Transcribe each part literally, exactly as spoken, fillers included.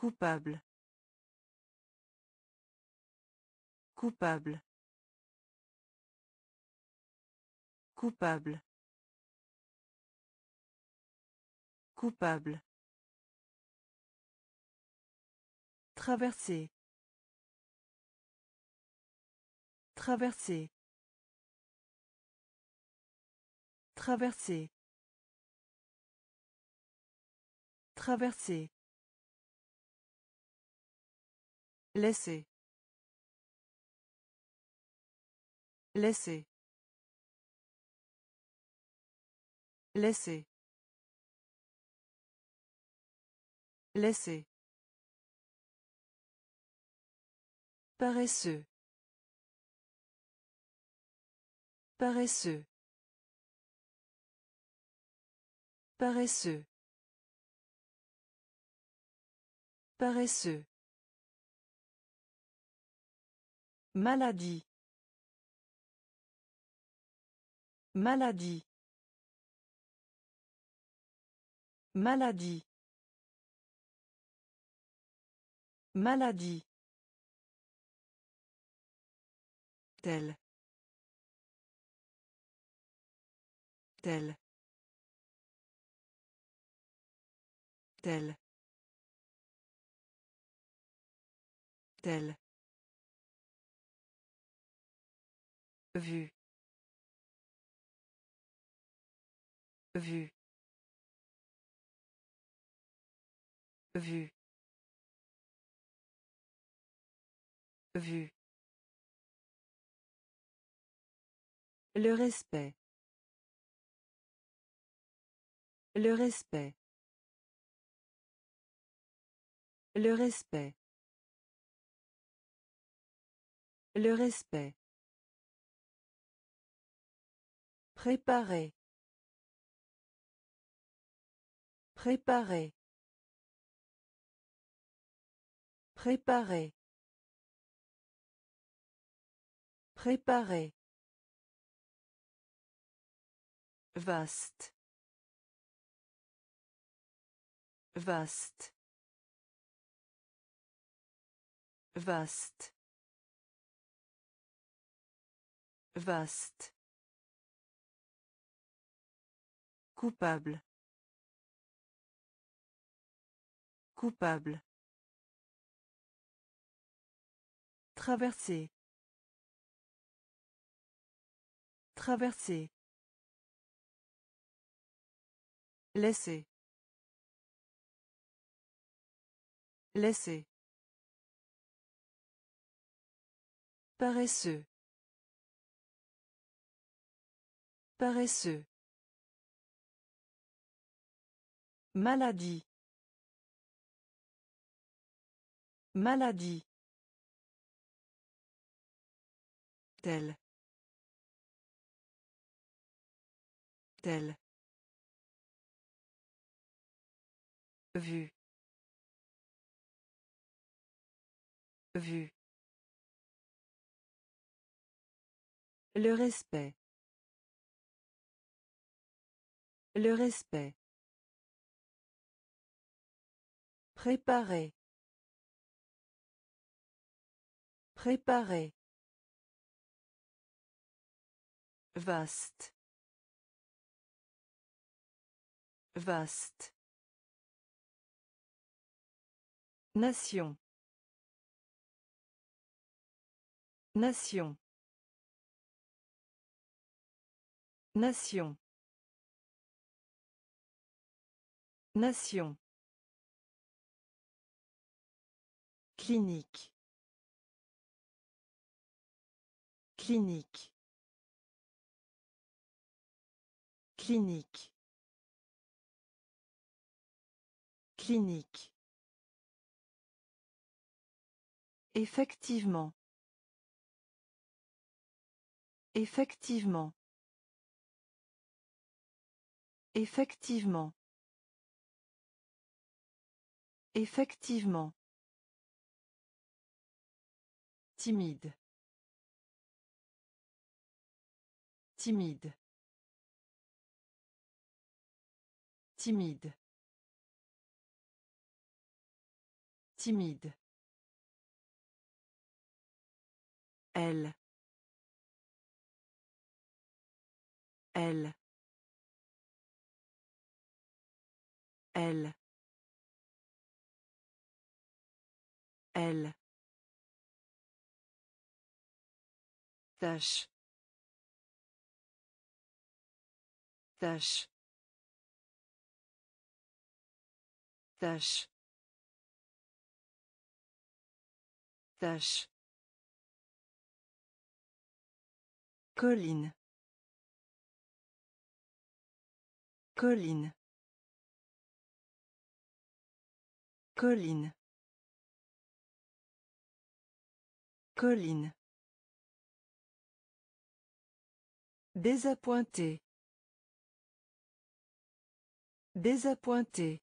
Coupable. Coupable. Coupable. Coupable. Traverser. Traverser. Traverser. Traverser. Laisser. Laisser. Laisser. Laisser. Paresseux. Paresseux. Paresseux. Paresseux. Maladie. Maladie. Maladie. Maladie. Tel. Tel. Tel. Tel. Vue. Vue. Vue. Vue. Le respect. Le respect. Le respect. Le respect. Préparer. Préparer. Préparer. Préparer. Vaste. Vaste. Vaste. Vaste. Coupable. Coupable. Traverser. Traverser. Laisser. Laisser. Paresseux. Paresseux. Maladie. Maladie. Tel. Tel. Vue. Vue. Le respect. Le respect. Préparer. Préparer. Vaste. Vaste. Nation. Nation. Nation. Nation. Clinique. Clinique. Clinique. Clinique. Effectivement. Effectivement. Effectivement. Effectivement. Timide. Timide. Timide. Timide. Elle. Elle. Elle. Elle. Tâche. Tâche. Tâche. Tâche. Colline. Colline. Colline. Colline. Désappointé. Désappointé.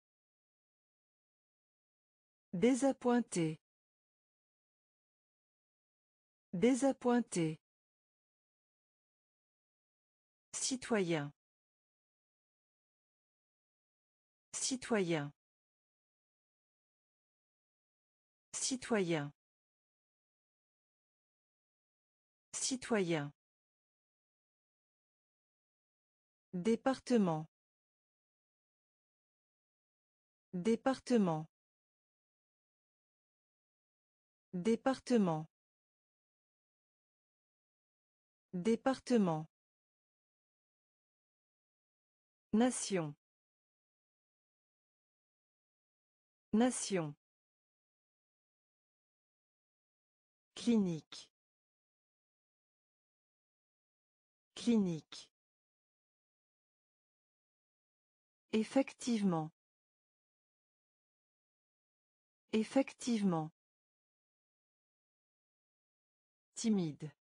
Désappointé. Désappointé. Citoyen. Citoyen. Citoyen. Citoyen. Département. Département. Département. Département. Nation. Nation. Clinique. Clinique. Effectivement. Effectivement. Timide.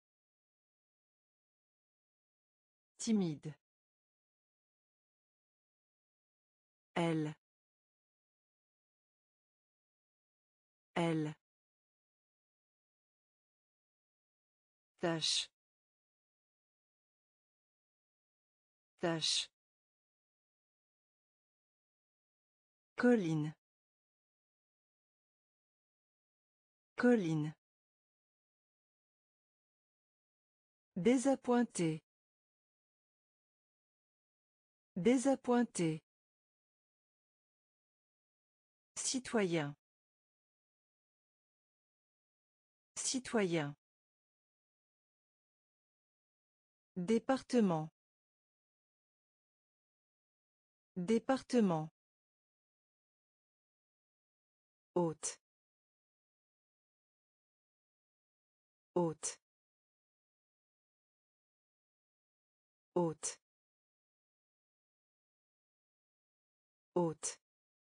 Timide. Elle. Elle. Tâche. Tâche. Colline. Colline. Désappointé. Désappointé. Citoyen. Citoyen. Département. Département. Hôte. Hôte. Hôte. Hôte.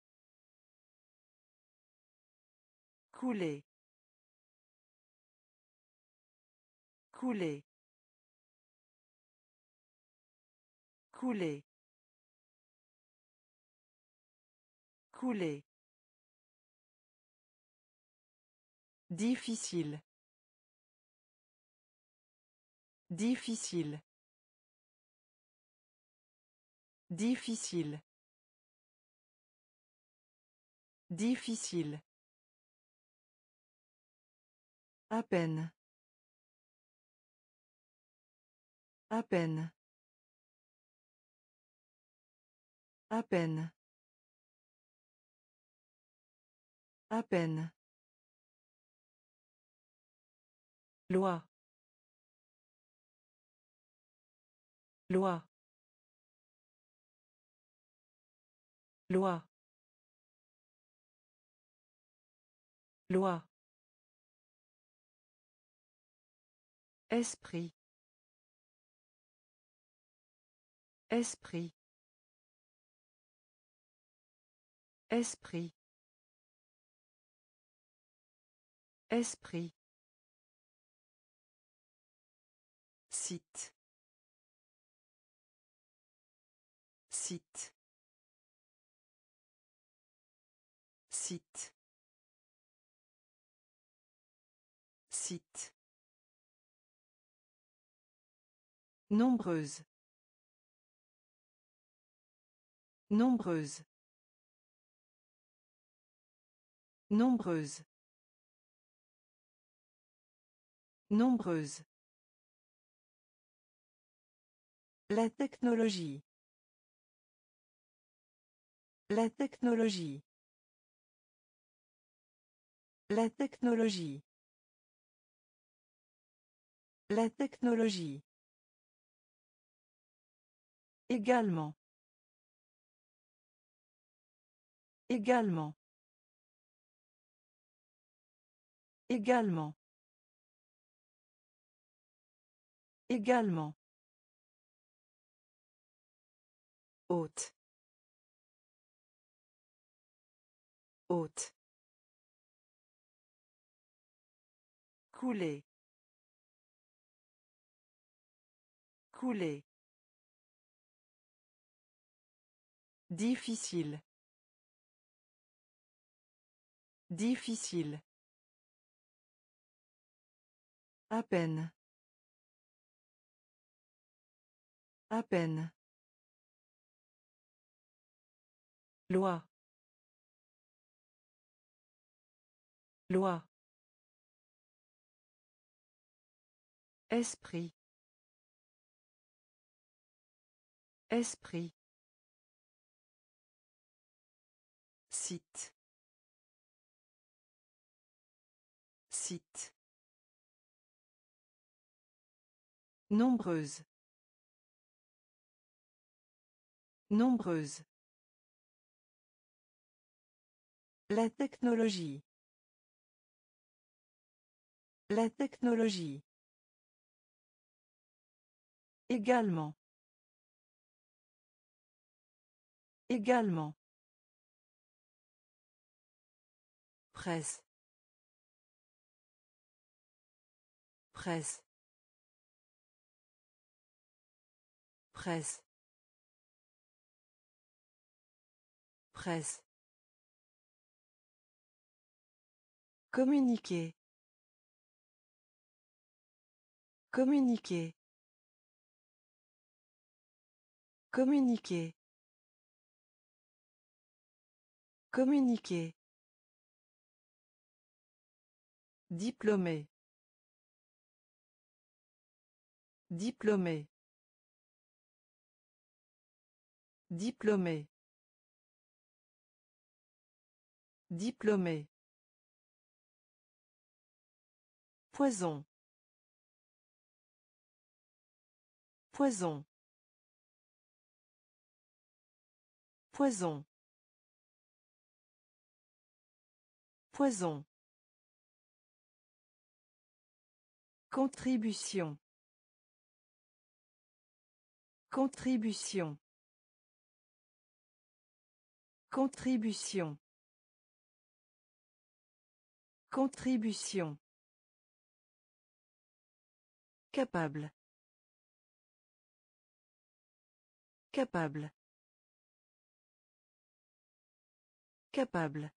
Couler. Couler. Couler. Couler. Difficile. Difficile. Difficile. Difficile. À peine. À peine. À peine. À peine. Loi. Loi. Loi. Loi. Esprit. Esprit. Esprit. Esprit. Site. Site. Site. Site. Nombreuse. Nombreuse. Nombreuse. Nombreuse. La technologie. La technologie. La technologie. La technologie. Également. Également. Également. Également. Haute. Haute. Couler. Couler. Difficile. Difficile. À peine. À peine. Loi. Loi. Esprit. Esprit. Site. Site. Nombreuse. Nombreuse. La technologie. La technologie. Également. Également. Presse. Presse. Presse. Presse. Communiquer. Communiquer. Communiquer. Communiquer. Diplômé. Diplômé. Diplômé. Diplômé. Poison. Poison. Poison. Poison. Contribution. Contribution. Contribution. Contribution. Capable. Capable. Capable.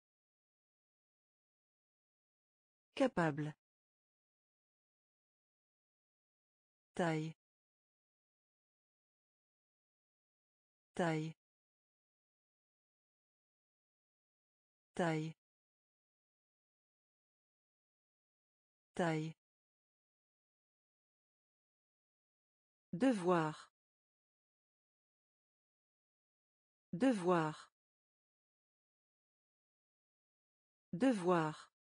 Capable. Taille. Taille. Taille. Taille. Devoir. Devoir. Devoir.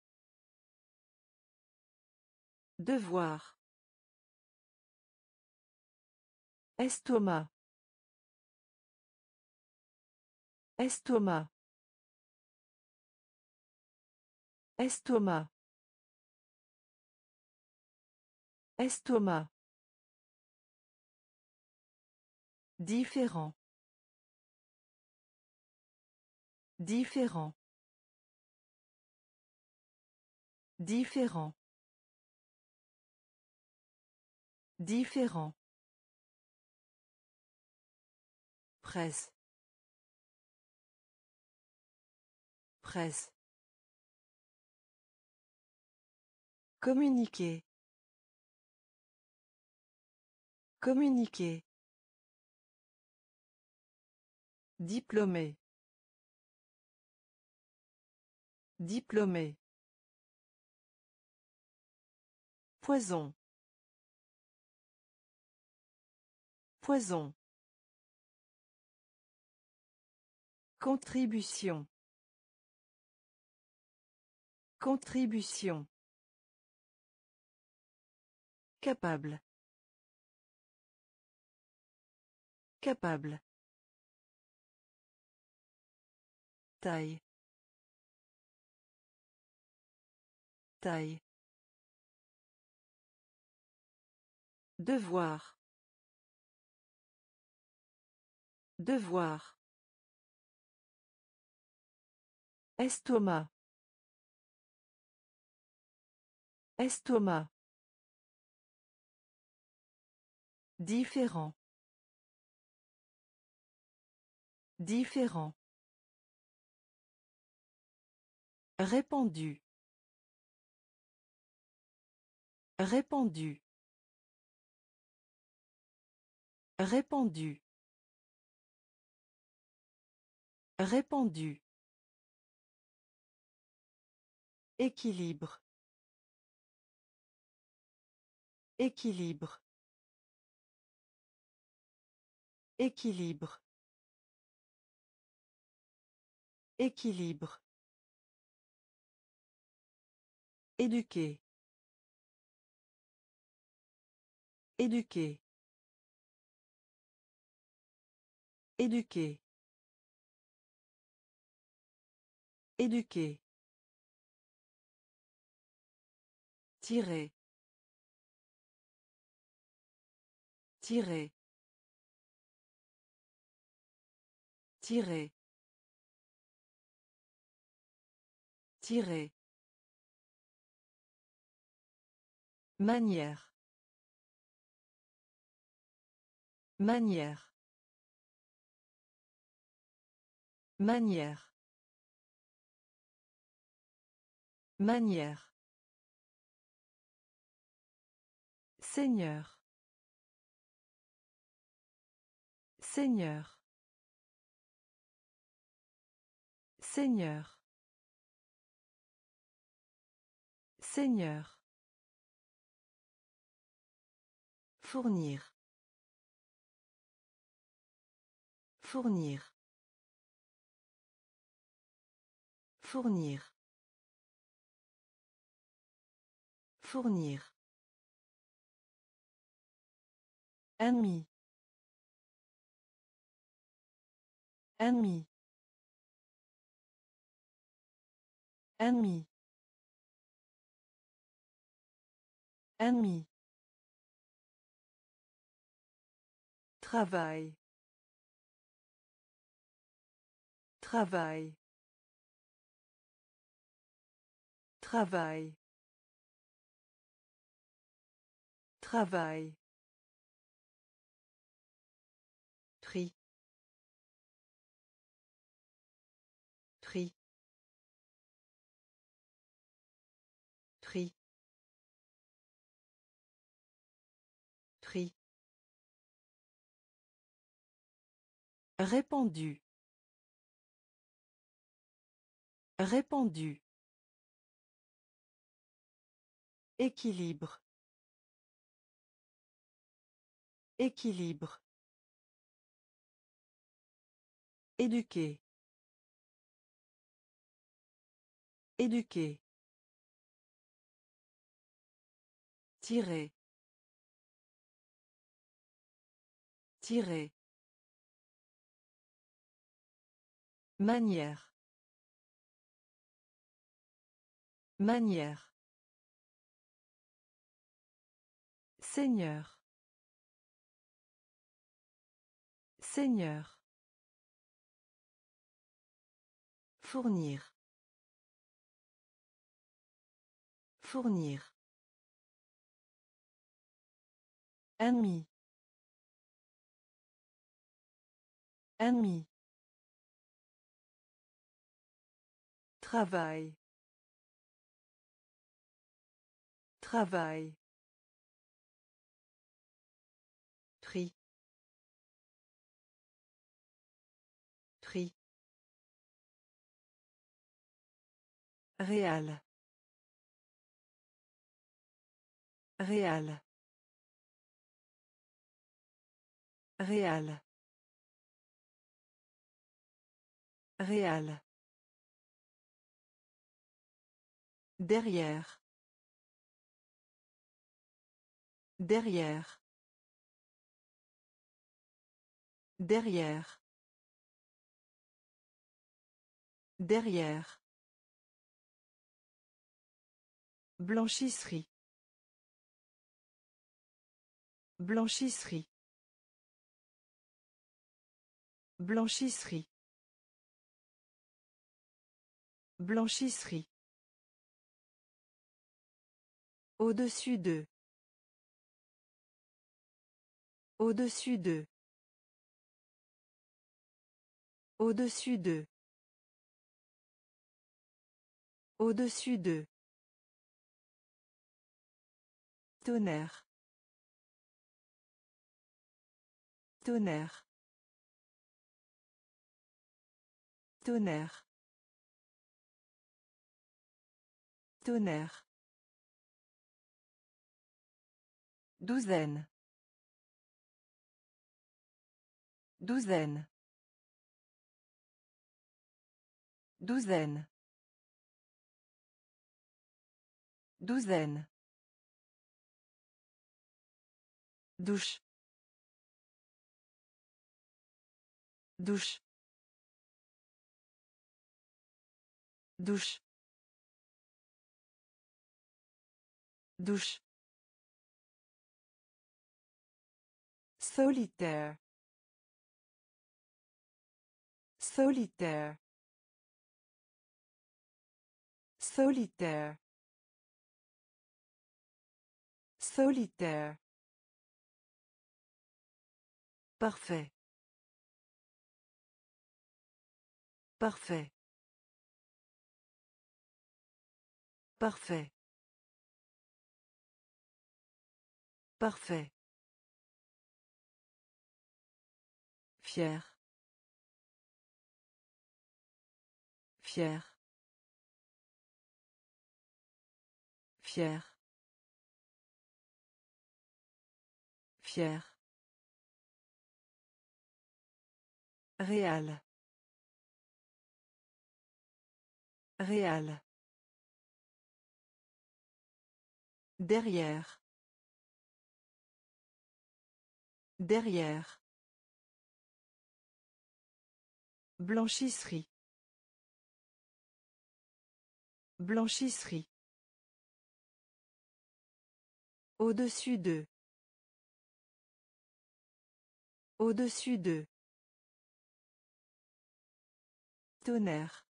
Devoir. Estomac. Estomac. Estomac. Estomac. Différent. Différent. Différent. Différent. Presse. Presse. Communiquer. Communiquer. Diplômé. Diplômé. Poison. Poison. Contribution. Contribution. Capable. Capable. Taille. Taille. Devoir. Devoir. Estomac. Estomac. Différent. Différent. Répandu. Répandu. Répandu. Répandu. Équilibre. Équilibre. Équilibre. Équilibre. Éduquer. Éduquer. Éduquer. Éduquer. Tirer. Tirer. Tirer. Tirer. Manière. Manière. Manière. Manière. Seigneur. Seigneur. Seigneur. Seigneur. Fournir. Fournir. Fournir. Fournir. Ami. Ami. Ami. Ami. Travail. Travail. Travail. Travail. Tri. Tri. Tri. Tri. Répandu. Répandu. Équilibre. Équilibre. Éduquer. Éduquer. Tirer. Tirer. Manière. Manière. Seigneur. Seigneur. Fournir. Fournir. Ami. Ami. Travail. Travail. Tri. Tri. Réal. Réal. Réal. Réal. Derrière. Derrière. Derrière. Derrière. Blanchisserie. Blanchisserie. Blanchisserie. Blanchisserie. Au-dessus d'eux. Au-dessus d'eux. Au-dessus d'eux. Au-dessus d'eux. Tonnerre. Tonnerre. Tonnerre. Tonnerre. Douzaine. Douzaine. Douzaine. Douzaine. Douche. Douche. Douche. Douche. Solitaire. Solitaire. Solitaire. Solitaire. Parfait. Parfait. Parfait. Parfait. Fier. Fier. Fier. Fier. Réal. Réal. Derrière. Derrière. Blanchisserie. Blanchisserie. Au-dessus d'eux. Au-dessus d'eux. Tonnerre.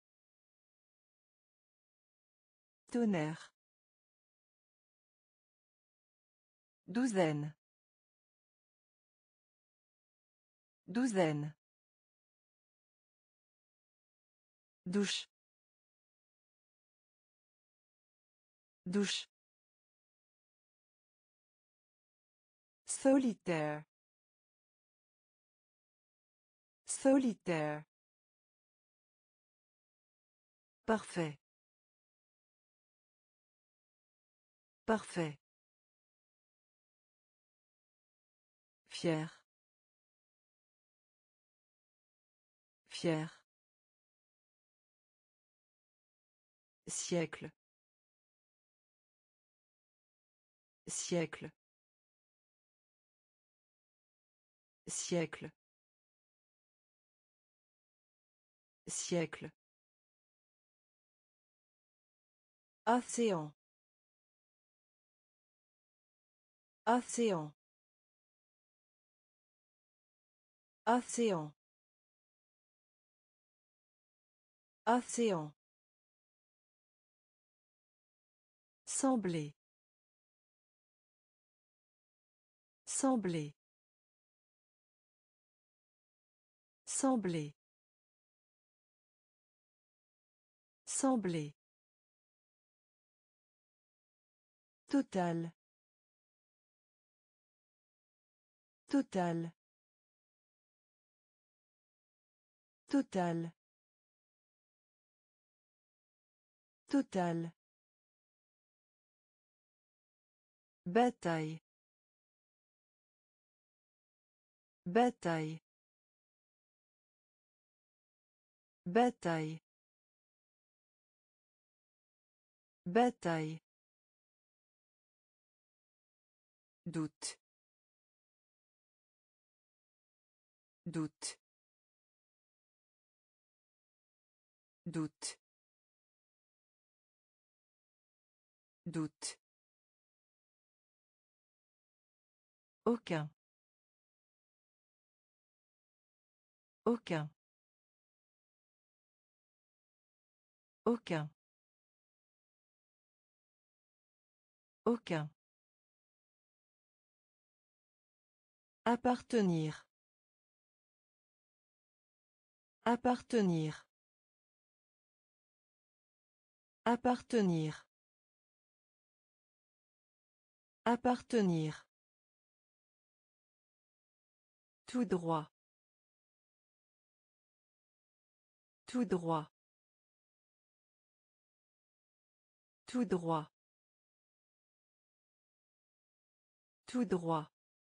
Tonnerre. Douzaine. Douzaine. Douche. Douche. Solitaire. Solitaire. Parfait. Parfait. Fier. Fier. Siècle. Siècle. Siècle. Siècle. Océan. Océan. Océan. Océan. Sembler. Sembler. Sembler. Sembler. Total. Total. Total. Total. Bataille. Bataille. Bataille. Bataille. Doute. Doute. Doute. Doute. Aucun. Aucun. Aucun. Aucun. Appartenir. Appartenir. Appartenir. Appartenir. Tout droit. Tout droit. Tout droit. Tout droit.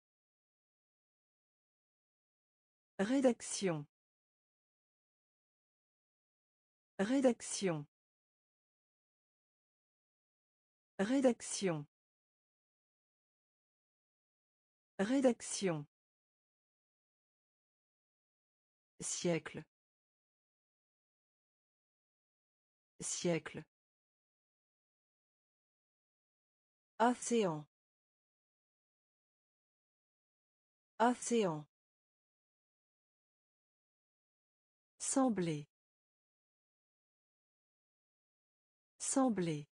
Rédaction. Rédaction. Rédaction. Rédaction. Siècle. Siècle. Océan. Océan. Sembler. Sembler.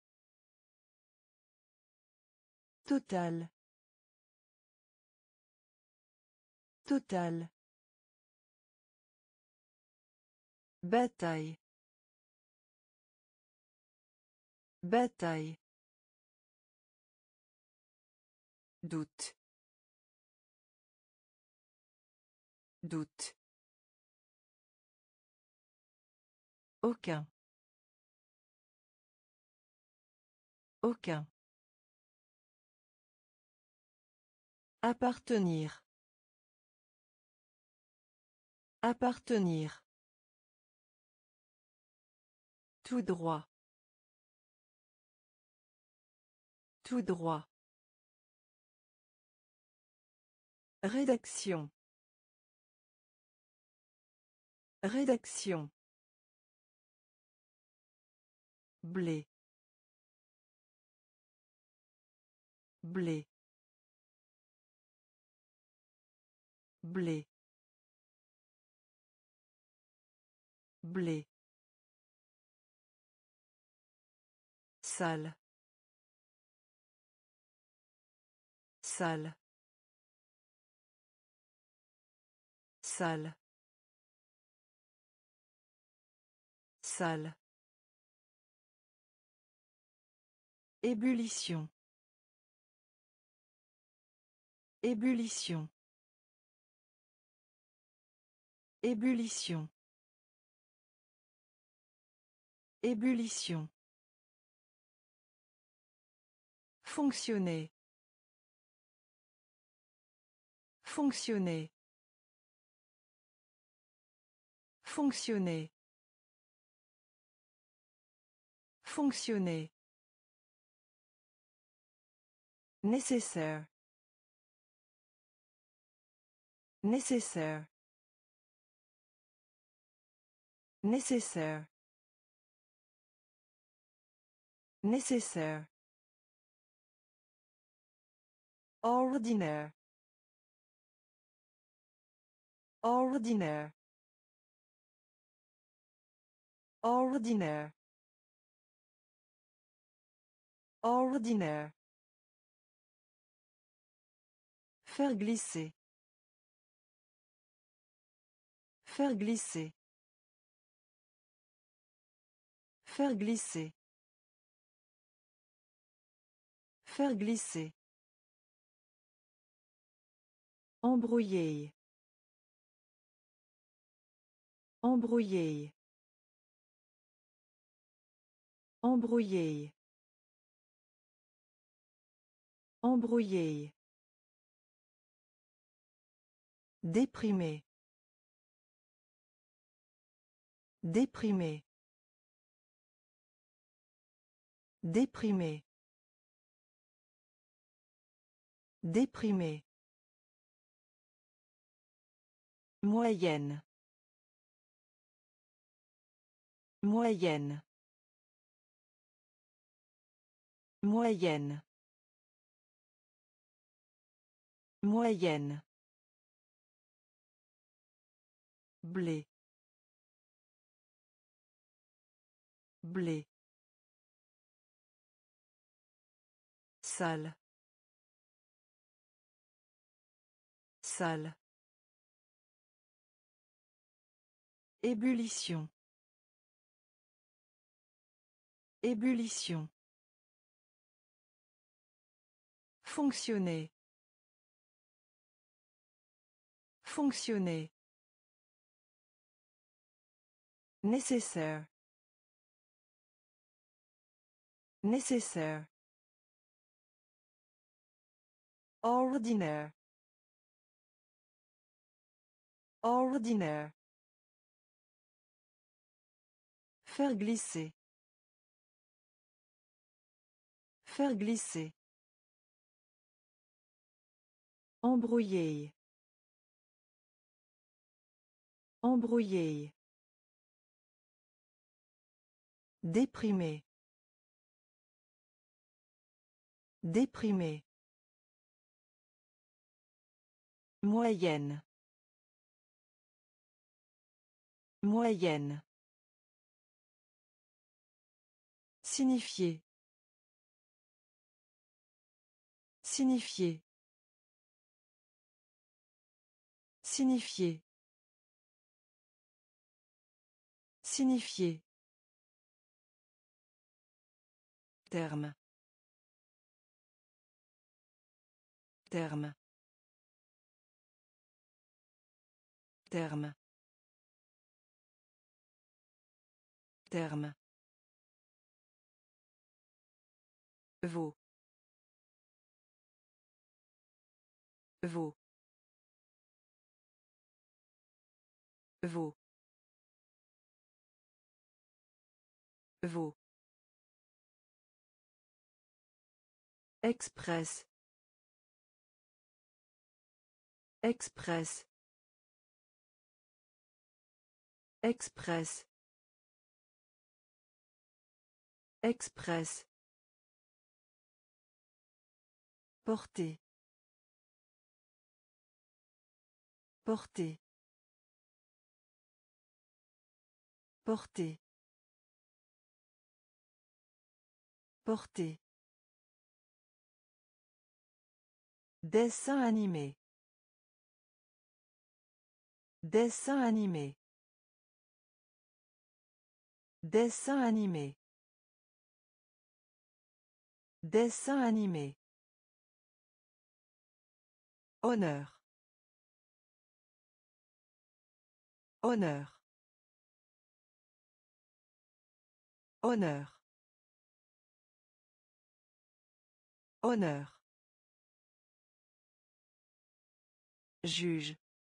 Total. Total. Bataille. Bataille. Doute. Doute. Aucun. Aucun. Appartenir. Appartenir. Tout droit. Tout droit. Rédaction. Rédaction. Blé. Blé. Blé. Blé. Salle. Salle. Salle. Salle. Ébullition. Ébullition. Ébullition. Ébullition. Fonctionner. Fonctionner. Fonctionner. Fonctionner. Nécessaire. Nécessaire. Nécessaire. Nécessaire. Ordinaire. Ordinaire. Ordinaire. Ordinaire. Faire glisser. Faire glisser. Faire glisser. Faire glisser. Embrouiller. Embrouiller. Embrouiller. Embrouiller. Déprimé. Déprimé. Déprimé. Déprimé. Moyenne. Moyenne. Moyenne. Moyenne. Blé. Blé. Salle. Salle. Ébullition. Ébullition. Fonctionner. Fonctionner. Nécessaire. Nécessaire. Ordinaire. Ordinaire. Faire glisser. Faire glisser. Embrouiller. Embrouiller. Déprimé. Déprimé. Moyenne. Moyenne. Signifier. Signifier. Signifier. Signifier. Terme. Terme. Terme. Terme. Vaut. Vaut. Vaut. Vaut. Express. Express. Express. Express. Porter. Porter. Porter. Porter. Dessin animé. Dessin animé. Dessin animé. Dessin animé. Honneur. Honneur. Honneur. Honneur. Juge.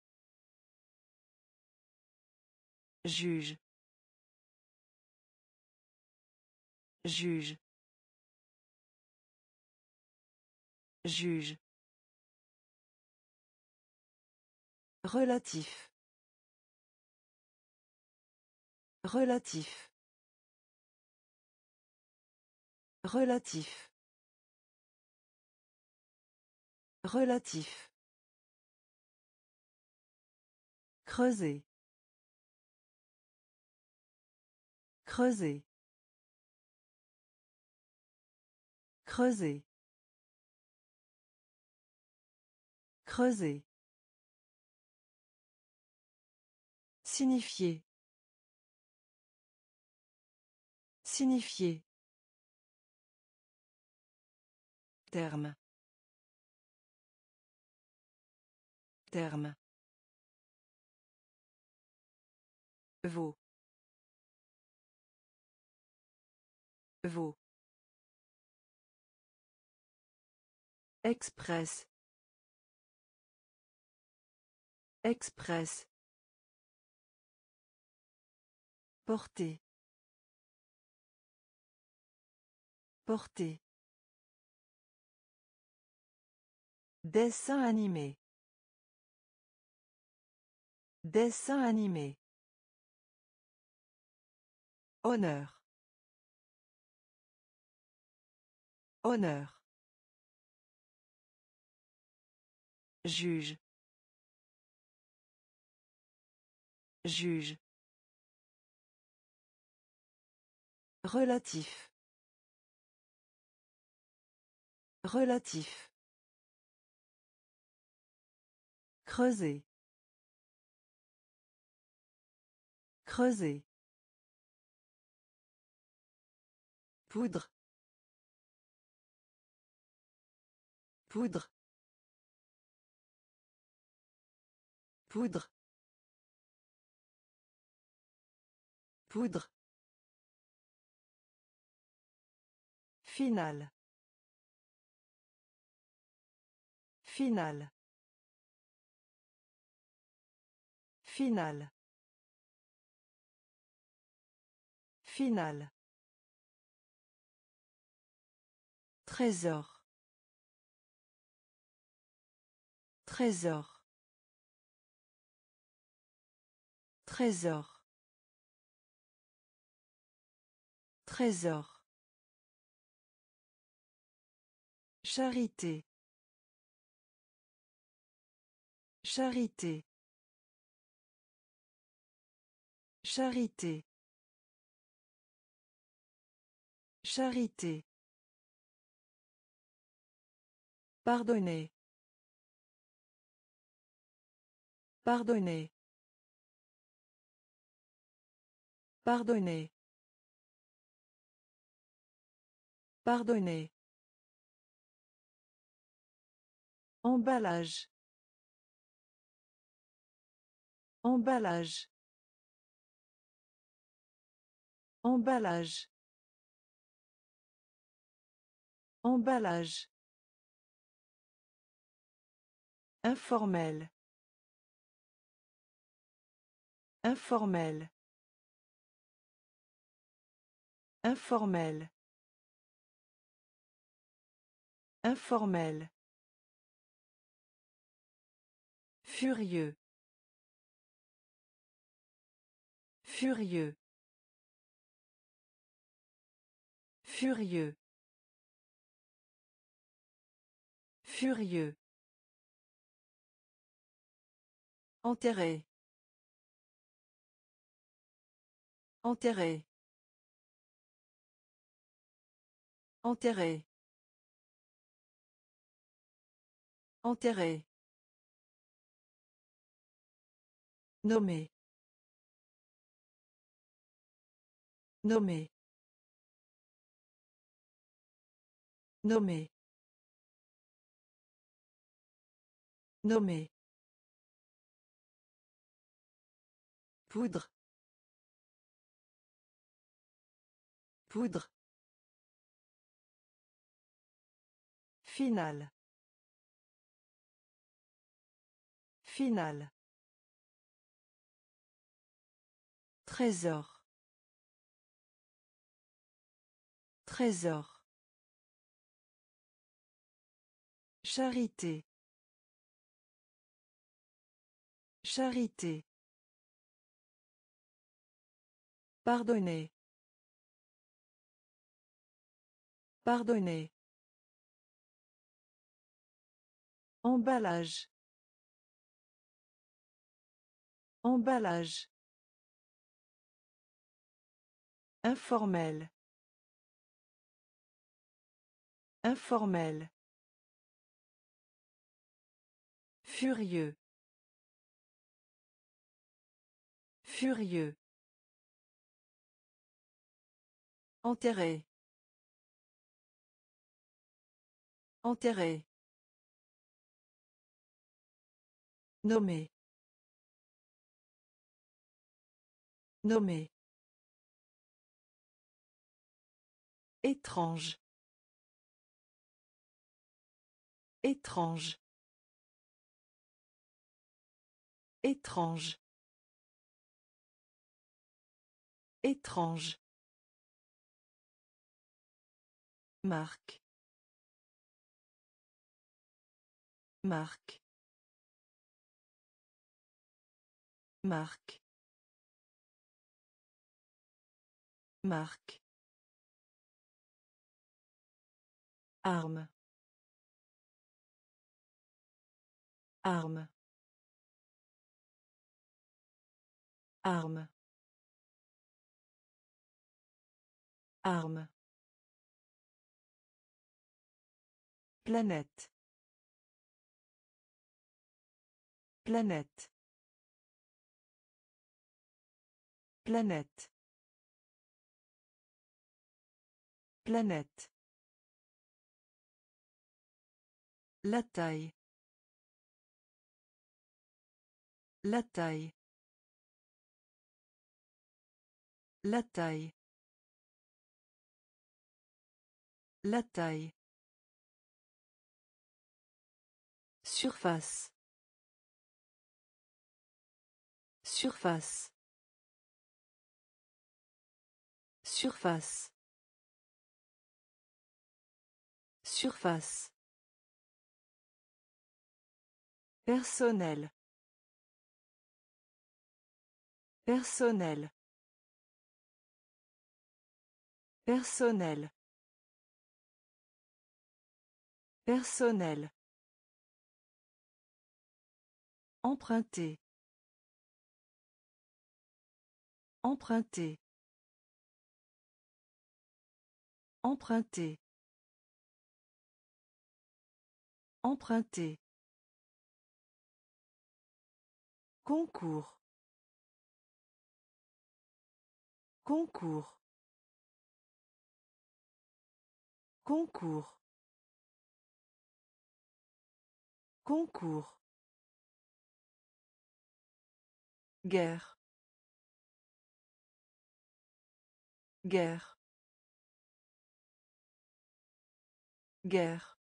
Juge. Juge. Juge. Relatif. Relatif. Relatif. Relatif. Creuser. Creuser. Creuser. Creuser. Signifier. Signifier. Terme. Terme. Vaut. Vaut. Express. Express. Porter. Porter. Dessin animé. Dessin animé. Honneur. Honneur. Juge. Juge. Relatif. Relatif. Creuser. Creuser. Poudre. Poudre. Poudre. Poudre. Finale. Finale. Finale. Finale. Trésor. Trésor. Trésor. Trésor. Charité. Charité. Charité. Charité. Pardonner. Pardonner. Pardonner. Pardonner. Emballage. Emballage. Emballage. Emballage. Informel. Informel. Informel. Informel. Furieux. Furieux. Furieux. Furieux. Enterré. Enterré. Enterré. Enterré. Nommé. Nommé. Nommé. Nommé. Poudre. Poudre. Finale. Finale. Trésor. Trésor. Charité. Charité. Pardonner. Pardonner. Emballage. Emballage. Informel. Informel. Furieux. Furieux. Enterré. Enterré. Nommé. Nommé. Étrange. Étrange. Étrange. Étrange. Marque. Marque. Marque. Marque. Arme. Arme. Arme. Arme. Planète. Planète. Planète. Planète. La taille. La taille. La taille. La taille. Surface. Surface. Surface. Surface. Personnel. Personnel. Personnel. Personnel. Emprunter. Emprunter. Emprunter. Emprunter. Concours. Concours. Concours. Concours. Guerre. Guerre. Guerre.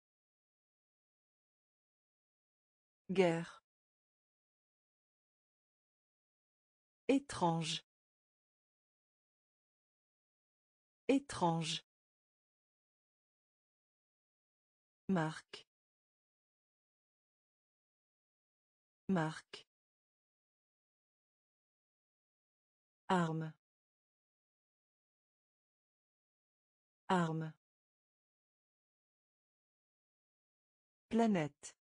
Guerre. Étrange. Étrange. Marque. Marque. Arme. Arme. Planète.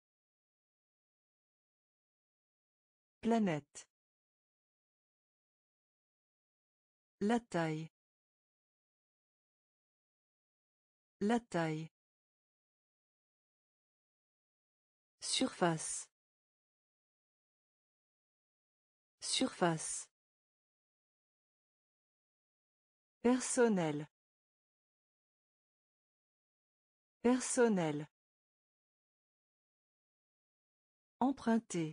Planète. La taille. La taille. Surface. Surface. Personnel. Personnel. Emprunter.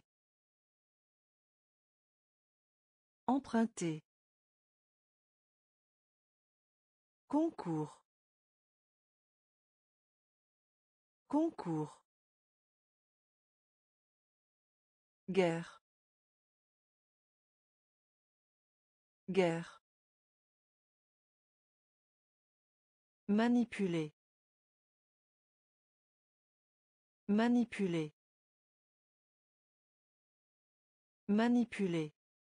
Emprunter. Concours. Concours. Guerre. Guerre. Manipuler. Manipuler. Manipuler.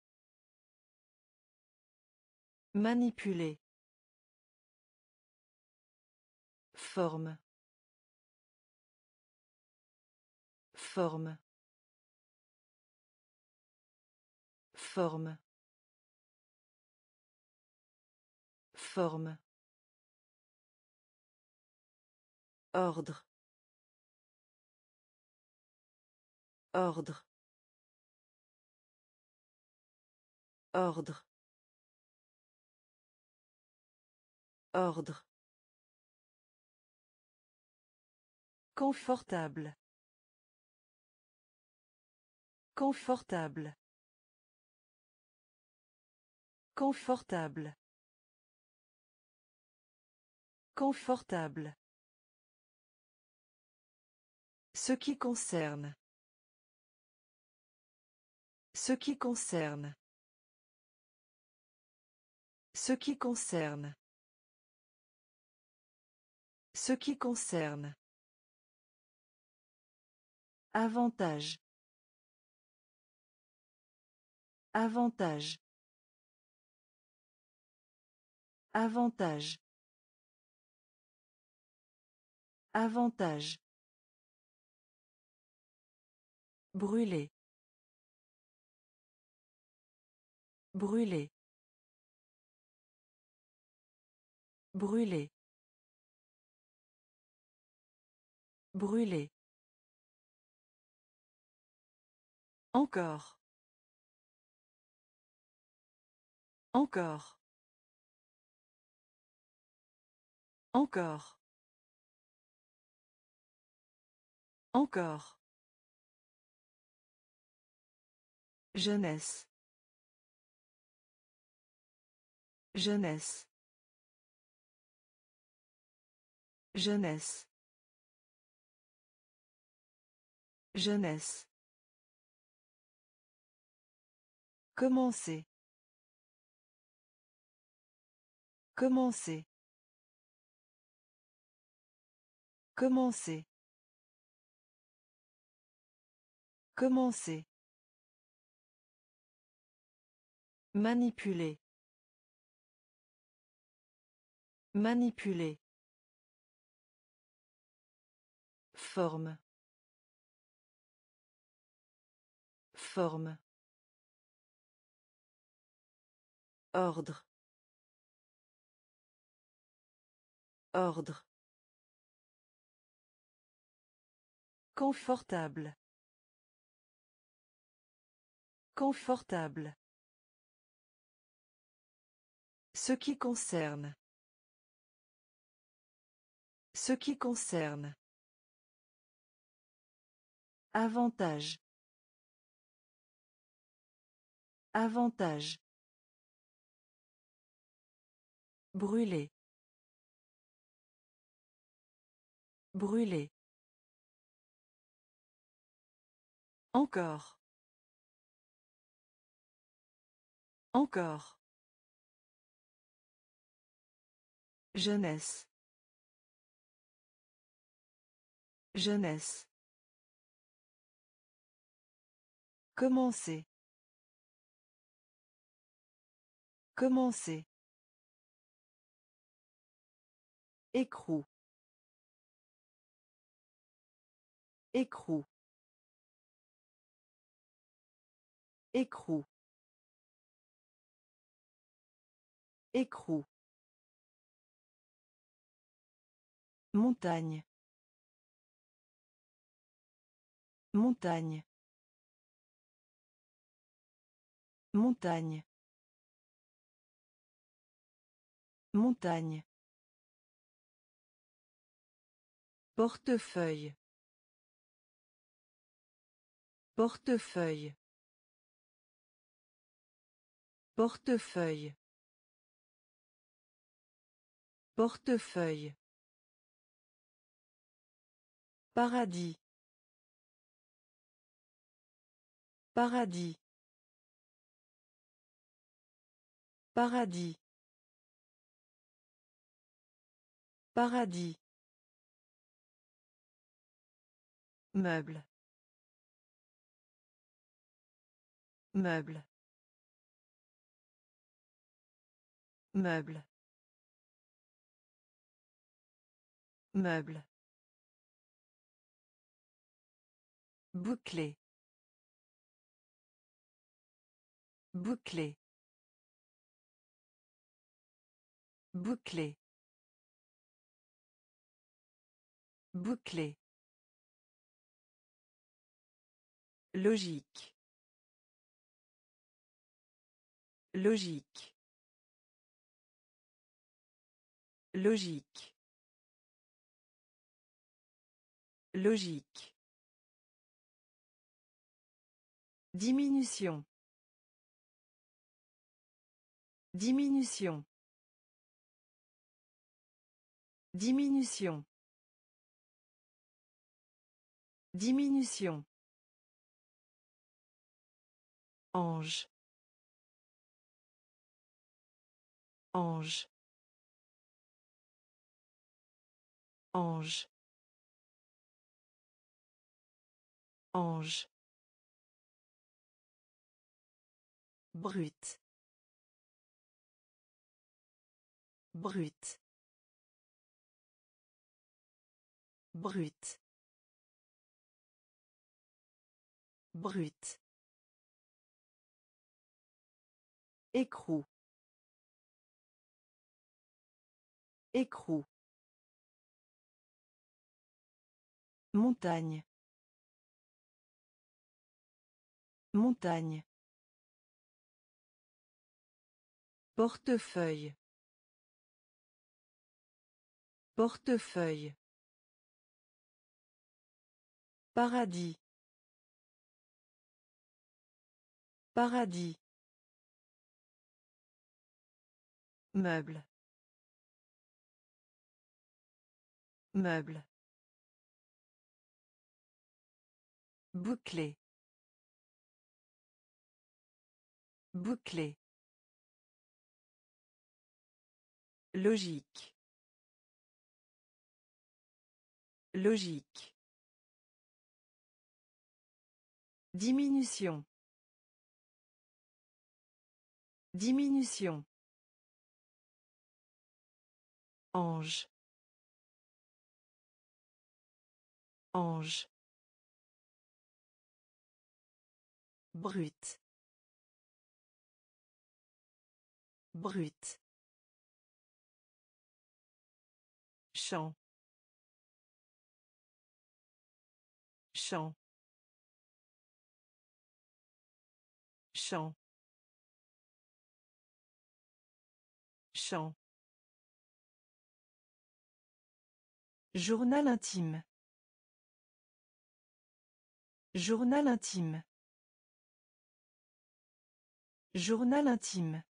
Manipuler. Forme. Forme. Forme. Forme. Ordre. Ordre. Ordre. Ordre. Confortable. Confortable. Confortable. Confortable. Ce qui concerne. Ce qui concerne. Ce qui concerne. Ce qui concerne. Avantage. Avantage. Avantage. Avantage. Brûler. Brûler. Brûler. Brûler. Encore. Encore. Encore. Encore. Jeunesse. Jeunesse. Jeunesse. Jeunesse. Commencer. Commencer. Commencer. Commencer. Manipuler. Manipuler. Forme. Forme. Ordre. Ordre. Confortable. Confortable. Ce qui concerne. Ce qui concerne. Avantage. Avantage. Brûler. Brûler. Encore. Encore. Jeunesse. Jeunesse. Commencer. Commencer. Écrou. Écrou. Écrou. Écrou. Montagne. Montagne. Montagne. Montagne. Portefeuille. Portefeuille. Portefeuille. Portefeuille. Paradis. Paradis. Paradis. Paradis. Meuble. Meuble. Meuble. Meuble. Bouclé. Bouclé. Bouclé. Bouclé. Logique. Logique. Logique. Logique. Diminution. Diminution. Diminution. Diminution. Ange. Ange. Ange. Ange. Brut. Brut. Brut. Brut. Écrou. Écrou. Montagne. Montagne. Portefeuille. Portefeuille. Paradis. Paradis. Meuble. Meuble. Bouclé. Bouclé. Logique. Logique. Diminution. Diminution. Ange. Ange. Brut. Brut. Champ. Champ. Champ. Champ. Journal intime. Journal intime. Journal intime.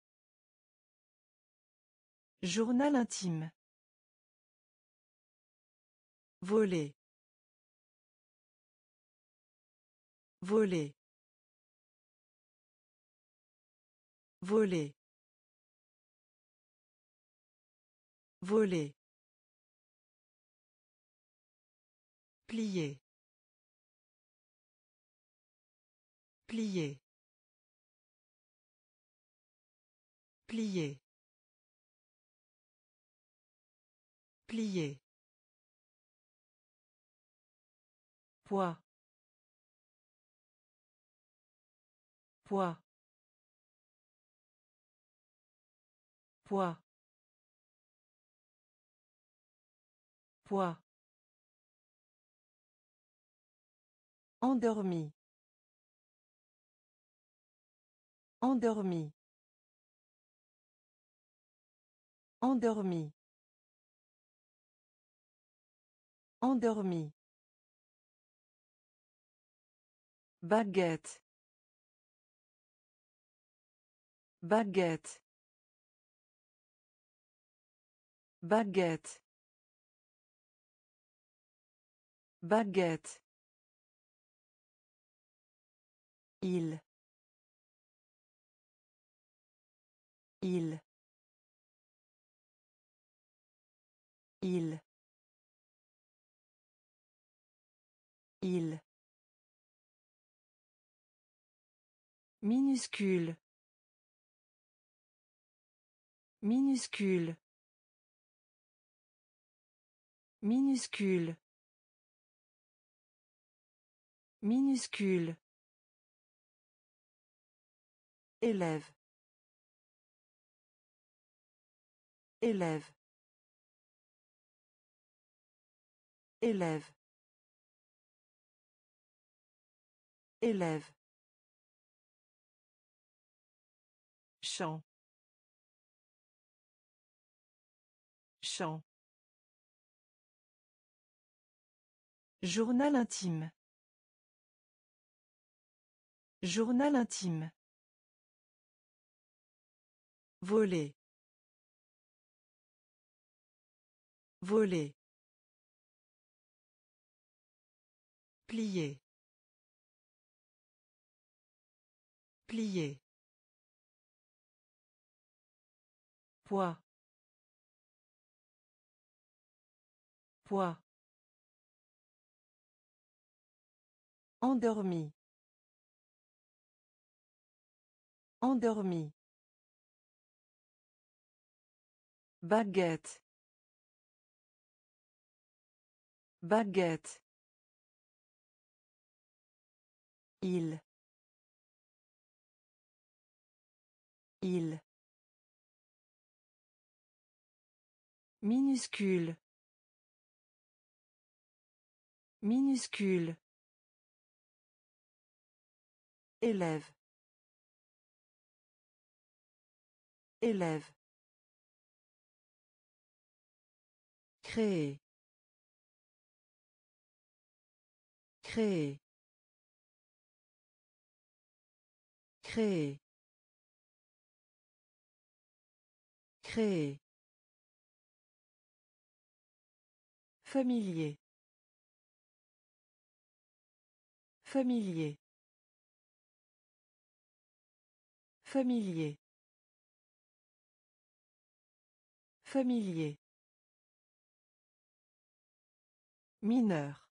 Journal intime. Voler. Voler. Voler. Voler. Plier. Plier. Plier. Plier. Poids. Poids. Poids. Poids. Endormi. Endormi. Endormi. Endormi. Baguette. Baguette. Baguette. Baguette. Il. Il. Il. Il. Minuscule. Minuscule. Minuscule. Minuscule. Élève. Élève. Élève. Élève. Champ. Champ. Journal intime. Journal intime. Voler. Voler. Plier. Plier. Poids. Poids. Endormi. Endormi. Baguette. Baguette. Il. Il. Minuscule. Minuscule. Élève. Élève. Créer. Créer. Créer. Créer. Familier. Familier. Familier. Familier. Mineur.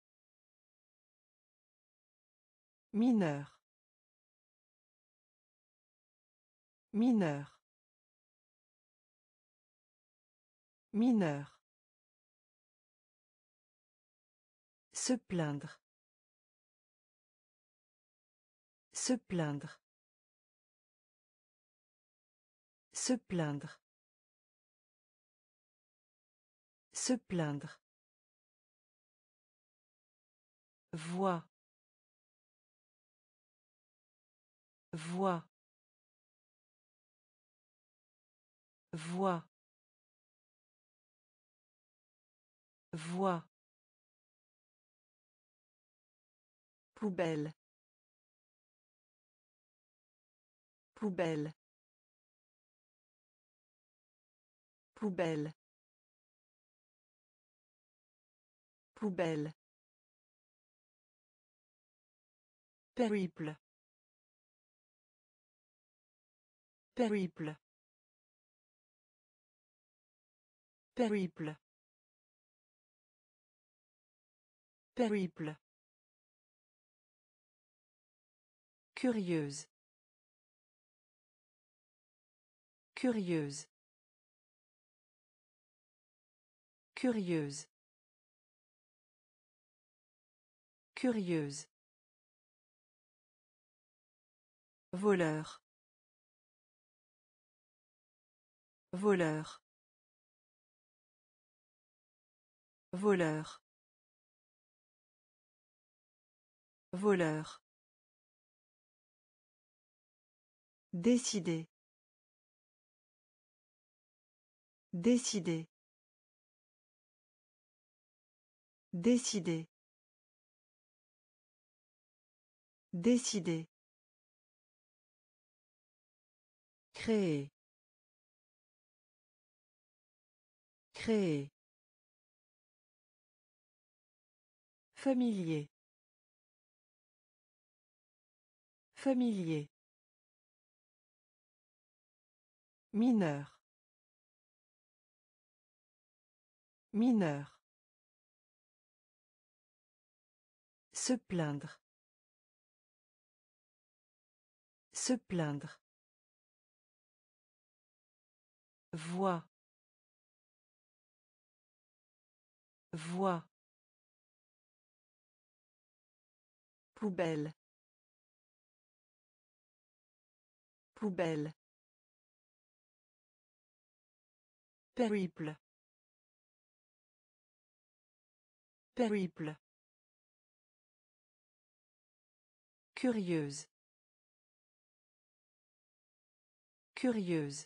Mineur. Mineur. Mineur. Se plaindre. Se plaindre. Se plaindre. Se plaindre. Voix. Voix. Voix. Voix. Poubelle. Poubelle. Poubelle. Poubelle. Périple. Périple. Périple. Périple. Curieuse. Curieuse. Curieuse. Curieuse. Voleur. Voleur. Voleur. Voleur. Décider. Décider. Décider. Décider. Créer. Créer. Familier. Familier. Mineur. Mineur. Se plaindre. Se plaindre. Voix. Voix. Poubelle. Poubelle. Périple. Périple. Curieuse. Curieuse.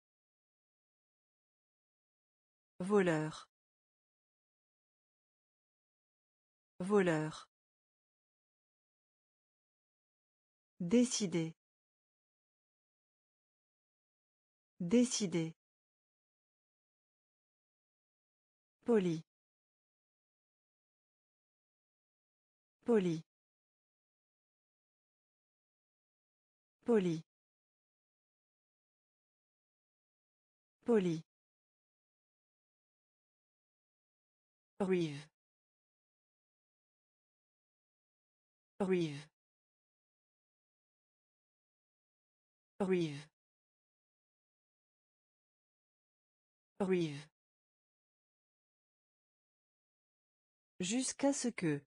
Voleur. Voleur. Décider. Décider. Poli. Poli. Poli. Poli. Rive. Rive. Rive. Rive. Jusqu'à ce que.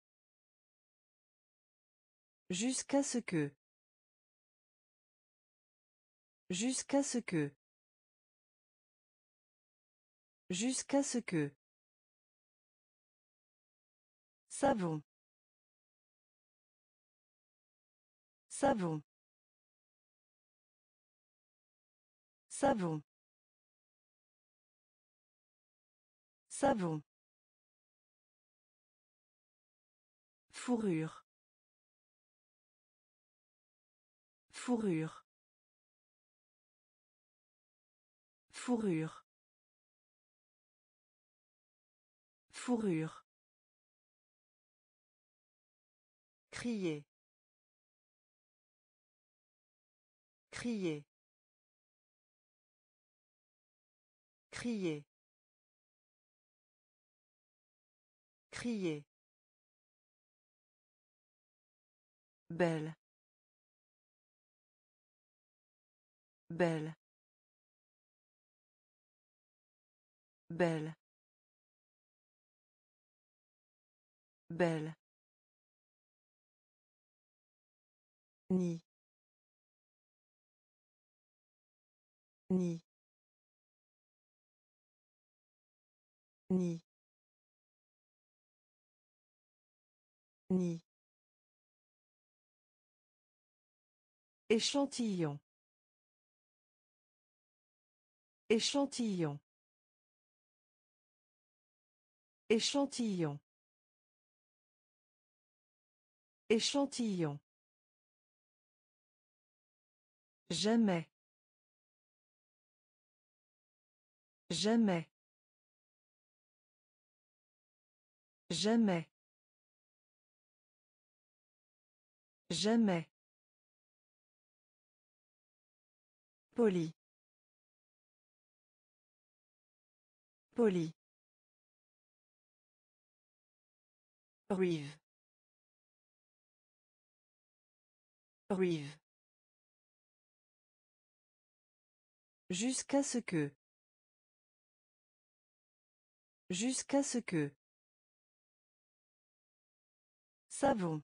Jusqu'à ce que. Jusqu'à ce que. Jusqu'à ce que. Savon. Savon. Savon. Savon. Fourrure. Fourrure. Fourrure. Fourrure. Crier. Crier. Crier. Crier. Belle. Belle. Belle. Belle. Ni. Ni. Ni. Ni. Échantillon. Échantillon. Échantillon. Échantillon. Jamais. Jamais. Jamais. Jamais. Poli. Poli. Rive. Rive. Jusqu'à ce que. Jusqu'à ce que. Savon.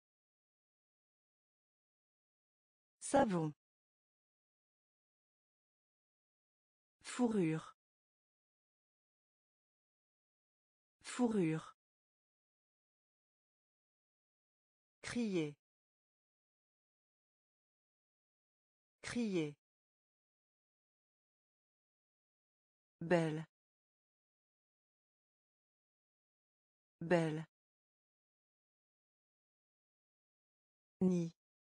Savon. Fourrure. Fourrure. Crier. Crier. Belle. Belle. Ni.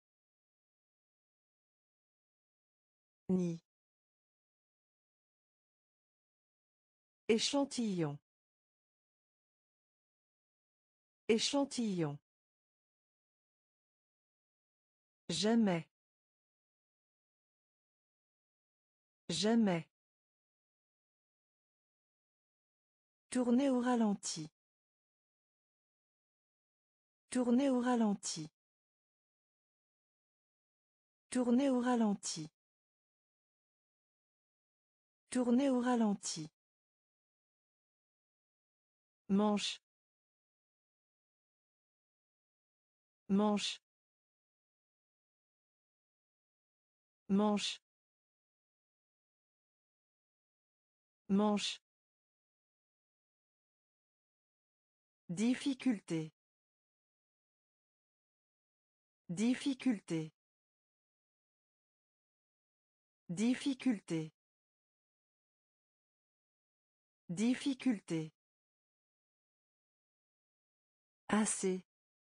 Ni. Échantillon. Échantillon. Jamais. Jamais. Tourner au ralenti. Tourner au ralenti. Tourner au ralenti. Tourner au ralenti. Manche. Manche. Manche. Manche. Difficulté. Difficulté. Difficulté. Difficulté. Assez.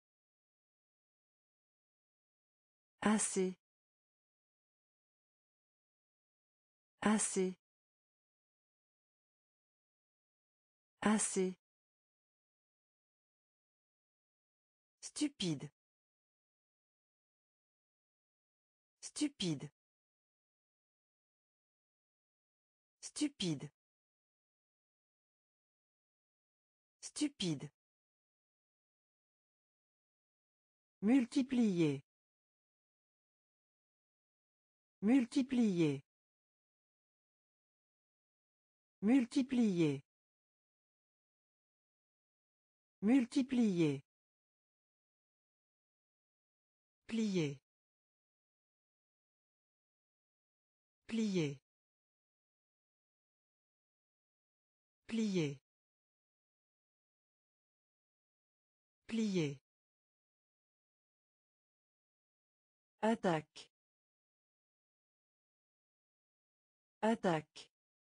Assez. Assez. Assez. Stupide. Stupide. Stupide. Stupide. Multiplier. Multiplier. Multiplier. Multiplier. Plier. Plier. Plier. Plier. Attaque. Attaque.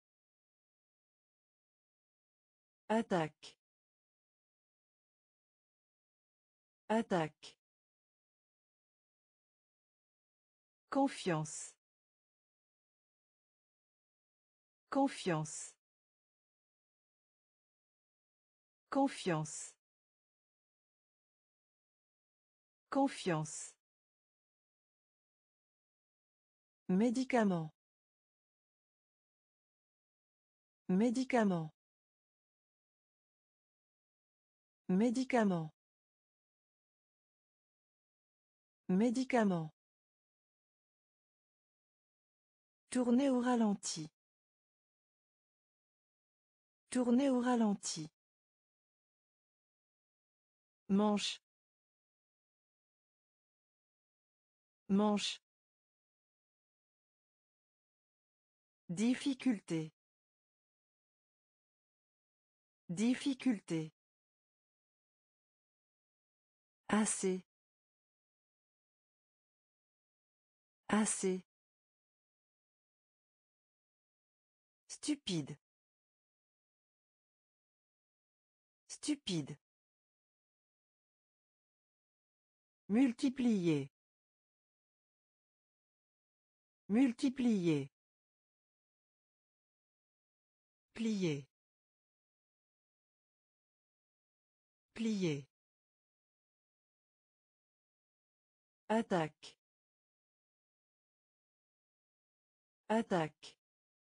Attaque. Attaque. Confiance. Confiance. Confiance. Confiance. Médicament. Médicament. Médicament. Médicament. Tourner au ralenti. Tourner au ralenti. Manche. Manche. Difficulté. Difficulté. Assez. Assez. Stupide. Stupide. Multiplier. Multiplier. Plier. Plier. Attaque. Attaque.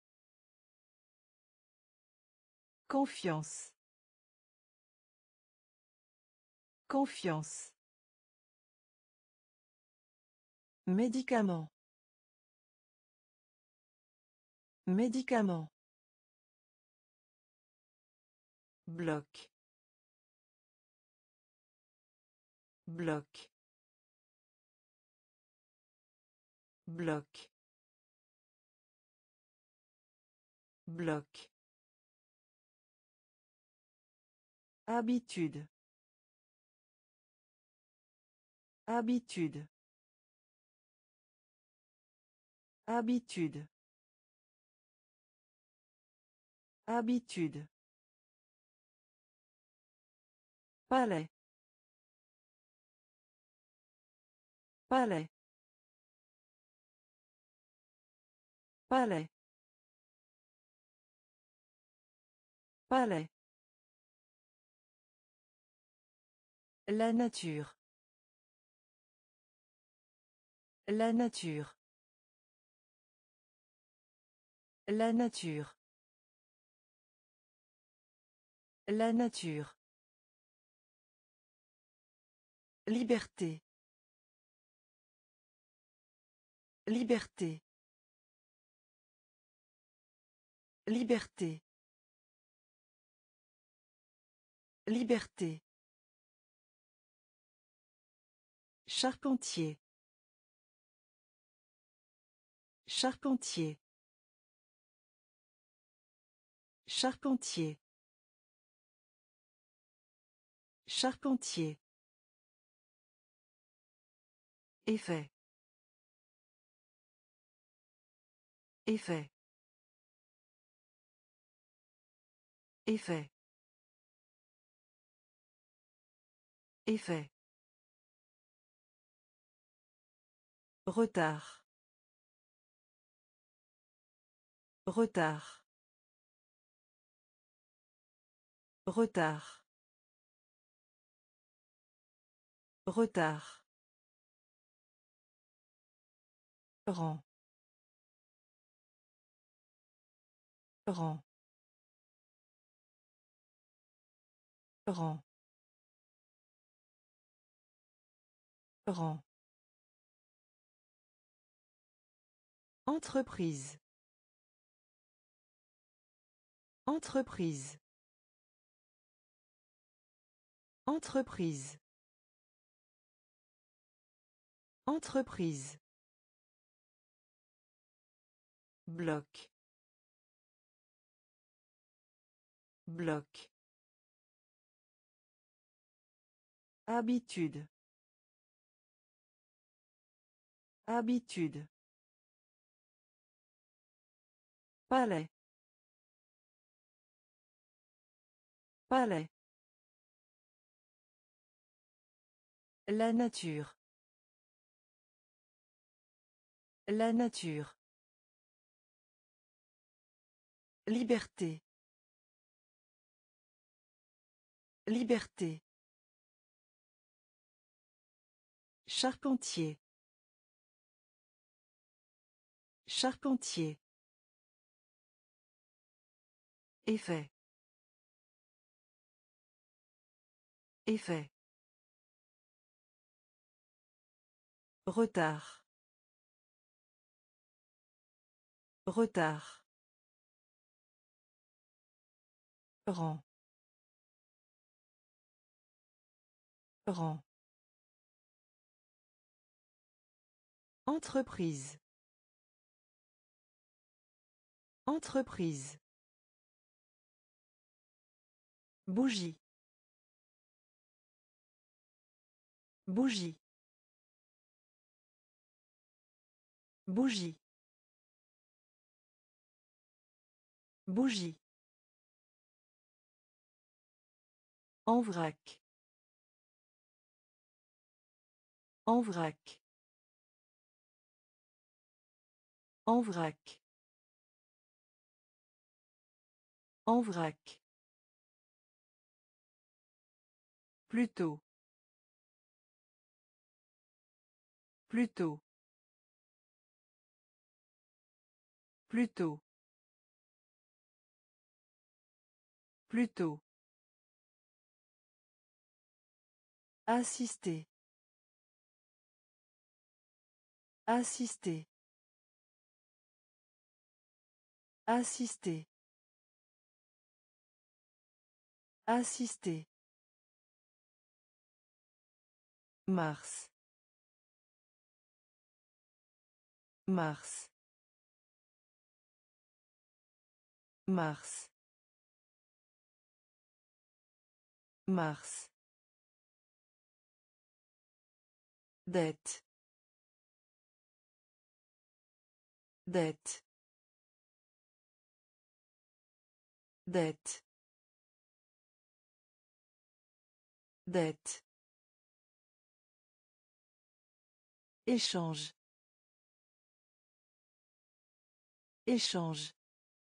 Confiance. Confiance. Médicament. Médicament. Bloc. Bloc. Bloc. Bloc. Habitude. Habitude. Habitude. Habitude. Palais. Palais. Palais. Palais. La nature. La nature. La nature. La nature. Liberté. Liberté. Liberté. Liberté. Charpentier. Charpentier. Charpentier. Charpentier. Effet. Effet. Effet. Effet. Retard. Retard. Retard. Retard. Rang. Rang. Rang. Rang. Entreprise. Entreprise. Entreprise. Entreprise. Bloc. Bloc. Habitude. Habitude. Palais. Palais. La nature. La nature. Liberté. Liberté. Charpentier. Charpentier. Effet. Effet. Retard. Retard. Rang. Rang. Entreprise. Entreprise. Bougie. Bougie. Bougie. Bougie. En vrac. En vrac. En vrac. En vrac. Plutôt. Plutôt. Plutôt. Plutôt. Assister. Assister. Assister. Assister. Mars. Mars. Mars. Mars. Dette. Dette. Dette. Dette. Échange. Échange.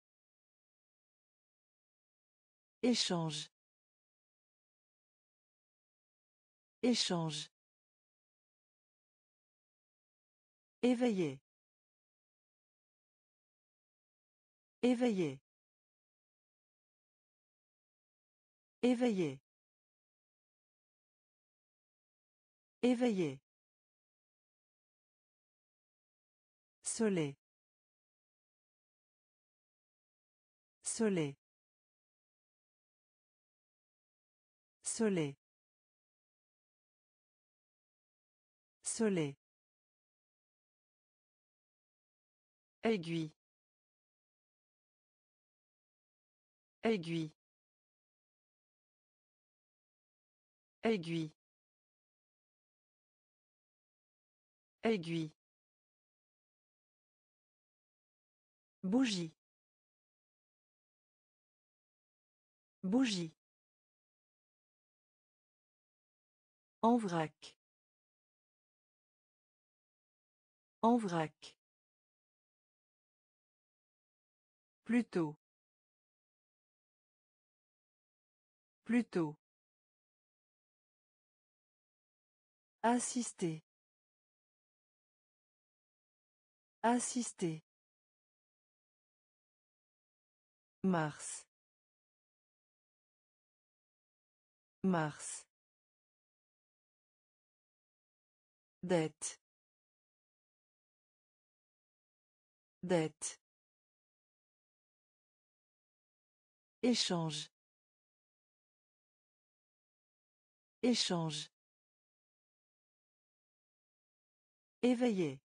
Échange. Échange. Éveillé. Éveillé. Éveillé. Éveillé. Soleil. Soleil. Soleil. Soleil. Aiguille. Aiguille. Aiguille. Aiguille. Bougie. Bougie. En vrac. En vrac. Plutôt. Plutôt. Assister. Assister. Mars. Mars. Dette. Dette. Échange. Échange. Éveillé.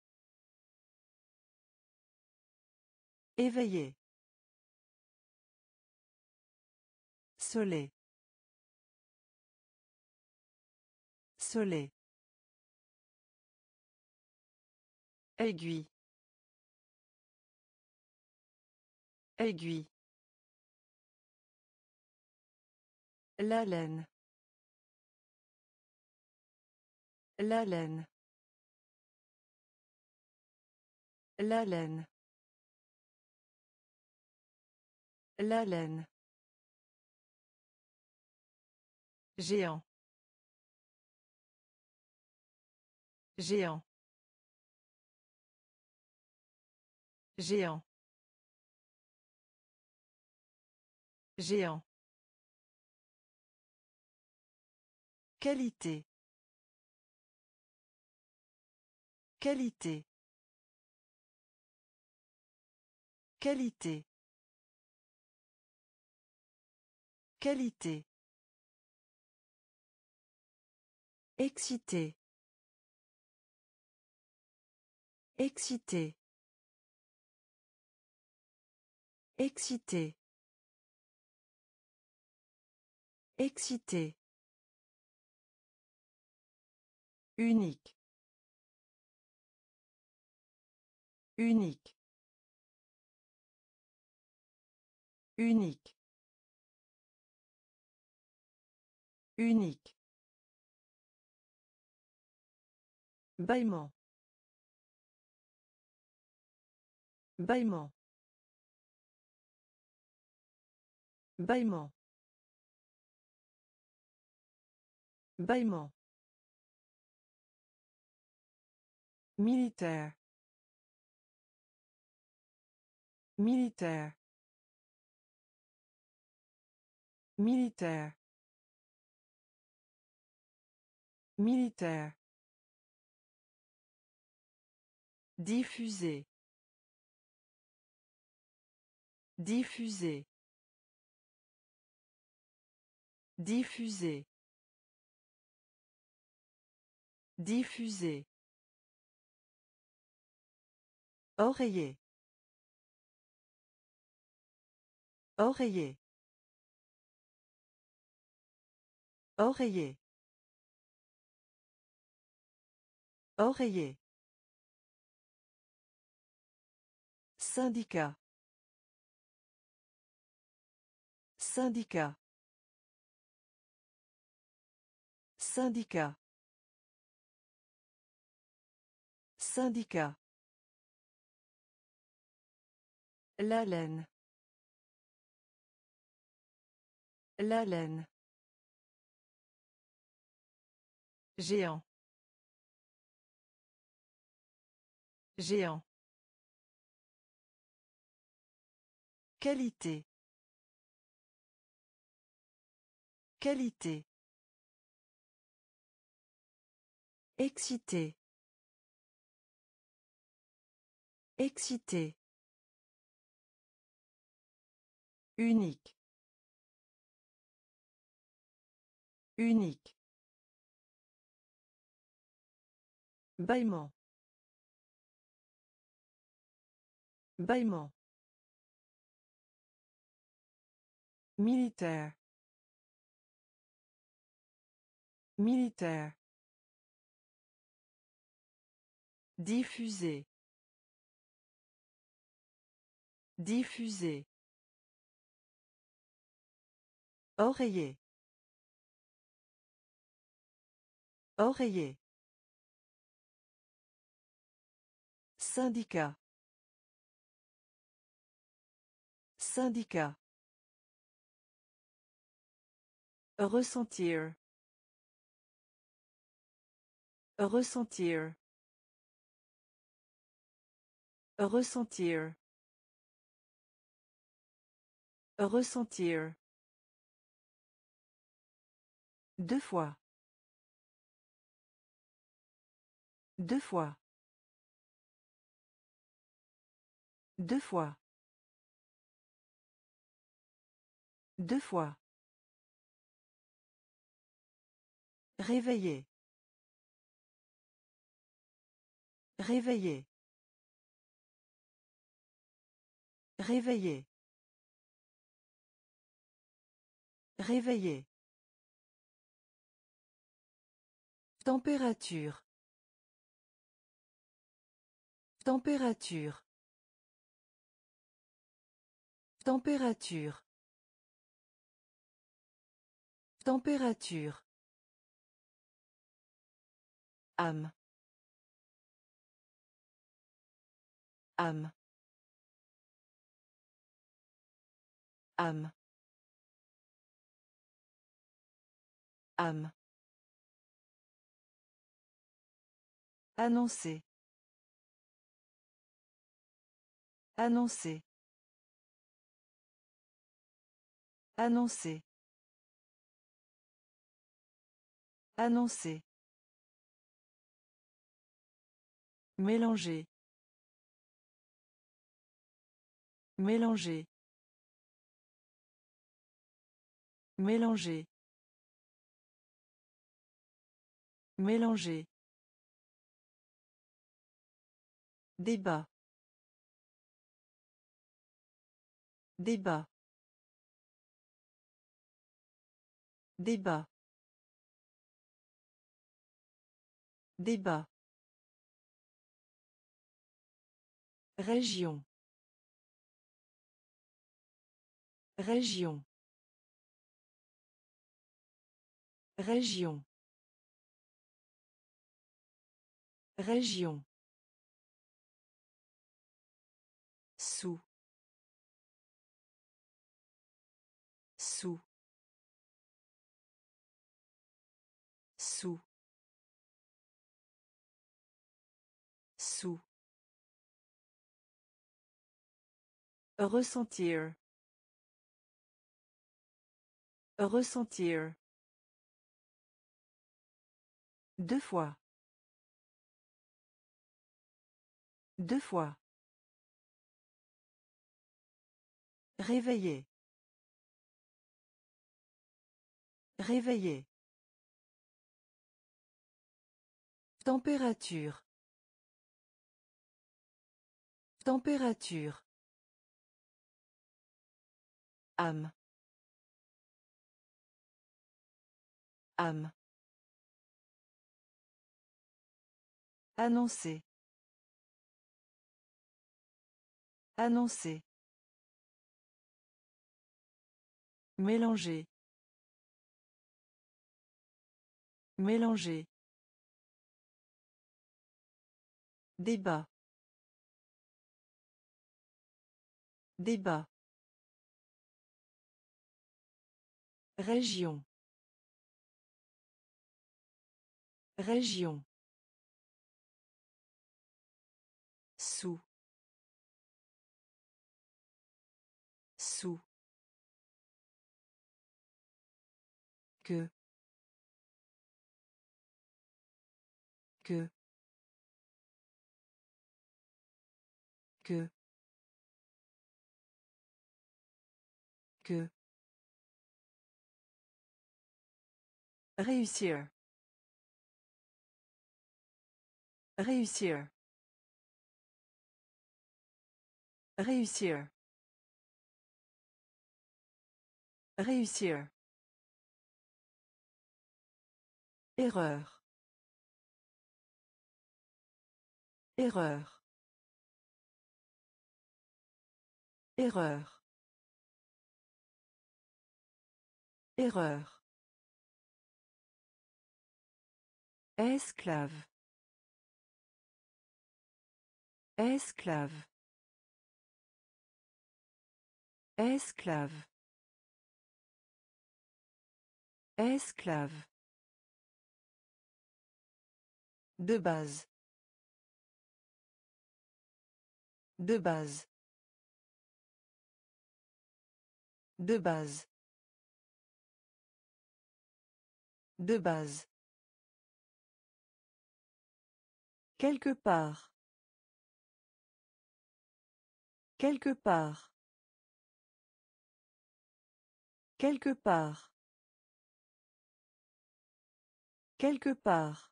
Éveillé. Soleil. Soleil. Aiguille. Aiguille. La laine. La laine. La laine. La laine. Géant. Géant. Géant. Géant. Qualité. Qualité. Qualité. Qualité. Excité. Excité. Excité. Excité. Unique. Unique. Unique. Unique. Bâillement. Bâillement. Bâillement. Bâillement. Militaire. Militaire. Militaire. Militaire. Diffuser. Diffuser. Diffuser. Diffuser. Oreiller. Oreiller. Oreiller. Oreiller. Syndicat. Syndicat. Syndicat. Syndicat. La laine. La laine. Géant. Géant. Qualité. Qualité. Excité. Excité. Unique. Unique. Bâillement. Bâillement. Militaire. Militaire. Diffuser. Diffuser. Oreiller. Oreiller. Syndicat. Syndicat. Ressentir. Ressentir. Ressentir. Ressentir. Deux fois. Deux fois. Deux fois. Deux fois. Réveiller. Réveiller. Réveiller. Réveiller. Température. Température. Température. Température. Âme. Âme. Âme. Âme. Annoncer. Annoncer. Annoncer. Annoncer. Mélanger. Mélanger. Mélanger. Mélanger. Débat. Débat. Débat. Débat. Région. Région. Région. Région. Sous. Sous. Sous. Sous. Ressentir. Ressentir. Deux fois. Deux fois. Réveiller. Réveiller. Température. Température. Âme. Âme. Annoncer. Annoncer. Mélanger. Mélanger. Débat. Débat. Région. Région. Sous. Sous. Que. Que. Que. Que. Réussir. Réussir. Réussir. Réussir. Erreur. Erreur. Erreur. Erreur. Esclave. Esclave. Esclave. Esclave. De base. De base. De base. De base. Quelque part. Quelque part. Quelque part. Quelque part.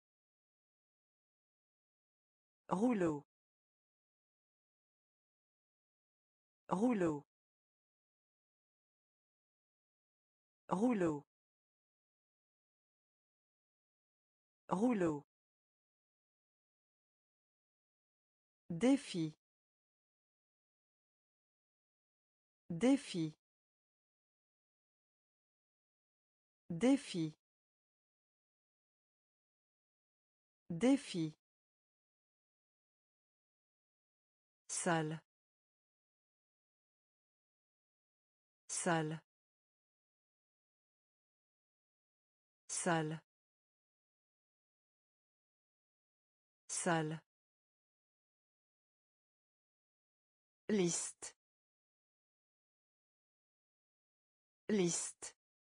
Rouleau. Rouleau. Rouleau. Rouleau. Défi. Défi. Défi. Défi. Salle. Salle. Salle. Salle. Liste. Liste.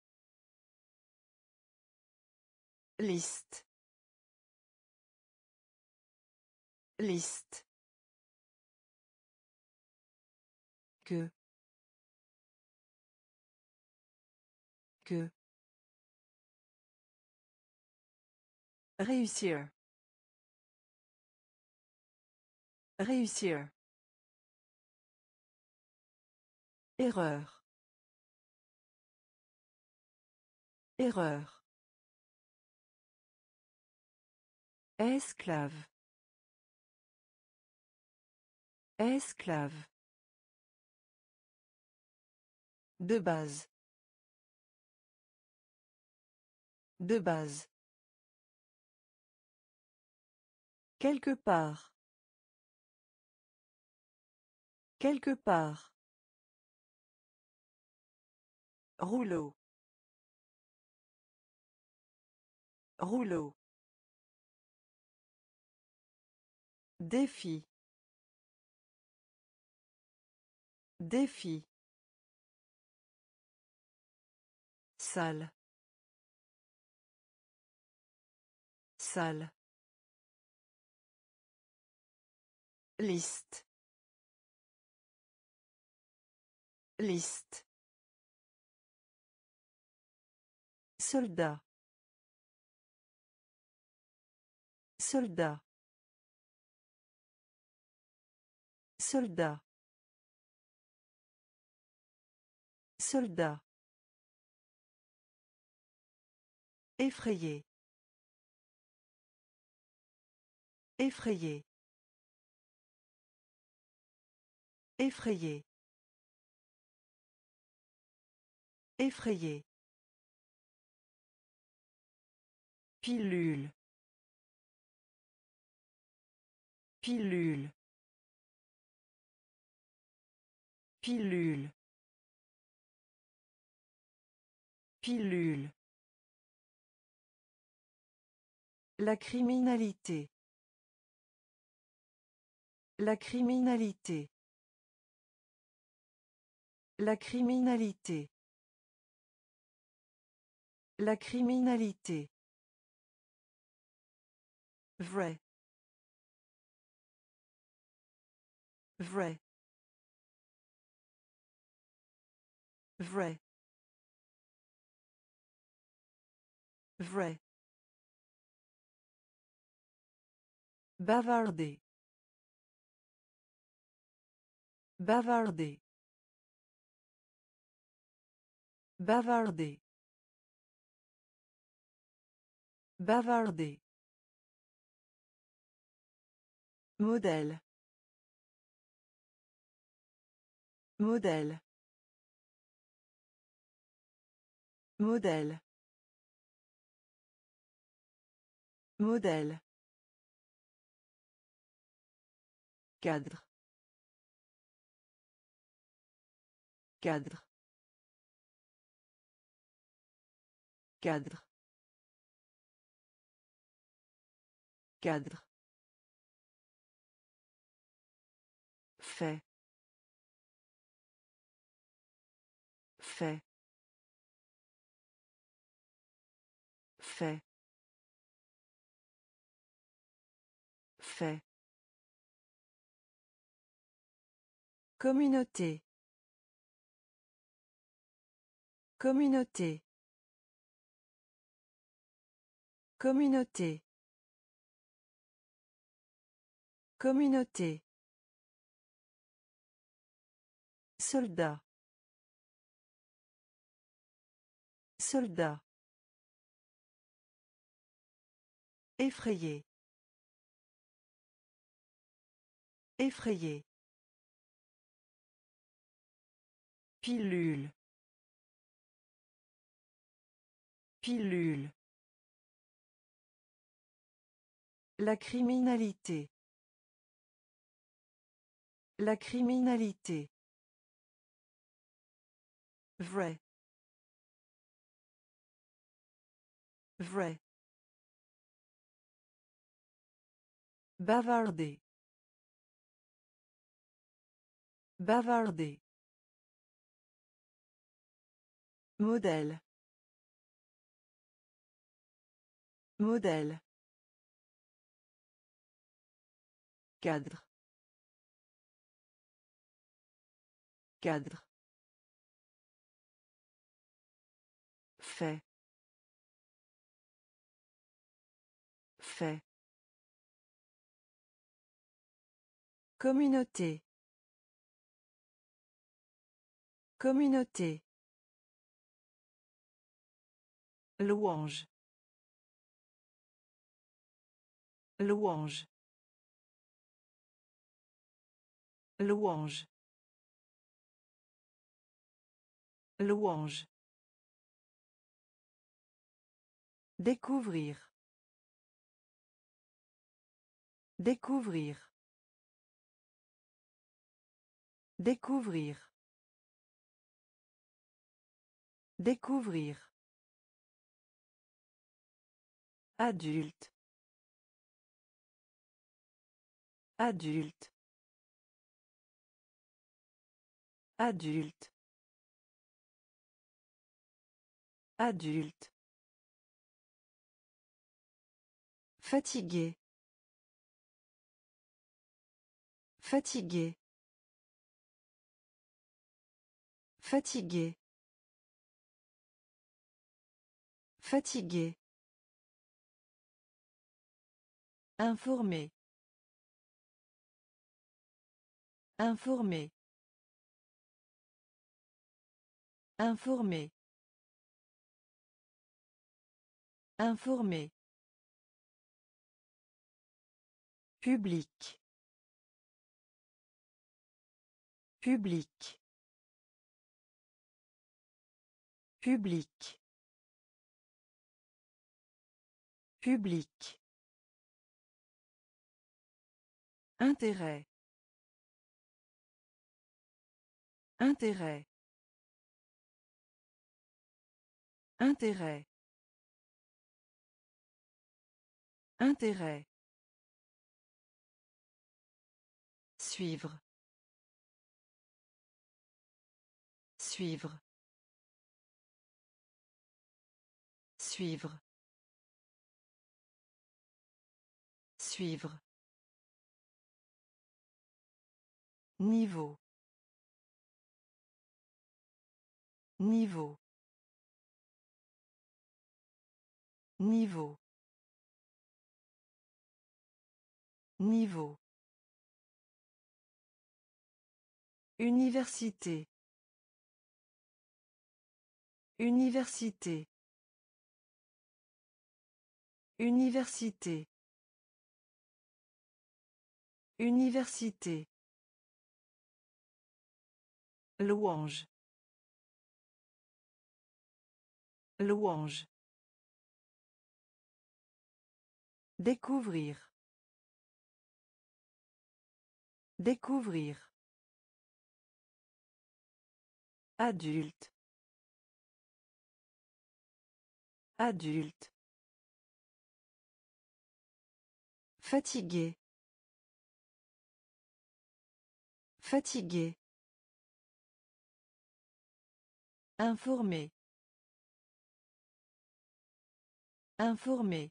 Liste. Liste. Que. Que. Réussir. Réussir. Erreur. Erreur. Esclave. Esclave. De base. De base. Quelque part. Quelque part. Rouleau. Rouleau. Défi. Défi. Salle. Salle. Liste. Liste. Soldat. Soldat. Soldat. Soldat. Effrayé. Effrayé. Effrayé. Effrayé. Pilule. Pilule. Pilule. Pilule. La criminalité. La criminalité. La criminalité. La criminalité. Vrai. Vrai. Vrai. Vrai. Bavarder. Bavarder. Bavarder. Bavarder. Modèle. Modèle. Modèle. Modèle. Cadre. Cadre. Cadre. Cadre. Fait. Fait. Fait. Fait. Communauté. Communauté. Communauté. Communauté. Soldat. Soldat. Effrayé. Effrayé. Pilule. Pilule. La criminalité. La criminalité. Vrai. Vrai. Bavarder. Bavarder. Modèle. Modèle. Cadre. Cadre. Fait. Fait. Communauté. Communauté. Louange. Louange. Louange. Louange. Découvrir. Découvrir. Découvrir. Découvrir. Adulte. Adulte. Adulte. Adulte. Fatigué. Fatigué. Fatigué. Fatigué. Informé. Informé. Informé. Informé. Public. Public. Public. Public. Intérêt. Intérêt. Intérêt. Intérêt. Suivre. Suivre. Suivre. Suivre. Niveau. Niveau. Niveau. Niveau. Université. Université. Université. Université. Louange. Louange. Découvrir. Découvrir. Adulte. Adulte. Fatigué. Fatigué. Informé. Informé.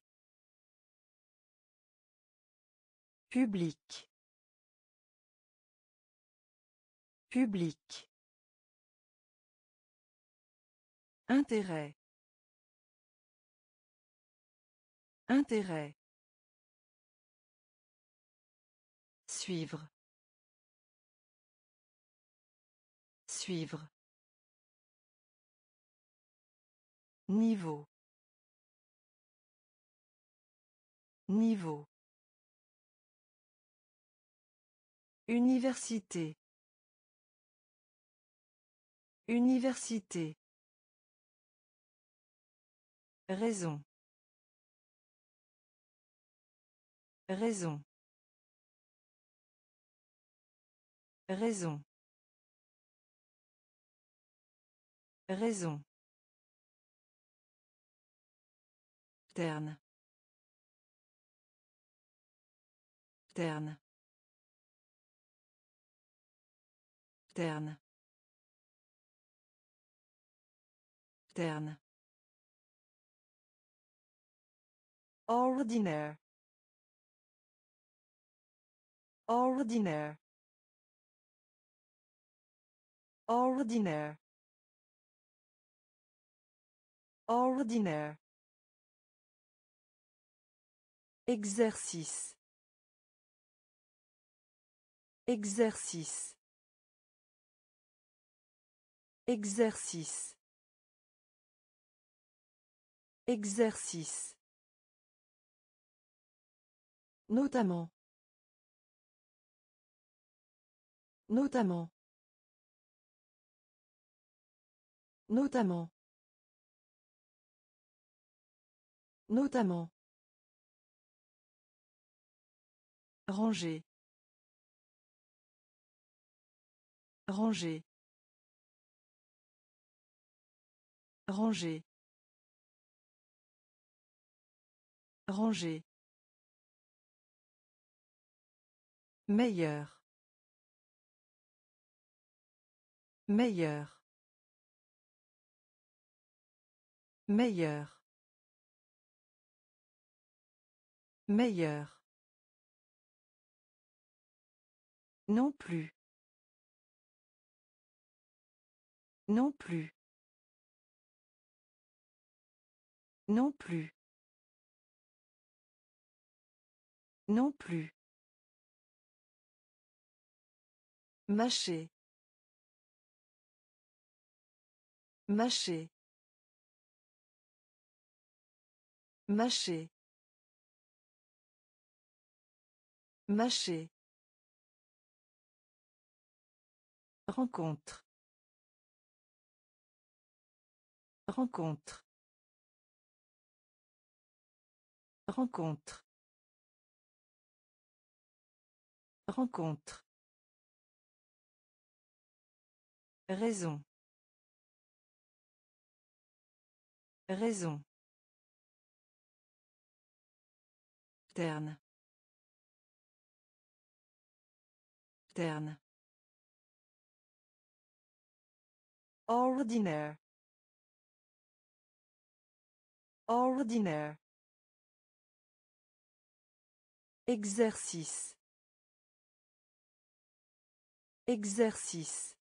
Public. Public. Intérêt. Intérêt. Suivre. Suivre. Niveau. Niveau. Université. Université. Raison. Raison. Raison. Raison. Terne. Terne. Terne. Terne. Ordinaire. Ordinaire. Ordinaire. Ordinaire. Exercice. Exercice. Exercice. Exercice. Notamment. Notamment. Notamment. Notamment. Ranger. Ranger. Ranger. Ranger. Meilleur. Meilleur. Meilleur. Meilleur. Non plus. Non plus. Non plus. Non plus. Mâcher. Mâcher. Mâcher. Mâcher. Rencontre. Rencontre. Rencontre. Rencontre. Raison. Raison. Terne. Terne. Ordinaire. Ordinaire. Exercice. Exercice.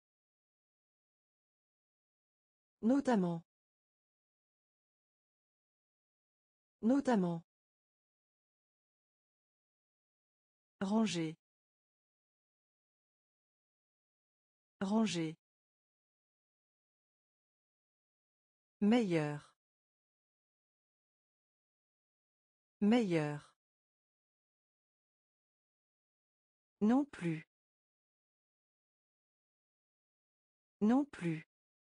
Notamment. Notamment. Ranger. Ranger. Meilleur. Meilleur. Non plus. Non plus.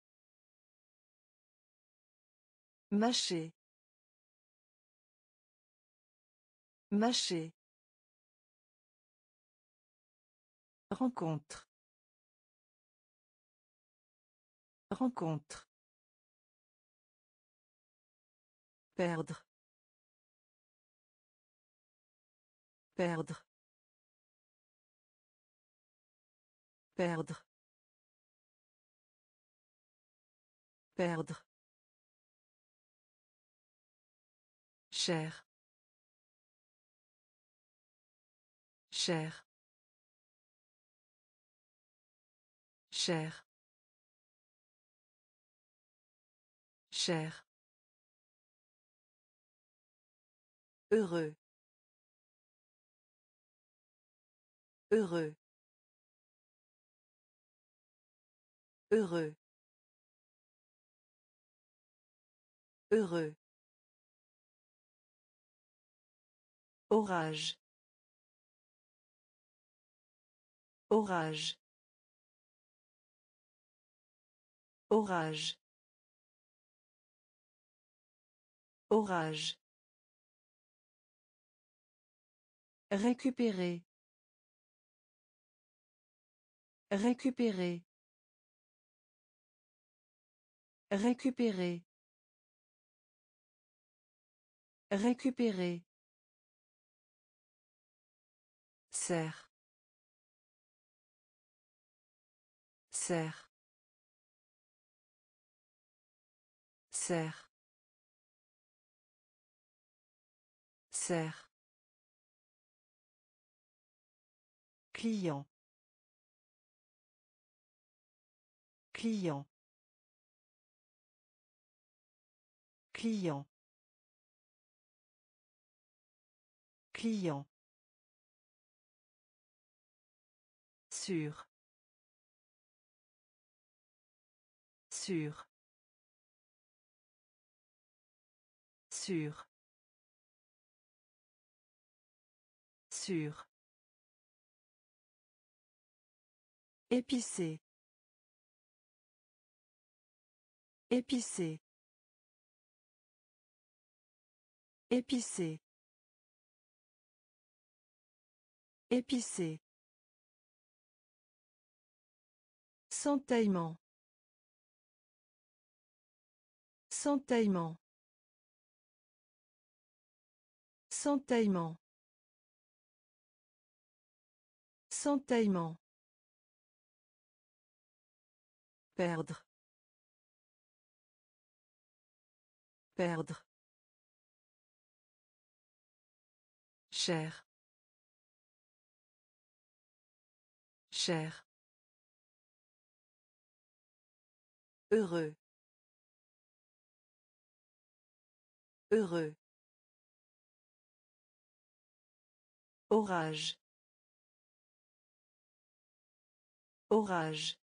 Mâcher. Mâcher. Rencontre. Rencontre. Perdre. Perdre. Perdre. Perdre. Cher. Cher. Cher. Cher. Heureux. Heureux. Heureux. Heureux. Orage. Orage. Orage. Orage. Récupérer. Récupérer. Récupérer. Récupérer. Serre. Serre. Serre. Serre. Client. Client. Client. Client. Sûr. Sûr. Sûr. Sûr. Épicé. Épicé. Épicé. Épicé. Centaillement. Centaillement. Centaillement. Centaillement. Perdre. Perdre. Cher. Cher. Heureux. Heureux. Orage. Orage.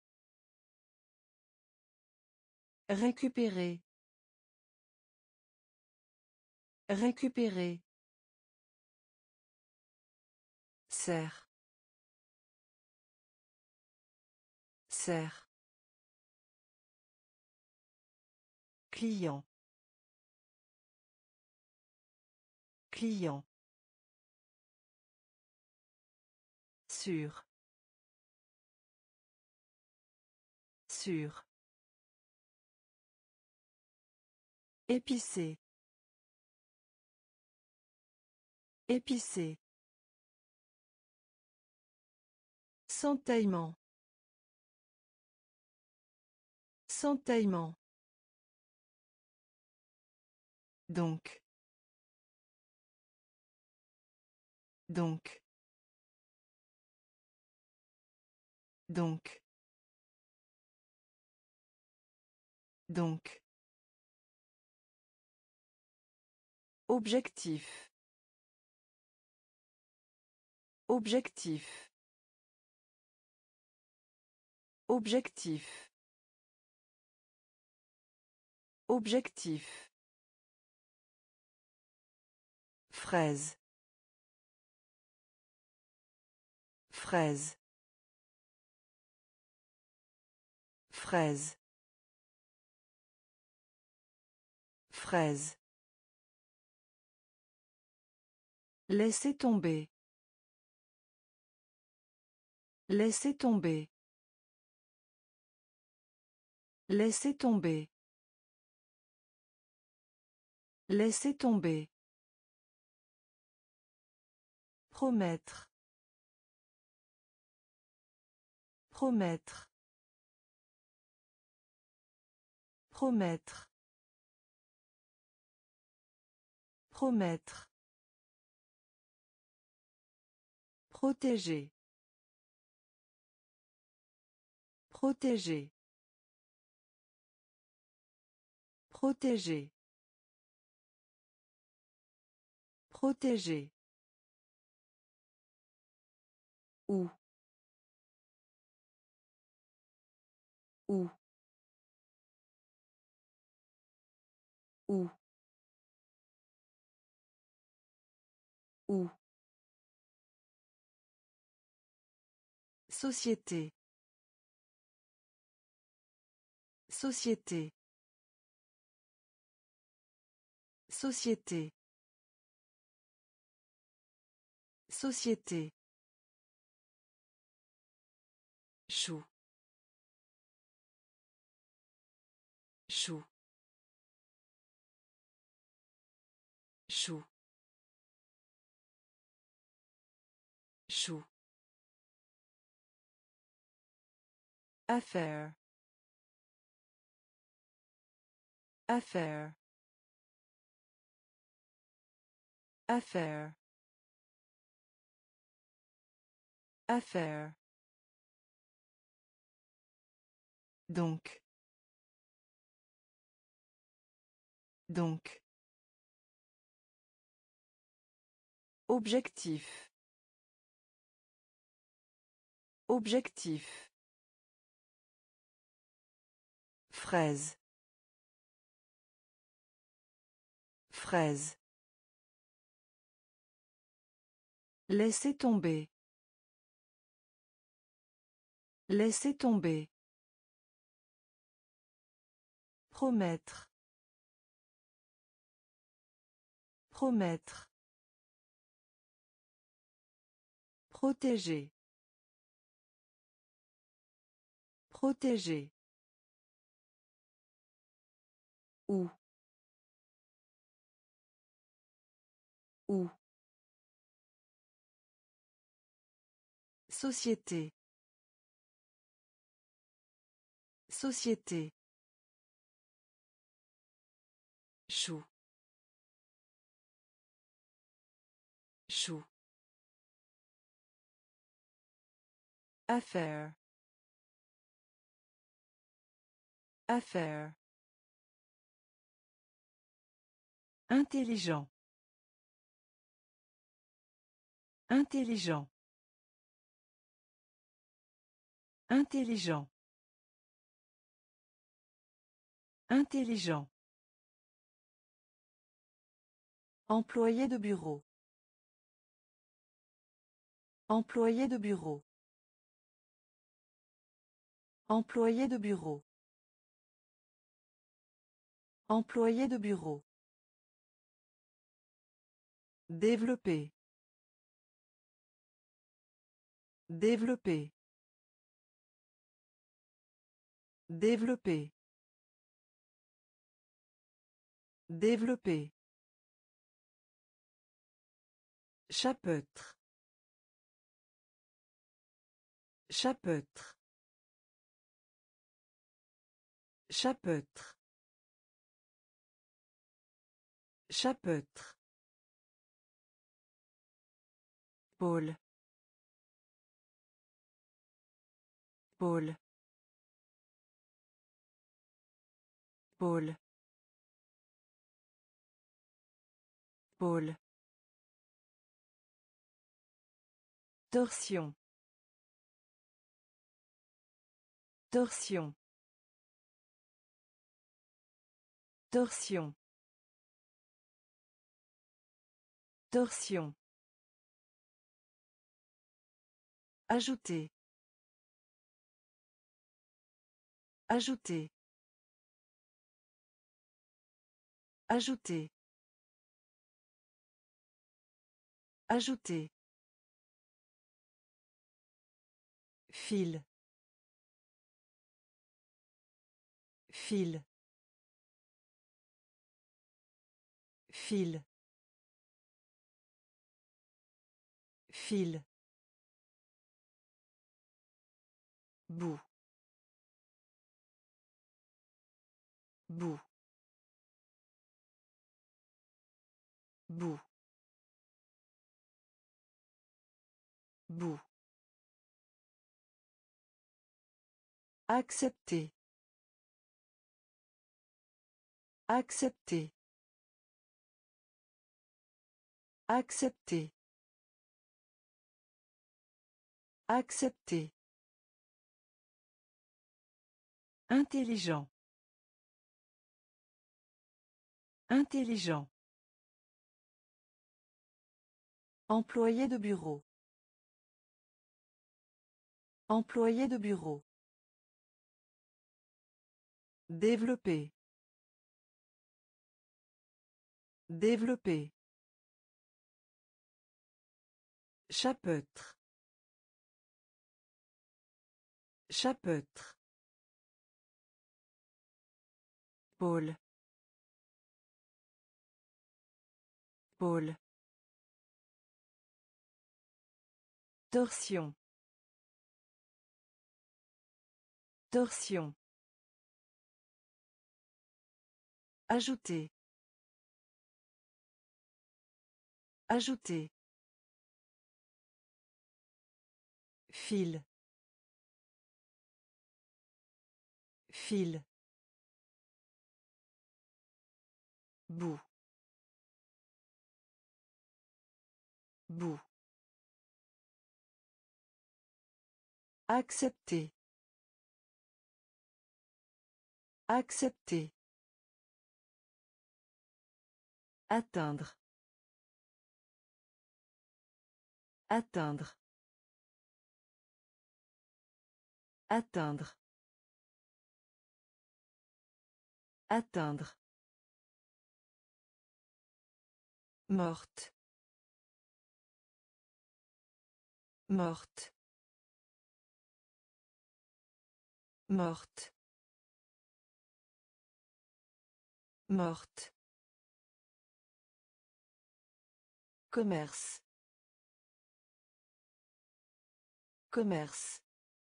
Récupérer. Récupérer. Serre. Serre. Client. Client. Sûr. Sûr. Épicé. Épicé. Centaillement. Centaillement. Donc. Donc. Donc. Donc. Objectif. Objectif. Objectif. Objectif. Fraise. Fraise. Fraise. Fraise. Laissez tomber. Laissez tomber. Laissez tomber. Laisser tomber. Promettre. Promettre. Promettre. Promettre. Protéger. Protéger. Protéger. Protéger. Où. Où. Où. Où. Société. Société. Société. Société. Chou. Chou. Chou. Chou. Affaire. Affaire. Affaire. Affaire. Donc. Donc. Objectif. Objectif. Fraise. Fraise. Laisser tomber. Laisser tomber. Promettre. Promettre. Protéger. Protéger. Où. Où. Société. Société. Chou. Chou. Affaire. Affaire. Intelligent. Intelligent. Intelligent. Intelligent. Employé de bureau. Employé de bureau. Employé de bureau. Employé de bureau. Développer. Développer. Développer. Développer. Chapeautre. Chapeautre. Chapeautre. Chapeautre. Pôle. Pôle. Pôle. Pôle. Torsion. Torsion. Torsion. Torsion. Ajouter. Ajouter. Ajouter. Ajouter. Fil. Fil. Fil. Fil. Bout. Bout. Bout. Bout. Accepter. Accepter. Accepter. Accepter. Intelligent. Intelligent. Employé de bureau. Employé de bureau. Développer. Développer. Chapeautre. Chapeautre. Pôle. Pôle. Torsion. Torsion. Ajouter. Ajouter. Fil. Fil. Bout. Bout. Accepter. Accepter. Atteindre. Atteindre. Atteindre. Atteindre. Morte. Morte. Morte. Morte. Commerce. Commerce.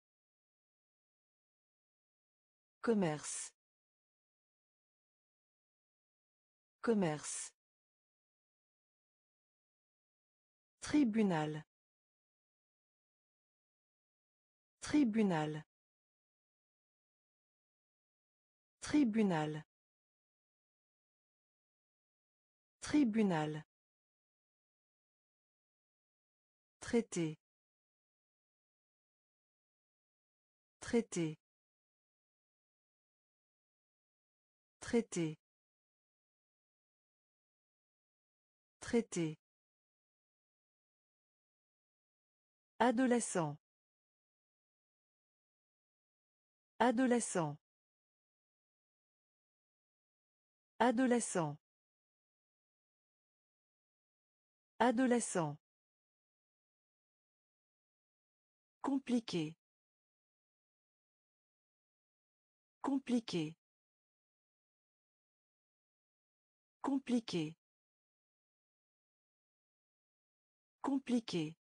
Commerce. Commerce. Tribunal. Tribunal. Tribunal. Tribunal. Traité. Traité. Traité. Traité. Adolescent. Adolescent. Adolescent. Adolescent. Compliqué. Compliqué. Compliqué. Compliqué.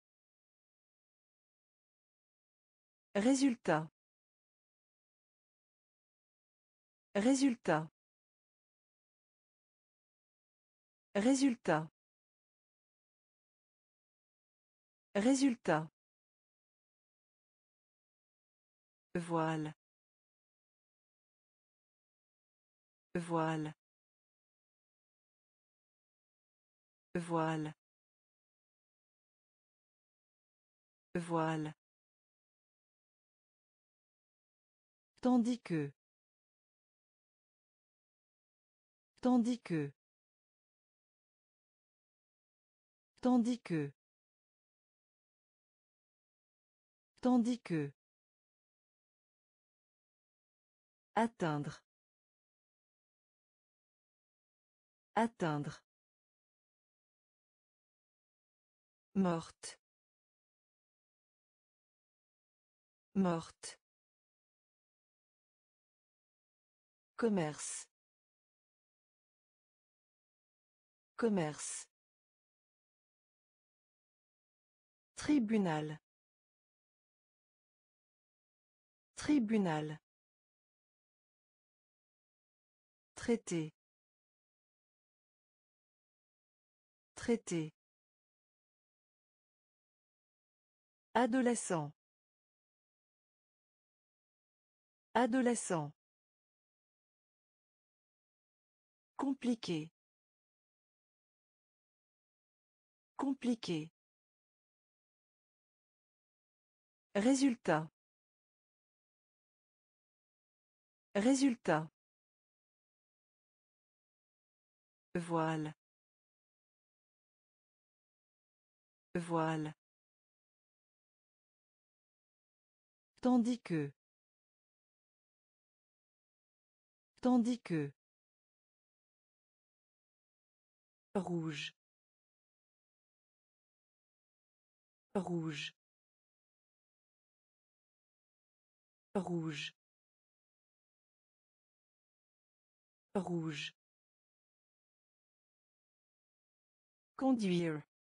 Résultat. Résultat. Résultat. Résultat. Voile. Voile. Voile. Voile. Tandis que. Tandis que. Tandis que. Tandis que. Atteindre. Atteindre. Morte. Morte. Commerce. Commerce. Tribunal. Tribunal. Traité. Traité. Adolescent. Adolescent. Compliqué. Compliqué. Résultat. Résultat. Voile. Voile. Tandis que. Tandis que. Rouge. Rouge. Rouge. Rouge. Conduire.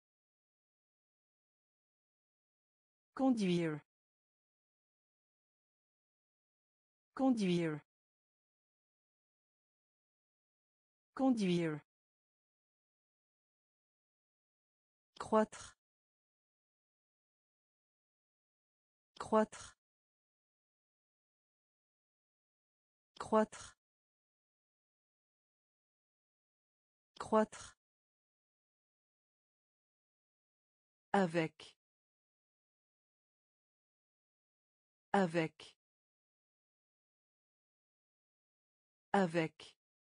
Conduire. Conduire. Conduire. Croître. Croître. Croître. Croître. Avec. Avec. Avec.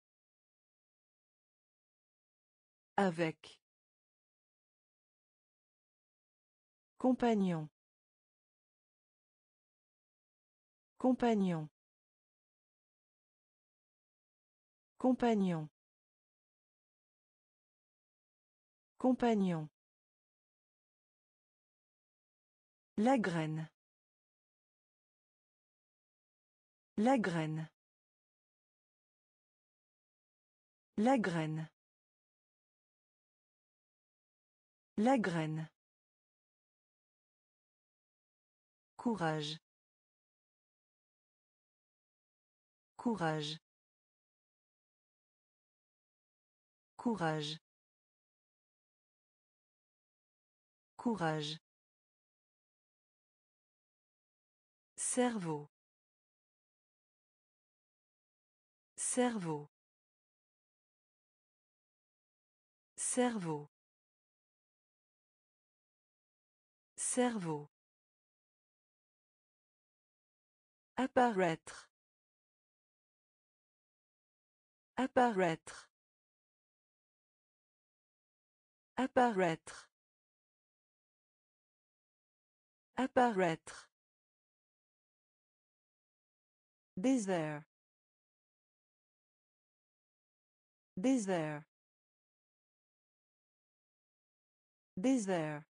Avec. Compagnon. Compagnon. Compagnon. Compagnon. La graine. La graine. La graine. La graine. Courage. Courage. Courage. Courage. Cerveau. Cerveau. Cerveau. Cerveau. Apparaître. Apparaître. Apparaître. Apparaître. Désert. Désert. Désert.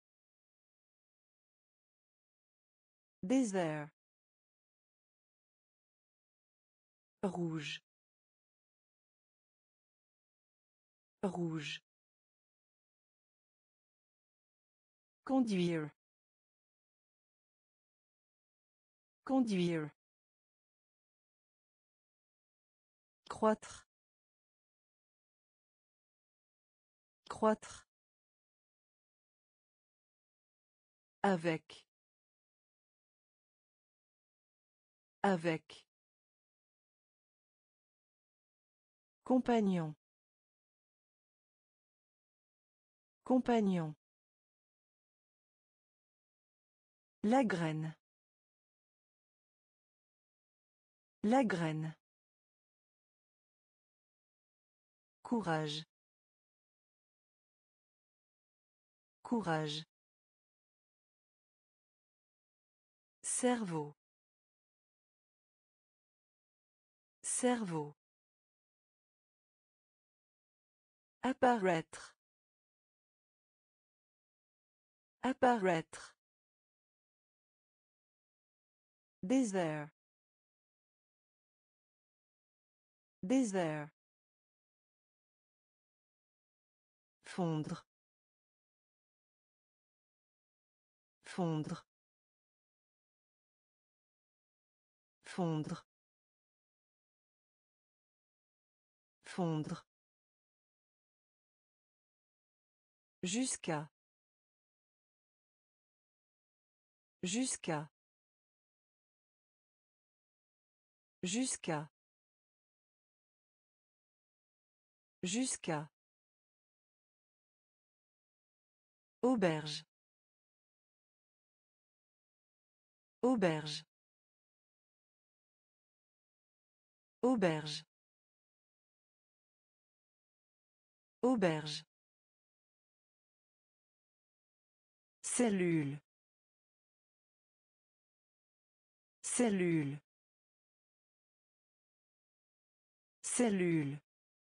Désert. Rouge. Rouge. Conduire. Conduire. Croître. Croître. Avec. Avec. Compagnon. Compagnon. La graine. La graine. Courage. Courage. Cerveau. Cerveau. Apparaître. Apparaître. Désert. Désert. Fondre. Fondre. Fondre. Fondre. Jusqu'à. Jusqu'à. Jusqu'à. Jusqu'à. Auberge. Auberge. Auberge. Auberge. Cellule. Cellule. Cellule.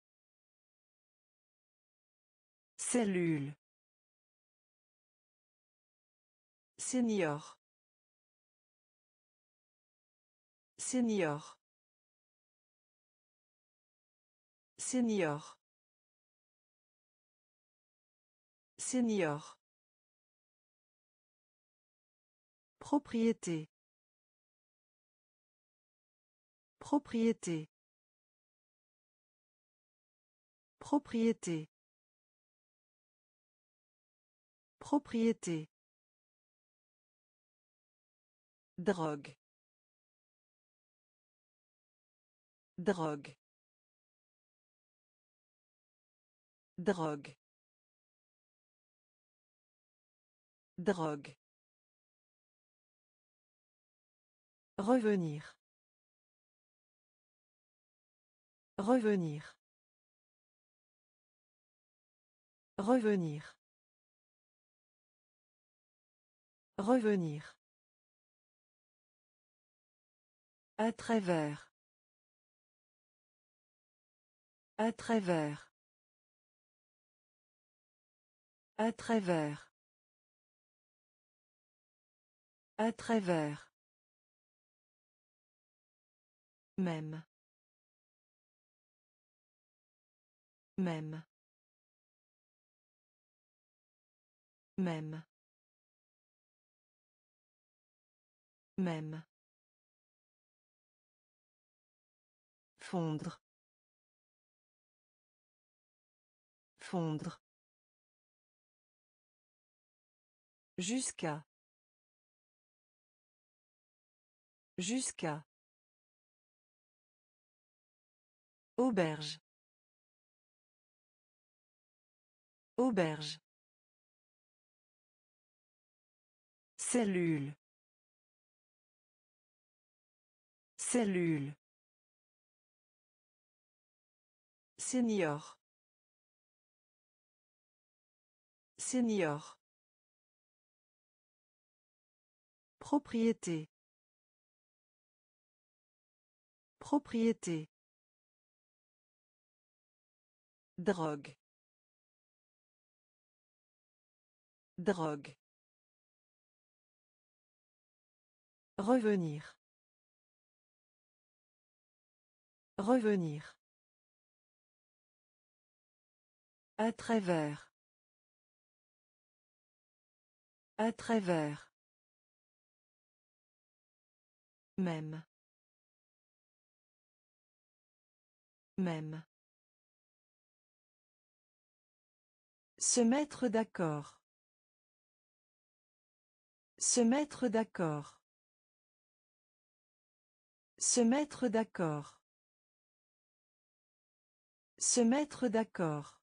Cellule. Senior. Senior. Senior. Senior. Propriété. Propriété. Propriété. Propriété. Drogue. Drogue. Drogue. Drogue. Revenir. Revenir. Revenir. Revenir. À travers. À travers. À travers. À travers. Même. Même. Même. Même. Fondre. Fondre. Jusqu'à. Jusqu'à. Auberge. Auberge. Cellule. Cellule. Senior. Senior. Propriété. Propriété. Drogue. Drogue. Revenir. Revenir. À travers. À travers. Même. Même. Se mettre d'accord. Se mettre d'accord. Se mettre d'accord. Se mettre d'accord.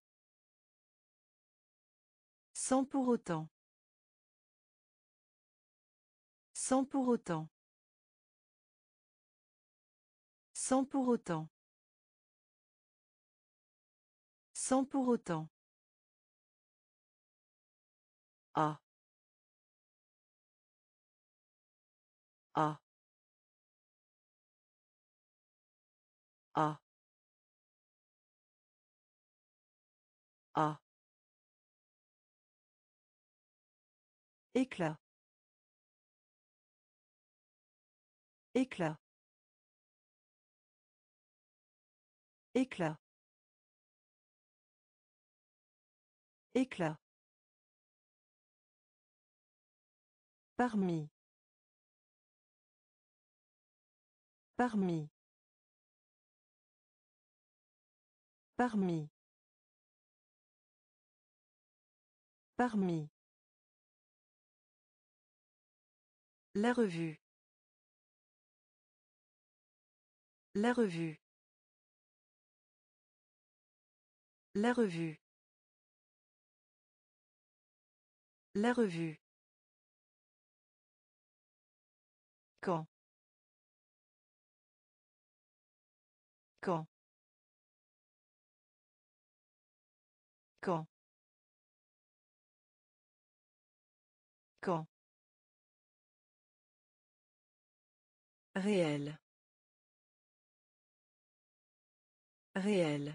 Sans pour autant. Sans pour autant. Sans pour autant. Sans pour autant. Ah. Ah. Ah. Ah. Éclat. Éclat. Éclat. Éclat. Parmi. Parmi. Parmi. Parmi. La revue. La revue. La revue. La revue. Quand. Quand. Quand. Quand. Réel. Réel.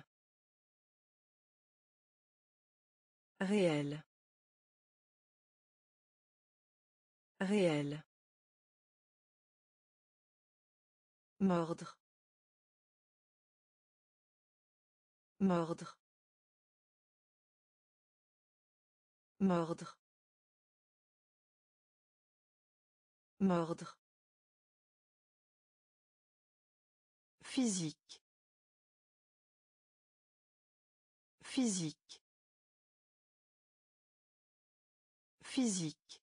Réel. Réel. Mordre. Mordre. Mordre. Mordre. Physique. Physique. Physique.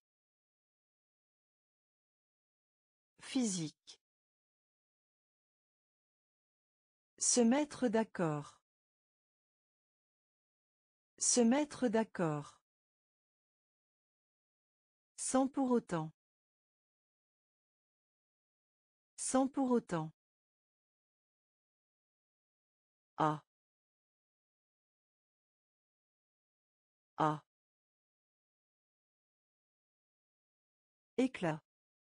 Physique. Se mettre d'accord. Se mettre d'accord. Sans pour autant. Sans pour autant. Ah. Ah. Éclat.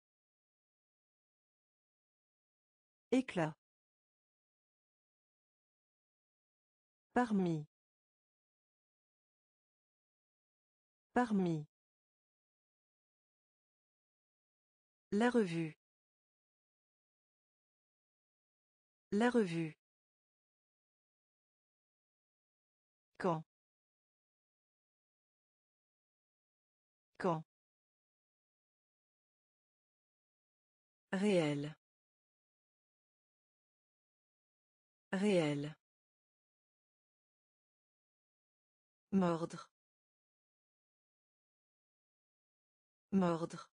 Éclat. Parmi. Parmi. La revue. La revue. Quand. Quand. Réel. Réel. Mordre. Mordre.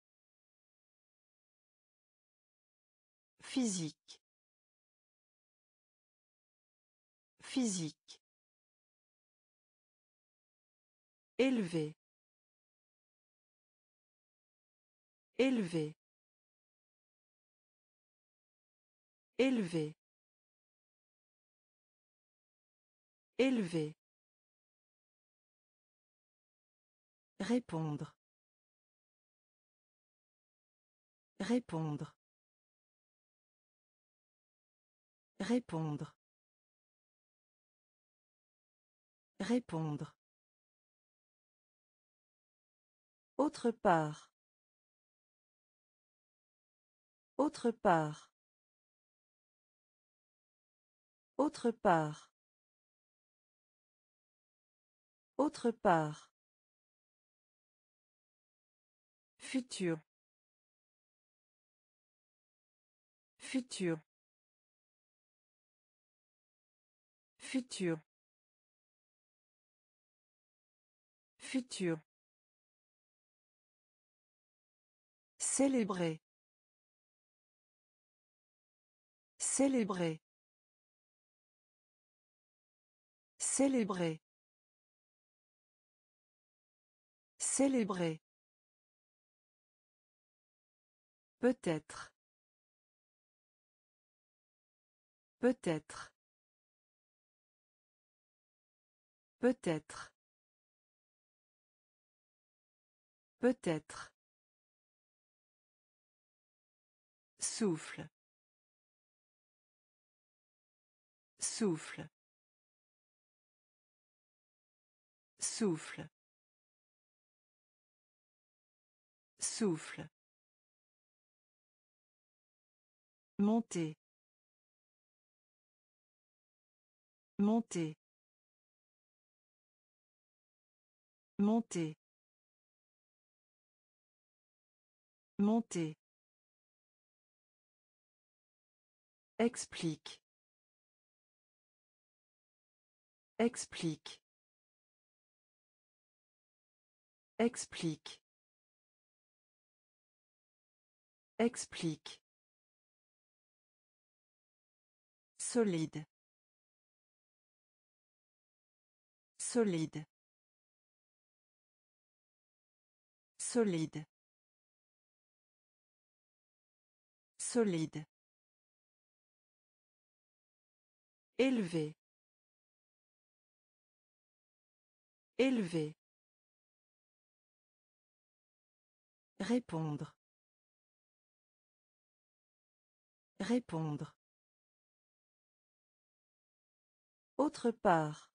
Physique. Physique. Élevé. Élevé. Élevé. Élevé. Répondre. Répondre. Répondre. Répondre. Autre part. Autre part. Autre part. Autre part. Futur. Futur. Futur. Futur. Célébrer. Célébrer. Célébrer. Célébrer. Peut-être. Peut-être. Peut-être. Peut-être. Souffle. Souffle. Souffle. Souffle. Monter. Monter. Monter. Monter. Explique. Explique. Explique. Explique. Solide. Solide. Solide. Solide. Élevé. Élevé. Répondre. Répondre. Autre part.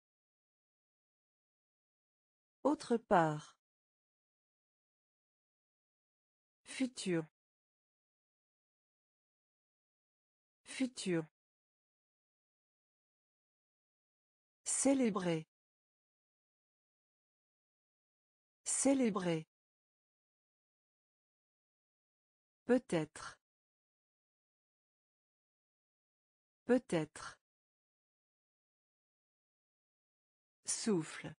Autre part. Futur. Futur. Célébrer. Célébrer. Peut-être. Peut-être. Souffle.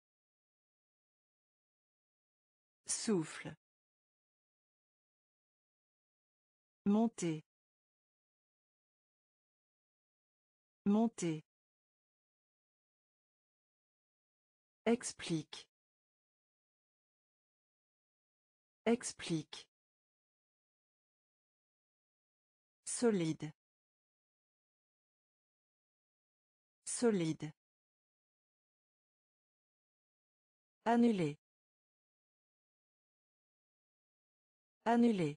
Souffle. Monter. Monter. Explique. Explique. Solide. Solide. Annuler. Annuler.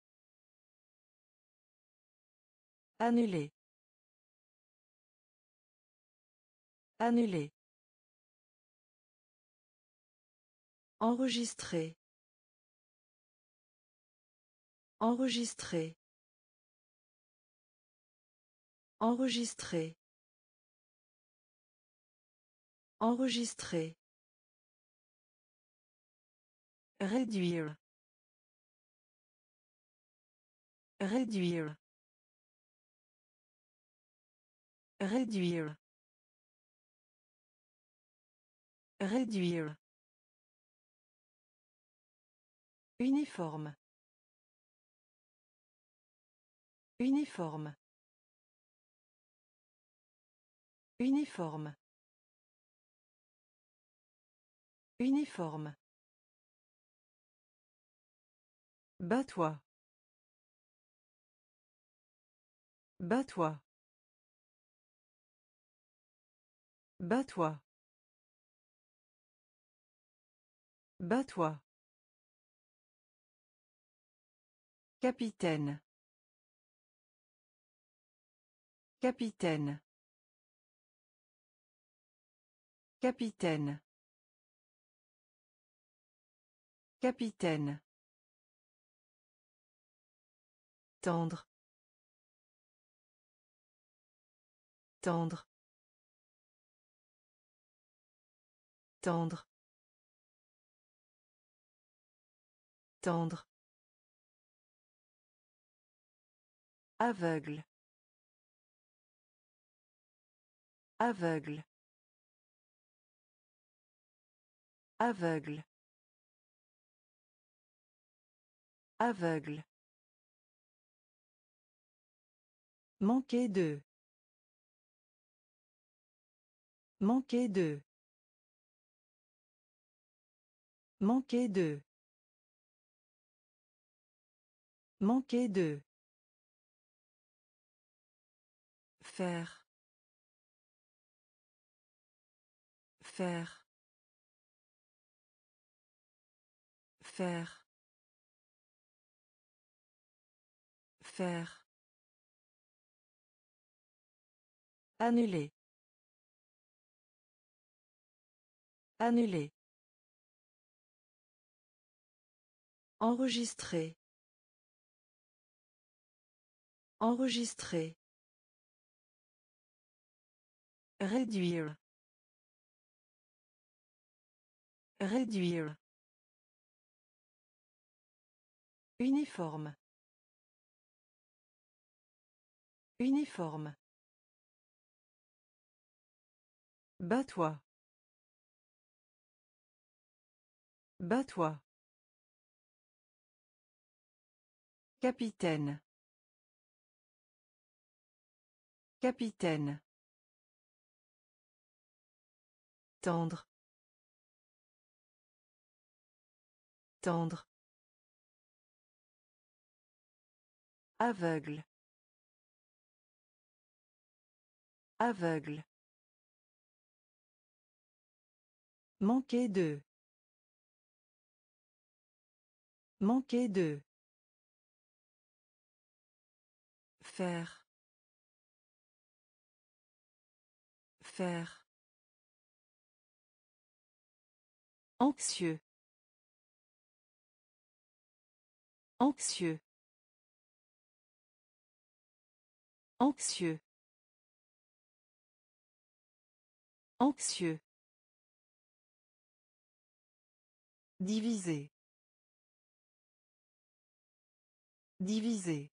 Annuler. Annuler. Enregistrer. Enregistrer. Enregistrer. Enregistrer. Réduire. Réduire. Réduire. Réduire. Uniforme. Uniforme. Uniforme. Uniforme. Bats-toi. Bats-toi. Bats-toi. Bats-toi. Capitaine. Capitaine. Capitaine. Capitaine. Tendre. Tendre. Tendre. Tendre. Aveugle. Aveugle. Aveugle. Aveugle. Manquer de. Manquer de. Manquer de. Manquer de. Faire. Faire. Faire. Faire. Annuler. Annuler. Enregistrer. Enregistrer. Réduire. Réduire. Uniforme. Uniforme. Bats-toi. Bats-toi. Capitaine. Capitaine. Tendre. Tendre. Aveugle. Aveugle. Manquer de. Manquer de. Faire. Faire. Anxieux. Anxieux. Anxieux. Anxieux. Diviser. Diviser.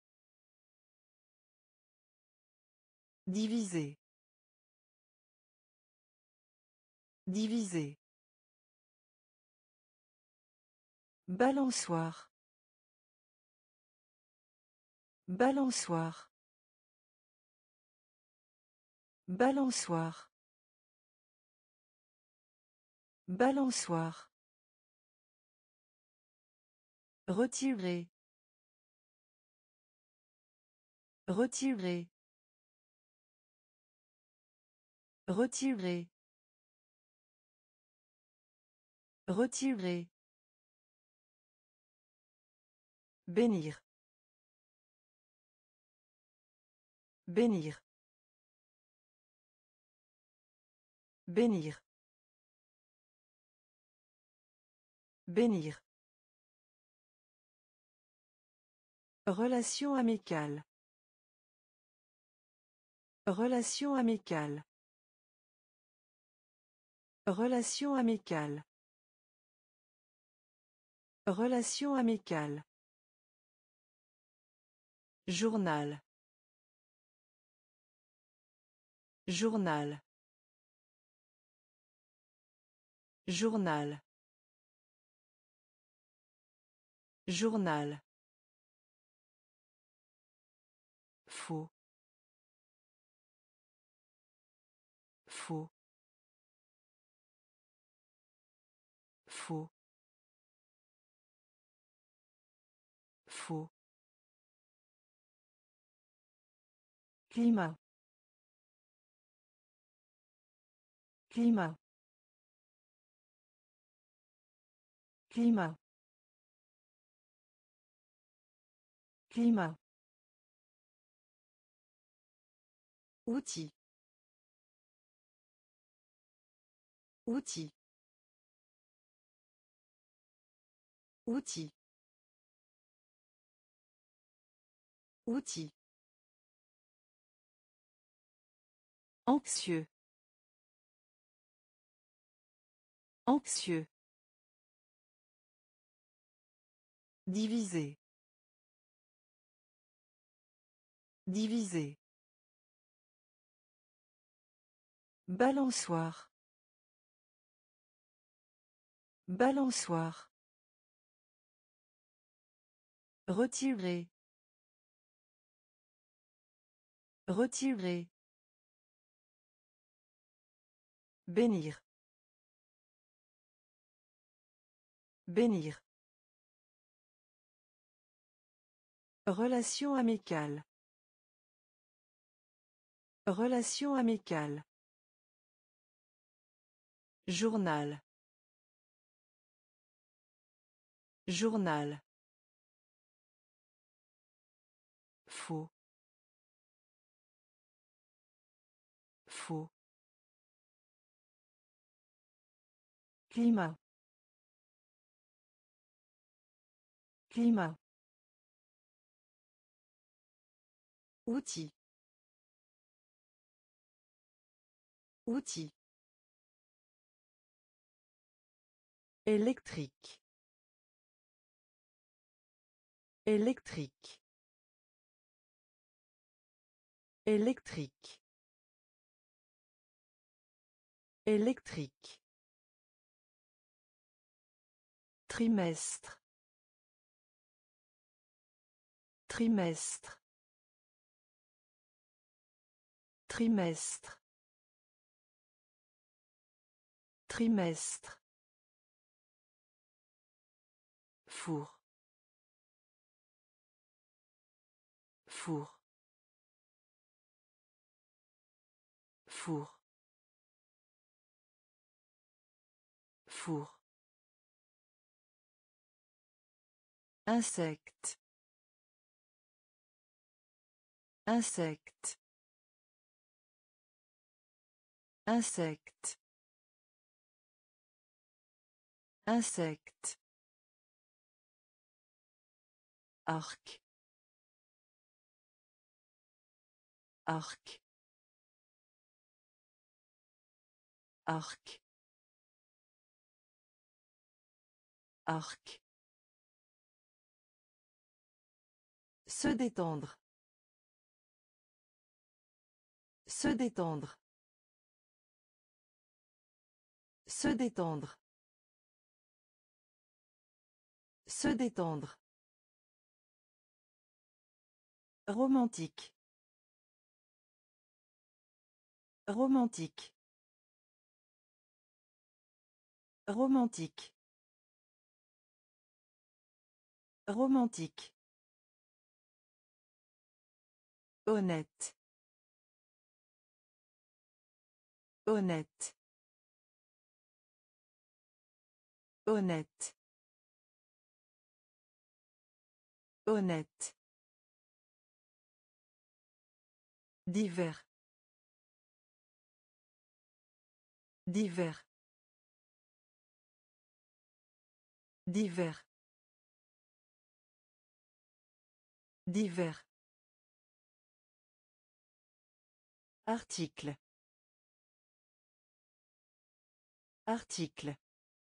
Diviser. Diviser. Balançoire. Balançoire. Balançoire. Balançoire. Retirer. Retirer. Retirer. Retirer. Bénir. Bénir. Bénir. Bénir. Relation amicale. Relation amicale. Relation amicale. Relation amicale. Journal. Journal. Journal. Journal. Faux. Faux. Faux. Faux. Climat. Climat. Climat. Climat. Outil. Outil. Outil. Outil. Anxieux. Anxieux. Diviser. Diviser. Balançoire. Balançoire. Retirer. Retirer. Bénir. Bénir. Relation amicale. Relation amicale. Journal. Journal. Faux. Faux. Climat. Climat. Outil. Outil. Électrique. Électrique. Électrique. Électrique. Trimestre. Trimestre. Trimestre. Trimestre. Four. Four. Four. Four. Insecte. Insecte. Insecte. Insecte. Arc. Arc. Arc. Arc. Se détendre. Se détendre. Se détendre. Se détendre. Romantique. Romantique. Romantique. Romantique. Honnête. Honnête. Honnête. Honnête. Divers. Divers. Divers. Divers. Article. Article.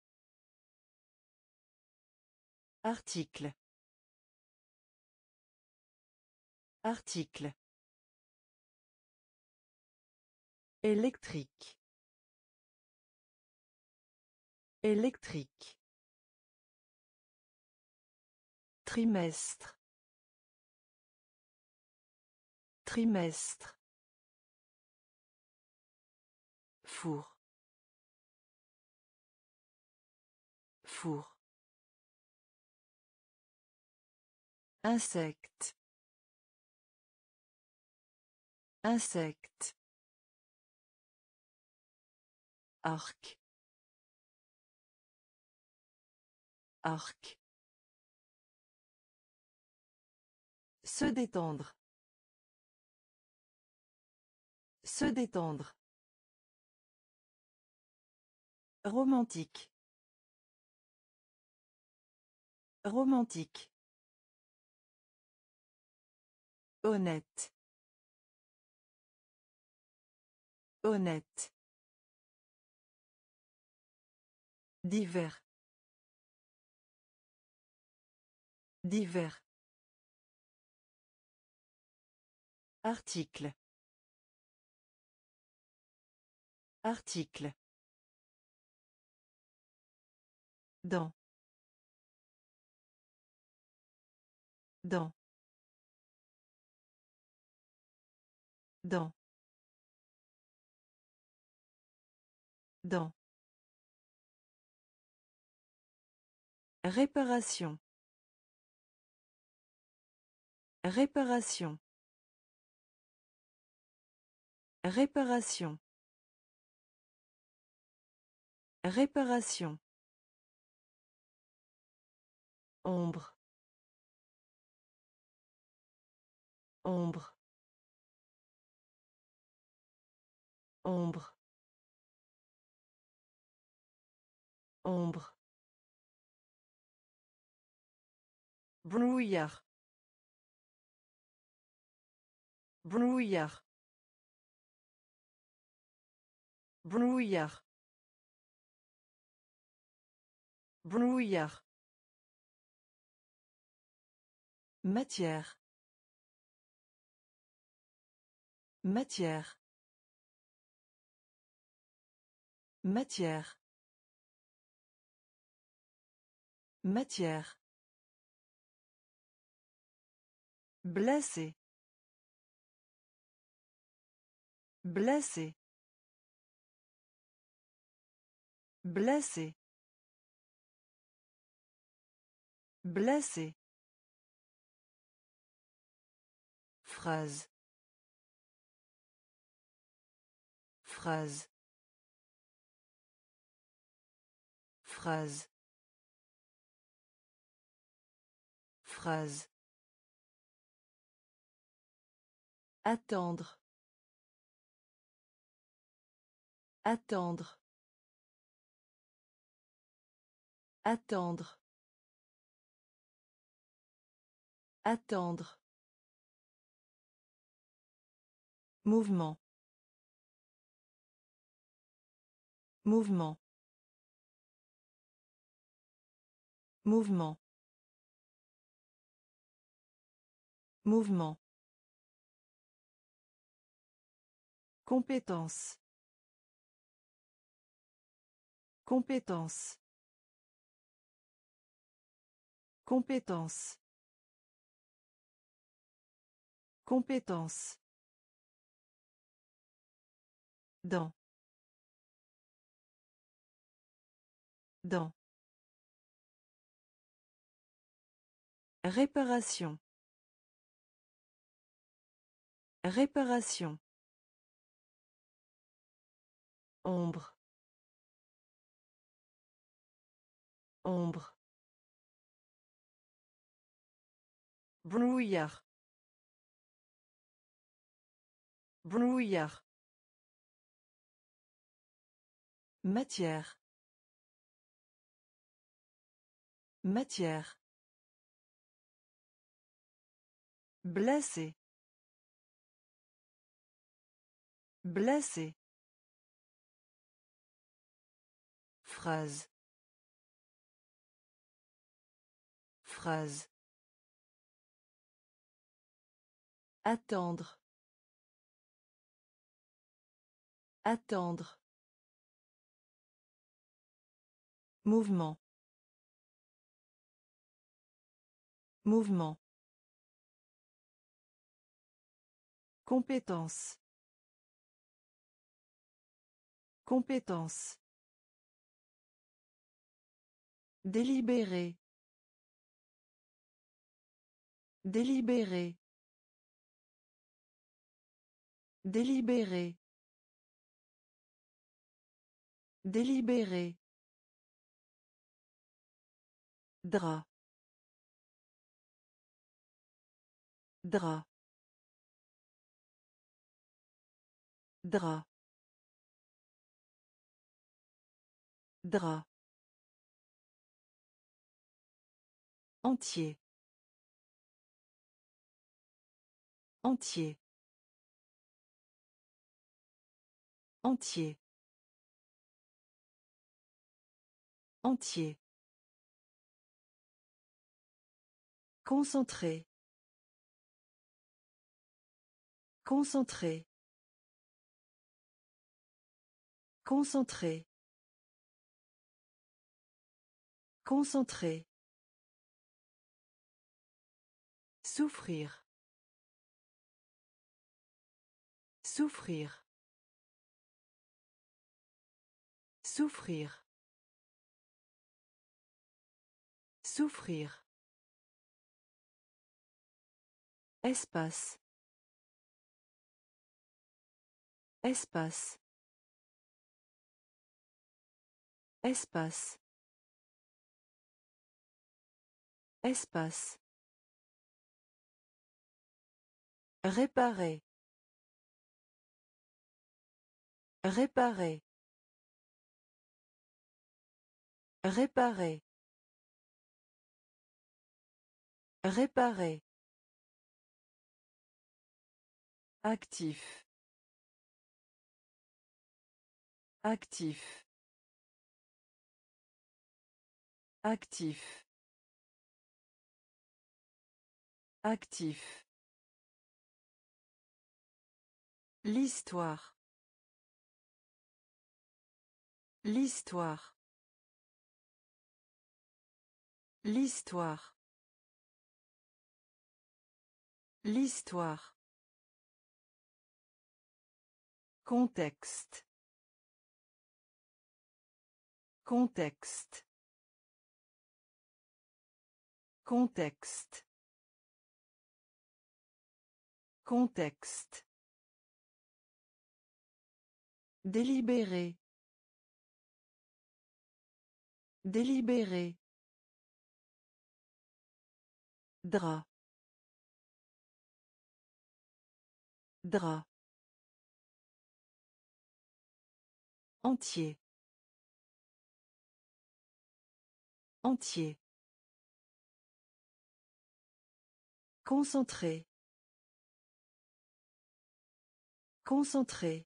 Article. Article. Électrique. Électrique. Trimestre. Trimestre. Four. Four. Insecte. Insecte. Arc. Arc. Se détendre. Se détendre. Romantique. Romantique. Honnête. Honnête. Divers. Divers. Article. Article. Dans. Dans. Dans. Dans. Réparation. Réparation. Réparation. Réparation. Ombre. Ombre. Ombre. Ombre. Brouillard. Brouillard. Brouillard. Brouillard. Matière. Matière. Matière. Matière. Blessé. Blessé. Blessé. Blessé. Phrase. Phrase. Phrase. Phrase. Attendre. Attendre. Attendre. Attendre. Mouvement. Mouvement. Mouvement. Mouvement. Compétence. Compétence. Compétence. Compétence. Dans. Dans. Réparation. Réparation. Ombre. Ombre. Brouillard. Brouillard. Matière. Matière. Blessé. Blessé. Phrase. Phrase. Attendre. Attendre. Mouvement. Mouvement. Compétence. Compétence. Délibéré. Délibéré. Délibéré. Délibéré. Drap. Drap. Drap. Drap. Entier. Entier. Entier. Entier. Concentré. Concentré. Concentré. Concentré. Souffrir. Souffrir. Souffrir. Souffrir. Espace. Espace. Espace. Espace. Réparer. Réparer. Réparer. Réparer. Actif. Actif. Actif. Actif. L'histoire. L'histoire. L'histoire. L'histoire. Contexte. Contexte. Contexte. Contexte. Délibéré. Délibéré. Drap. Drap. Entier. Entier. Concentré. Concentré.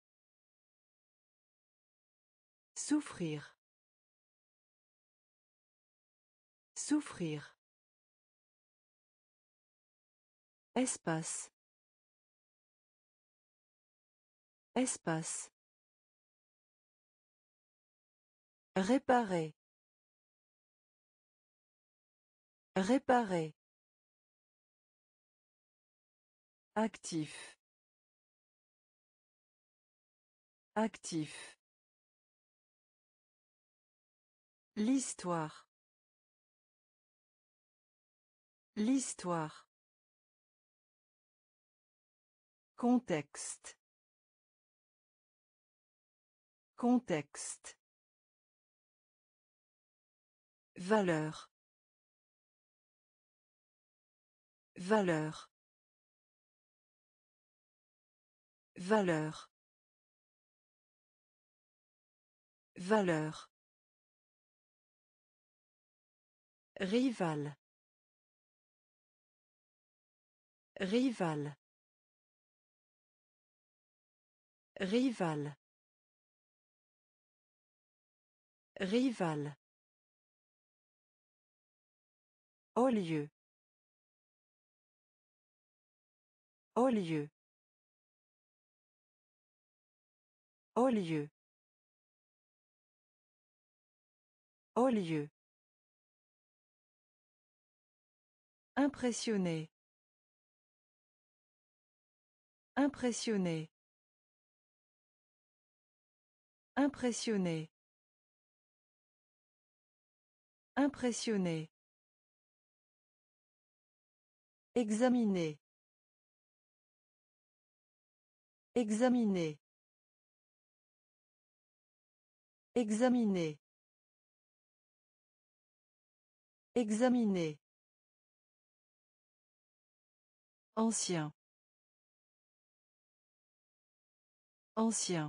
Souffrir. Souffrir. Espace. Espace. Réparer. Réparer. Actif. Actif. L'histoire. L'histoire. Contexte. Contexte. Valeur. Valeur. Valeur. Valeur. Rival. Rival. Rival. Rival. Au lieu. Au lieu. Au lieu. Au lieu. Impressionné. Impressionné. Impressionné. Impressionné. Examiner. Examiner. Examiner. Examiner. Ancien. Ancien.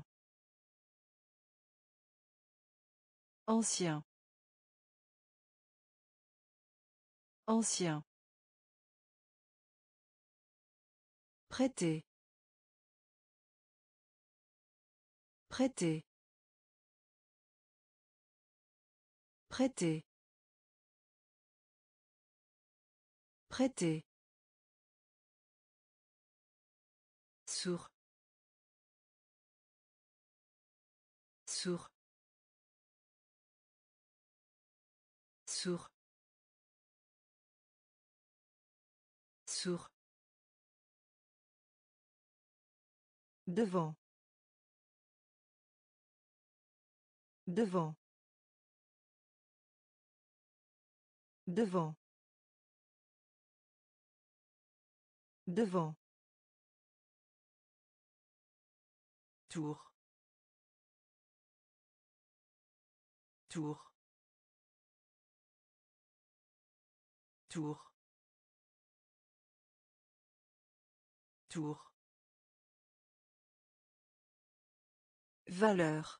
Ancien. Ancien. Prêter. Prêter. Prêter. Prêter. Sourd. Sourd. Sourd. Sourd. Devant. Devant. Devant. Devant. Tour. Tour. Tour. Tour. Valeur.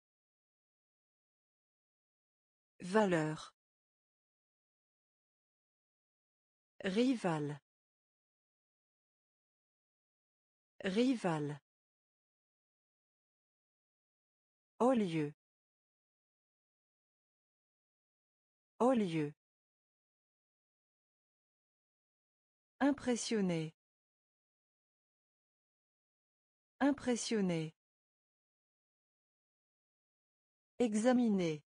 Valeur. Rival. Rival. Au lieu. Au lieu. Impressionné. Impressionné. Examiner.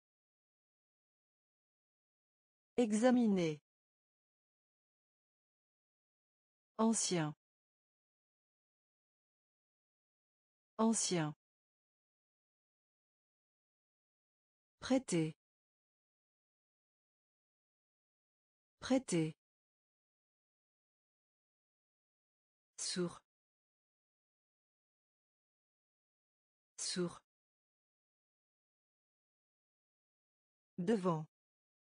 Examiner. Ancien. Ancien. Prêter. Prêter. Sourd. Sourd. Devant.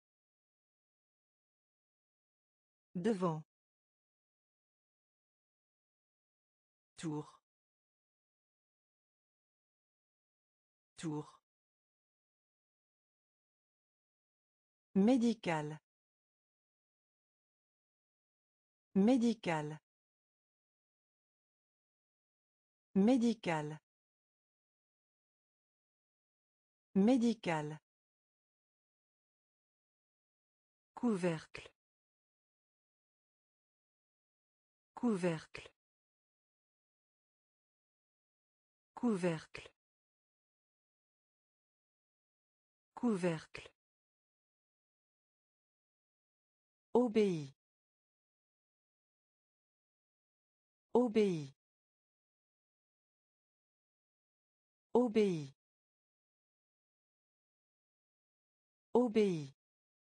Devant. Tour. Tour. Médical. Médical. Médical. Médical. Couvercle. Couvercle. Couvercle. Couvercle. Obéit. Obéit. Obéit. Obéit.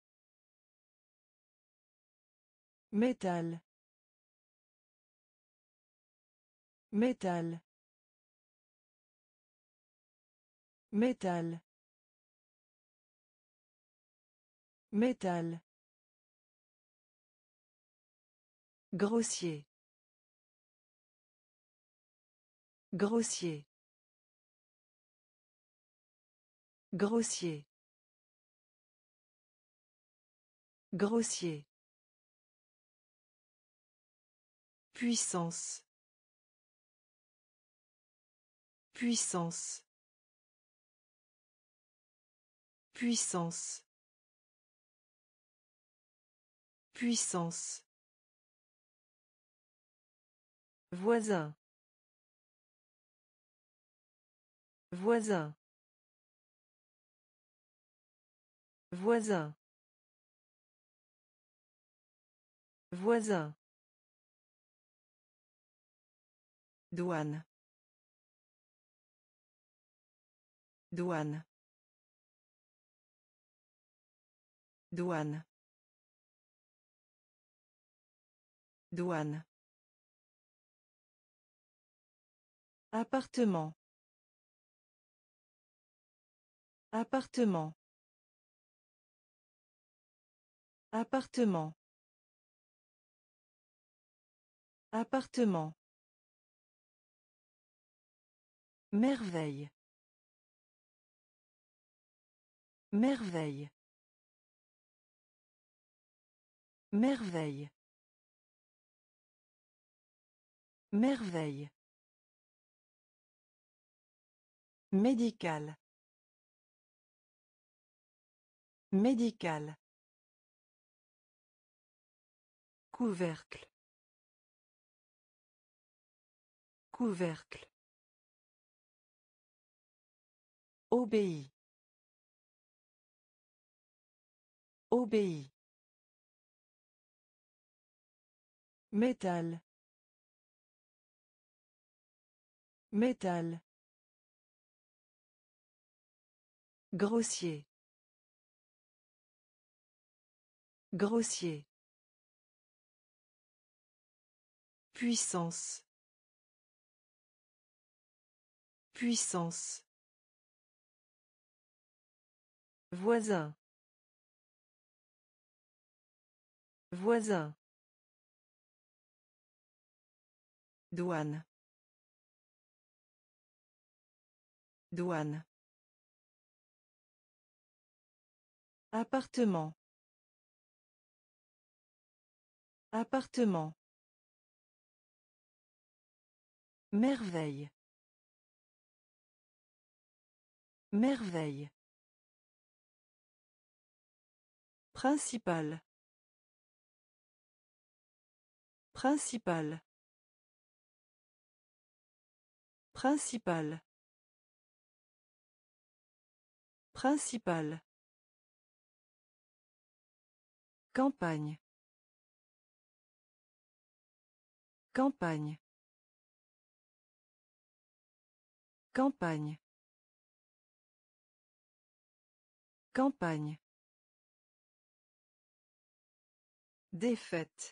Métal. Métal. Métal. Métal. Grossier. Grossier. Grossier. Grossier. Puissance. Puissance. Puissance. Puissance. Voisin. Voisin. Voisin. Voisin. Douane. Douane. Douane. Douane. Appartement. Appartement. Appartement. Appartement. Merveille. Merveille. Merveille. Merveille. Médical. Médical. Couvercle. Couvercle. Obéit. Obéit. Métal. Métal. Grossier. Grossier. Puissance. Puissance. Voisin. Voisin. Douane. Douane. Appartement. Appartement. Merveille. Merveille. Principal. Principal. Principal. Principal. Campagne. Campagne. Campagne. Campagne. Défaite.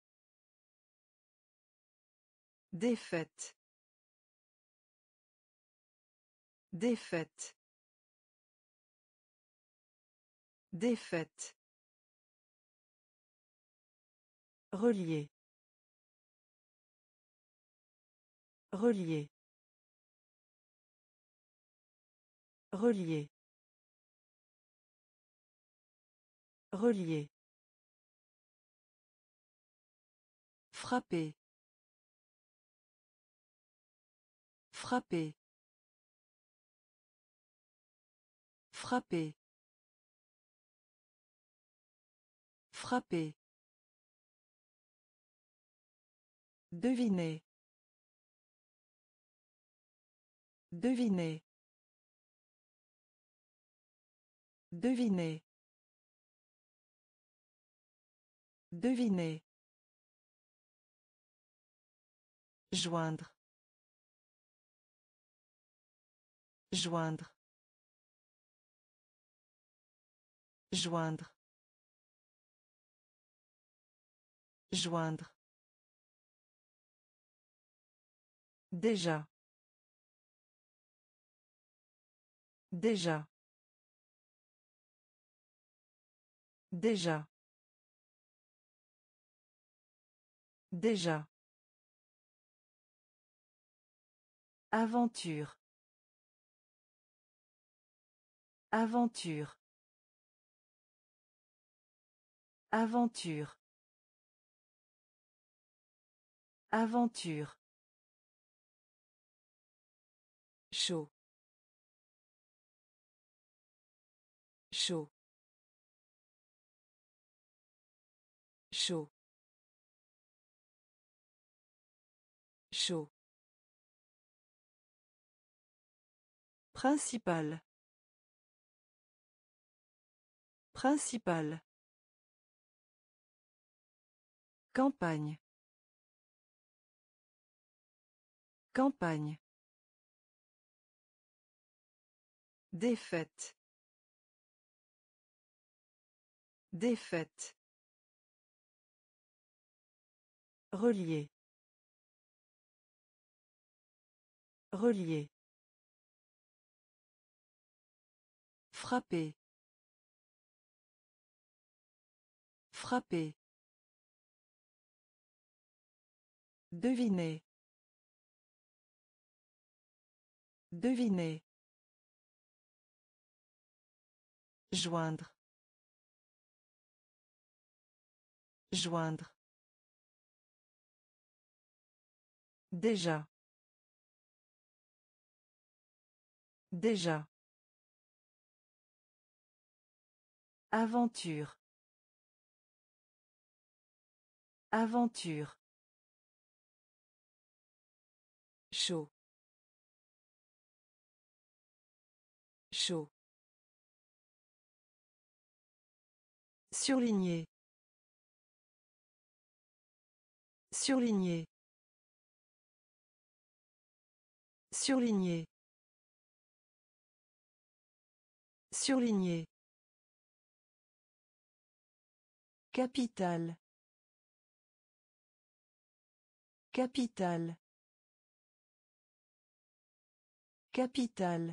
Défaite. Défaite. Défaite. Relier. Relier. Relier. Relier. Frapper. Frapper. Frapper. Frapper. Deviner. Deviner. Deviner. Deviner. Joindre. Joindre. Joindre. Joindre. Déjà. Déjà. Déjà. Déjà. Aventure. Aventure. Aventure. Aventure. Chaud. Chaud. Chaud. Chaud. Principal. Principal. Campagne. Campagne. Défaite. Défaite. Relier. Relier. Frapper. Frapper. Deviner. Deviner. Joindre. Joindre. Déjà. Déjà. Aventure. Aventure. Chaud. Chaud. Surligné. Surligné. Surligné. Surligné. Capitale. Capitale. Capitale.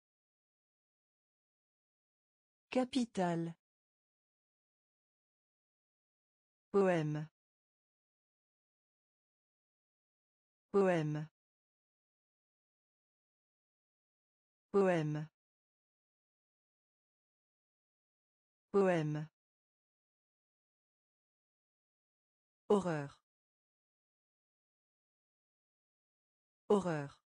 Capitale. Poème. Poème. Poème. Poème. Horreur. Horreur.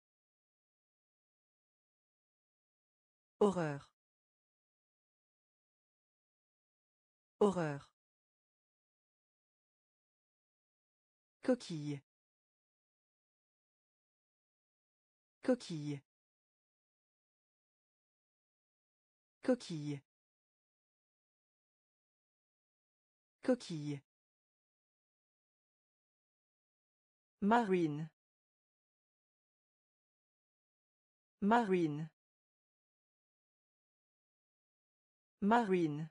Horreur. Horreur. Coquille. Coquille. Coquille. Coquille. Marine. Marine. Marine.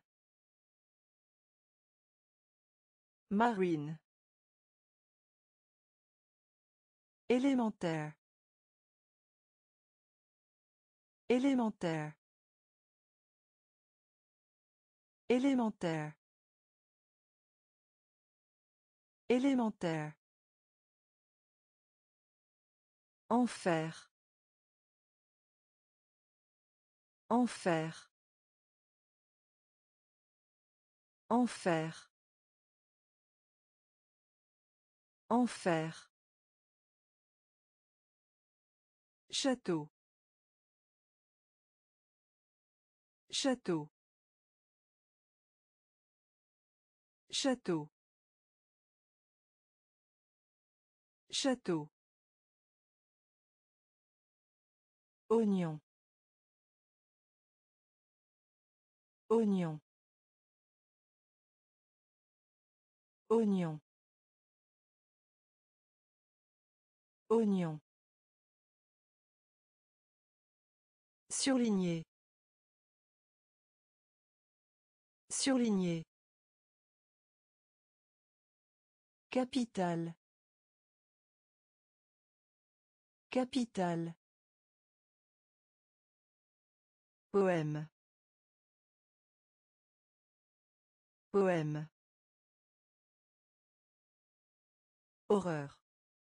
Marine. Élémentaire. Élémentaire. Élémentaire. Élémentaire. Enfer. Enfer. Enfer. Enfer. Château. Château. Château. Château. Oignon. Oignon. Oignon. Oignon. Surligné. Surligné. Capitale. Capitale. Poème. Poème. Horreur.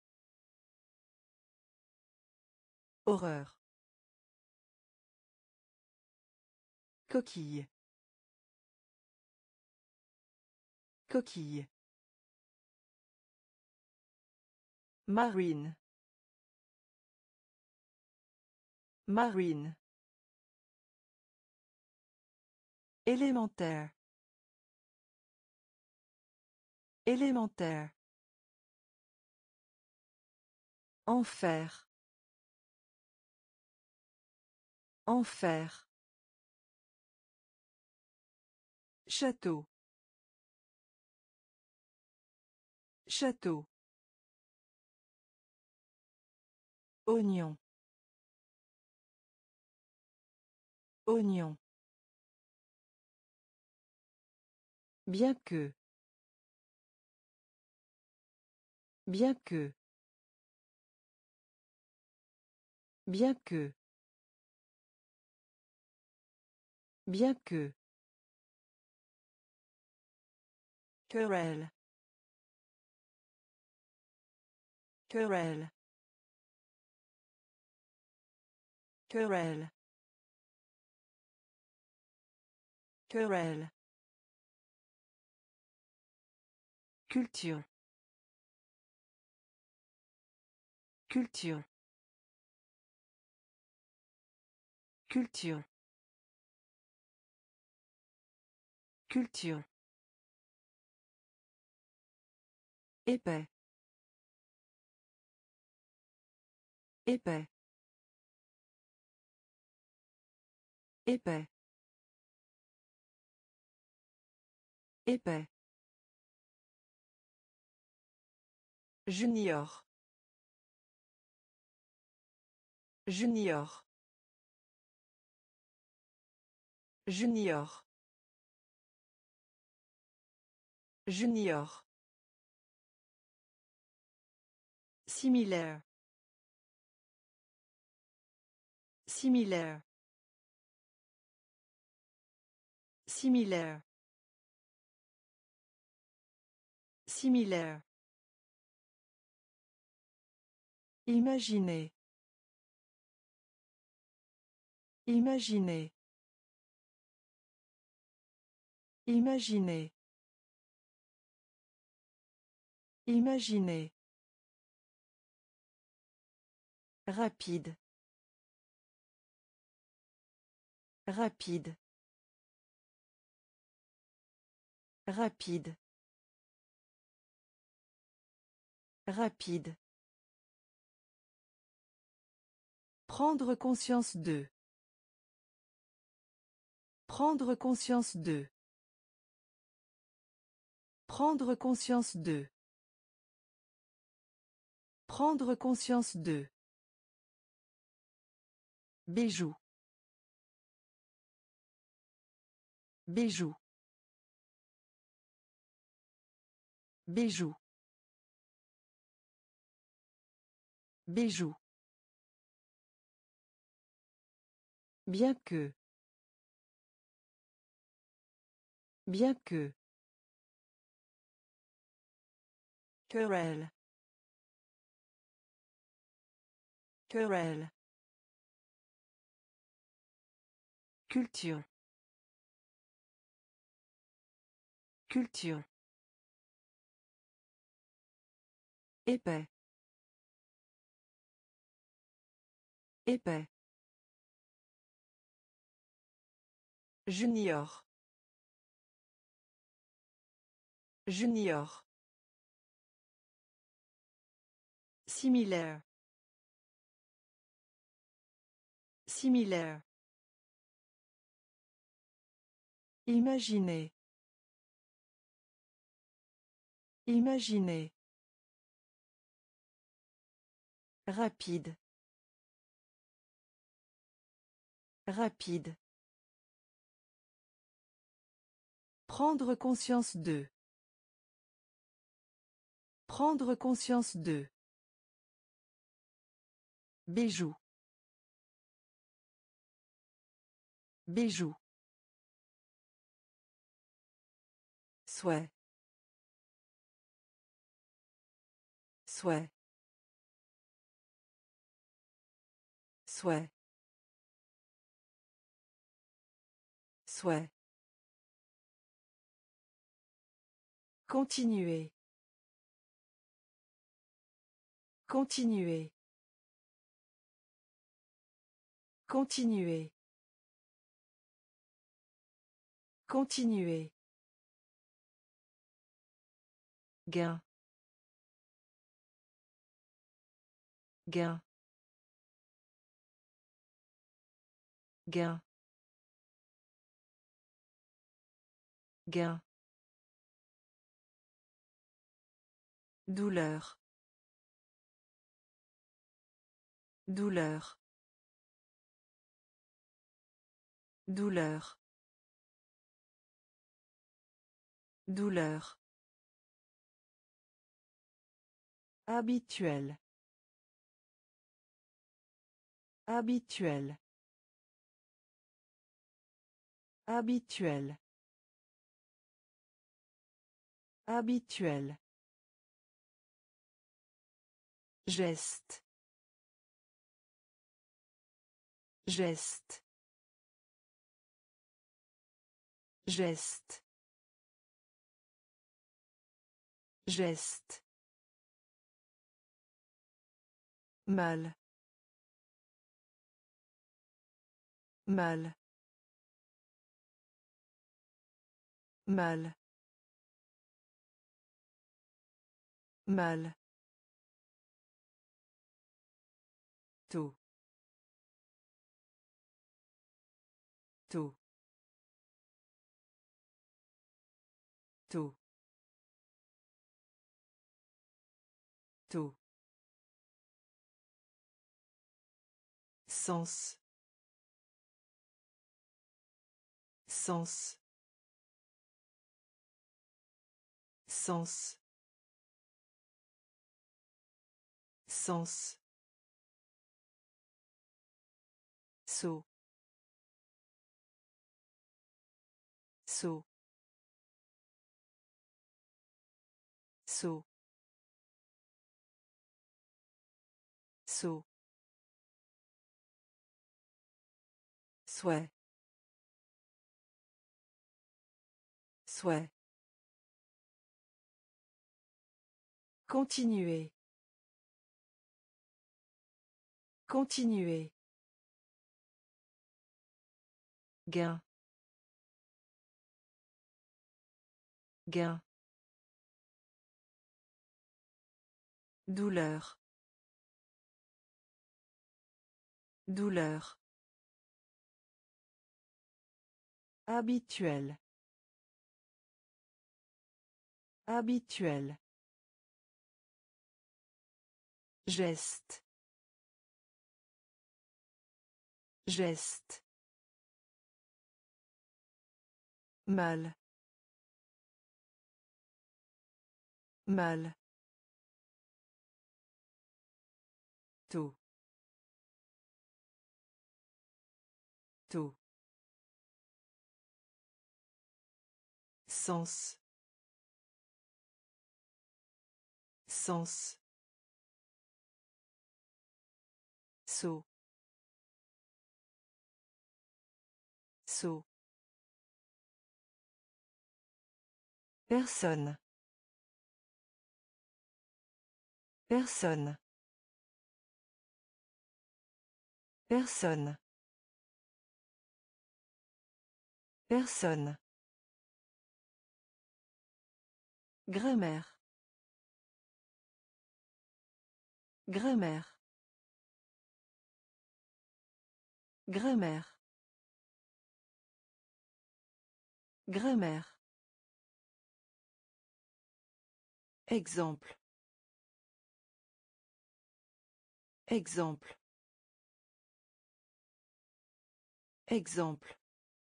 Horreur. Coquille. Coquille. Marine. Marine. Élémentaire. Élémentaire. Enfer. Enfer. Château. Château. Oignon. Oignon. Bien que. Bien que. Bien que. Bien que. Querelle. Querelle. Querelle. Querelle. Culture. Culture. Culture. Culture. Épais. Épais. Épais. Épais. Junior. Junior. Junior. Junior. Similaire. Similaire. Similaire. Similaire. Imaginez. Imaginez. Imaginez. Imaginez. Rapide. Rapide. Rapide. Rapide. Prendre conscience de. Prendre conscience de. Prendre conscience de. Prendre conscience de. Bijou. Bijou. Bijou. Bijou. Bien que. Bien que. Querelle. Querelle. Culture. Culture. Épais. Épais. Junior. Junior. Similaire. Similaire. Imaginez. Imaginez. Rapide. Rapide. Prendre conscience de. Prendre conscience de. Bijou. Bijou. Souhait. Souhait. Souhait. Souhait. Continuer. Continuer. Continuer. Continuer. Gain. Gain. Gain. Gain. Douleur. Douleur. Douleur. Douleur. Habituel. Habituel. Habituel. Habituel. Geste. Geste. Geste. Geste. Mal. Mal. Mal. Mal. Tôt. Tôt. Tôt. Tôt. Sens. Sens. Sens. Sens. Saut. Saut. Saut. Saut. Souhait. Souhait. Continuer. Continuer. Gain. Gain. Douleur. Douleur. Habituel. Habituel. Geste. Geste. Mal. Mal. Tôt. Tôt. Sens. Sens. Saut. Saut. Personne. Personne. Personne. Personne. Grammaire. Grammaire. Grammaire. Grammaire. Exemple. Exemple. Exemple.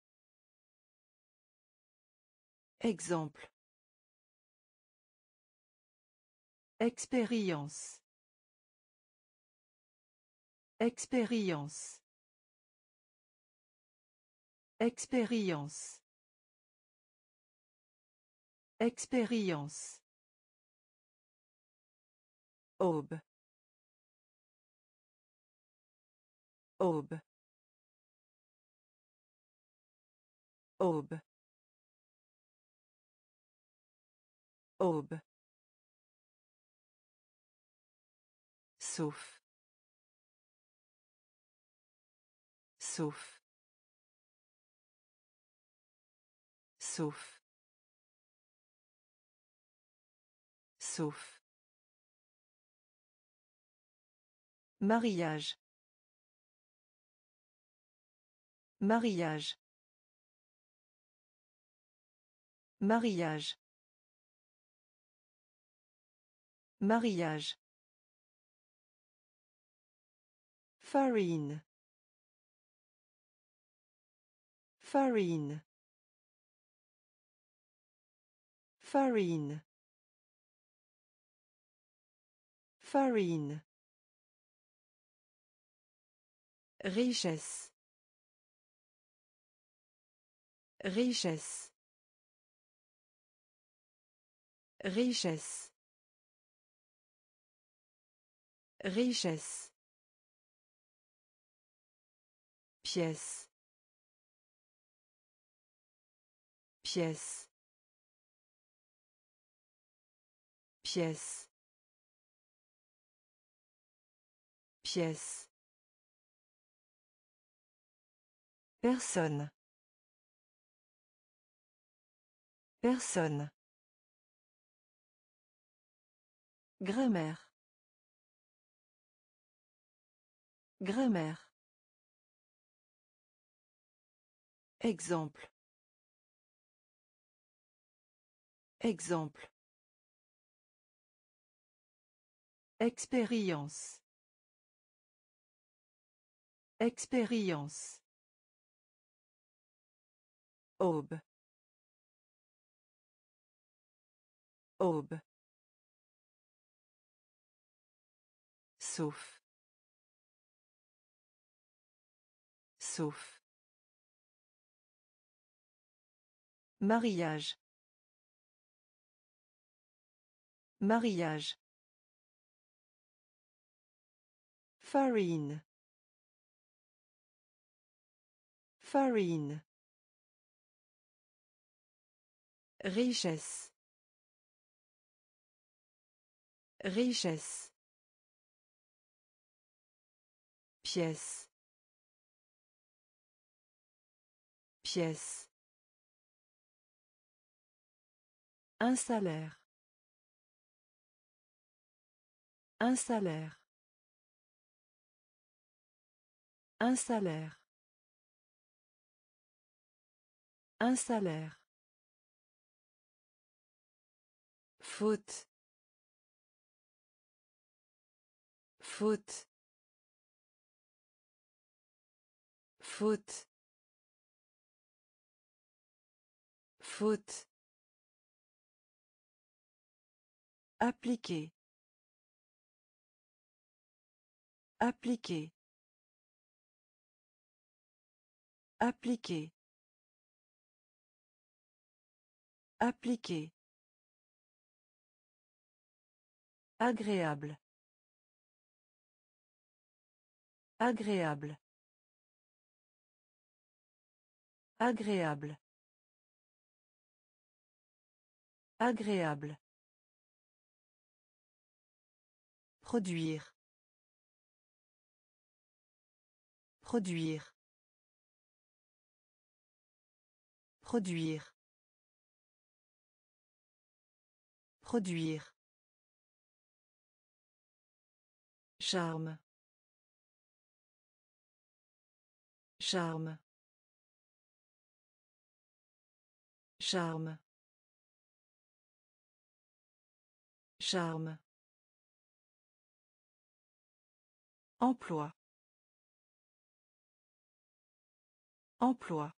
Exemple. Expérience. Expérience. Expérience. Expérience. Aube. Aube. Aube. Aube. Sauf. Sauf. Sauf. Sauf. Mariage. Mariage. Mariage. Mariage. Farine. Farine. Farine. Farine. Richesse. Richesse. Richesse. Richesse. Pièce. Pièce. Pièce. Pièce. Personne. Personne. Grammaire. Grammaire. Exemple. Exemple. Expérience. Expérience. Aube. Aube. Sauf. Sauf. Mariage. Mariage. Farine. Farine. Richesse. Richesse. Pièce. Pièce. Un salaire. Un salaire. Un salaire. Un salaire. Faute. Faute. Faute. Faute. Appliquer. Appliquer. Appliquer. Appliquer. Agréable. Agréable. Agréable. Agréable. Produire. Produire. Produire. Produire. Charme. Charme. Charme. Charme. Emploi. Emploi.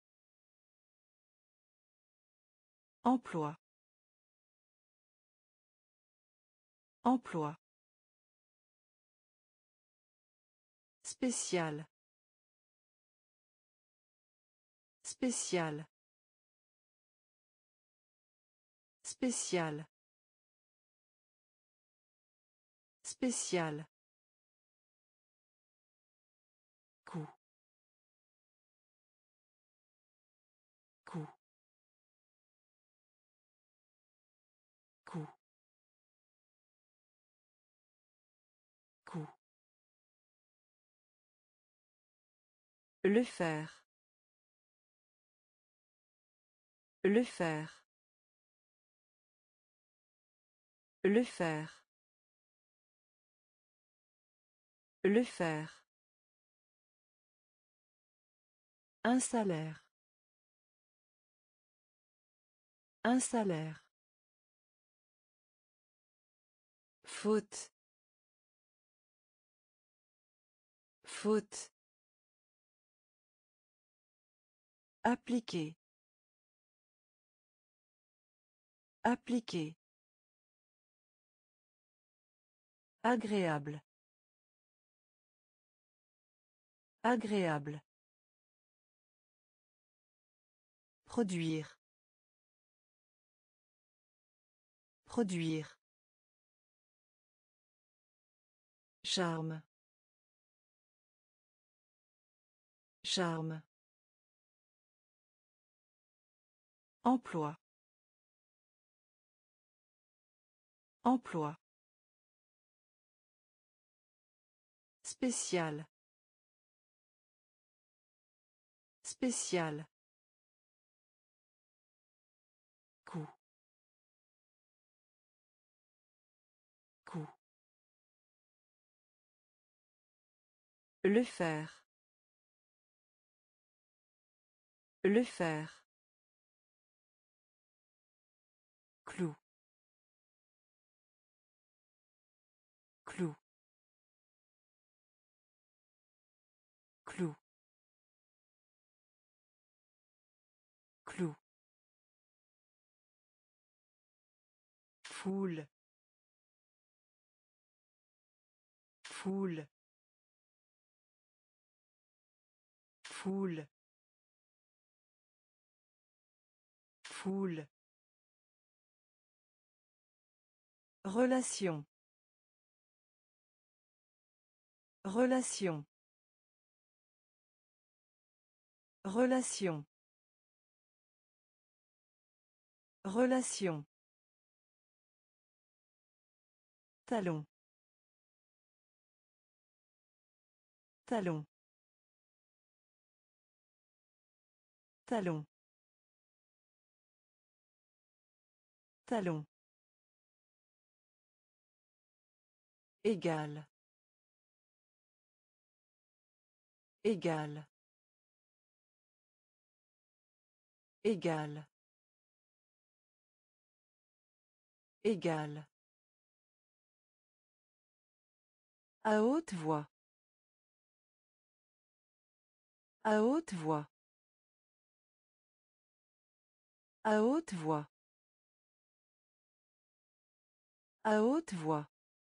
Emploi. Emploi. Spécial. Spécial. Spécial. Spécial. Coup. Coup. Coup. Coup. Le faire. Le faire. Le faire. Le faire. Un salaire. Un salaire. Faute. Faute. Appliquer. Appliquer. Agréable. Agréable. Produire. Produire. Charme. Charme. Emploi. Emploi. Spécial. Spécial. Coup. Coup. Le faire. Le faire. Clou. Clou. Clou. Clou. Foule. Foule. Foule. Foule. Relation. Relation. Relation. Relation. Talon. Talon. Talon. Talon. Égal. Égal. Égal. Égal. À haute voix. À haute voix. À haute voix. À haute voix.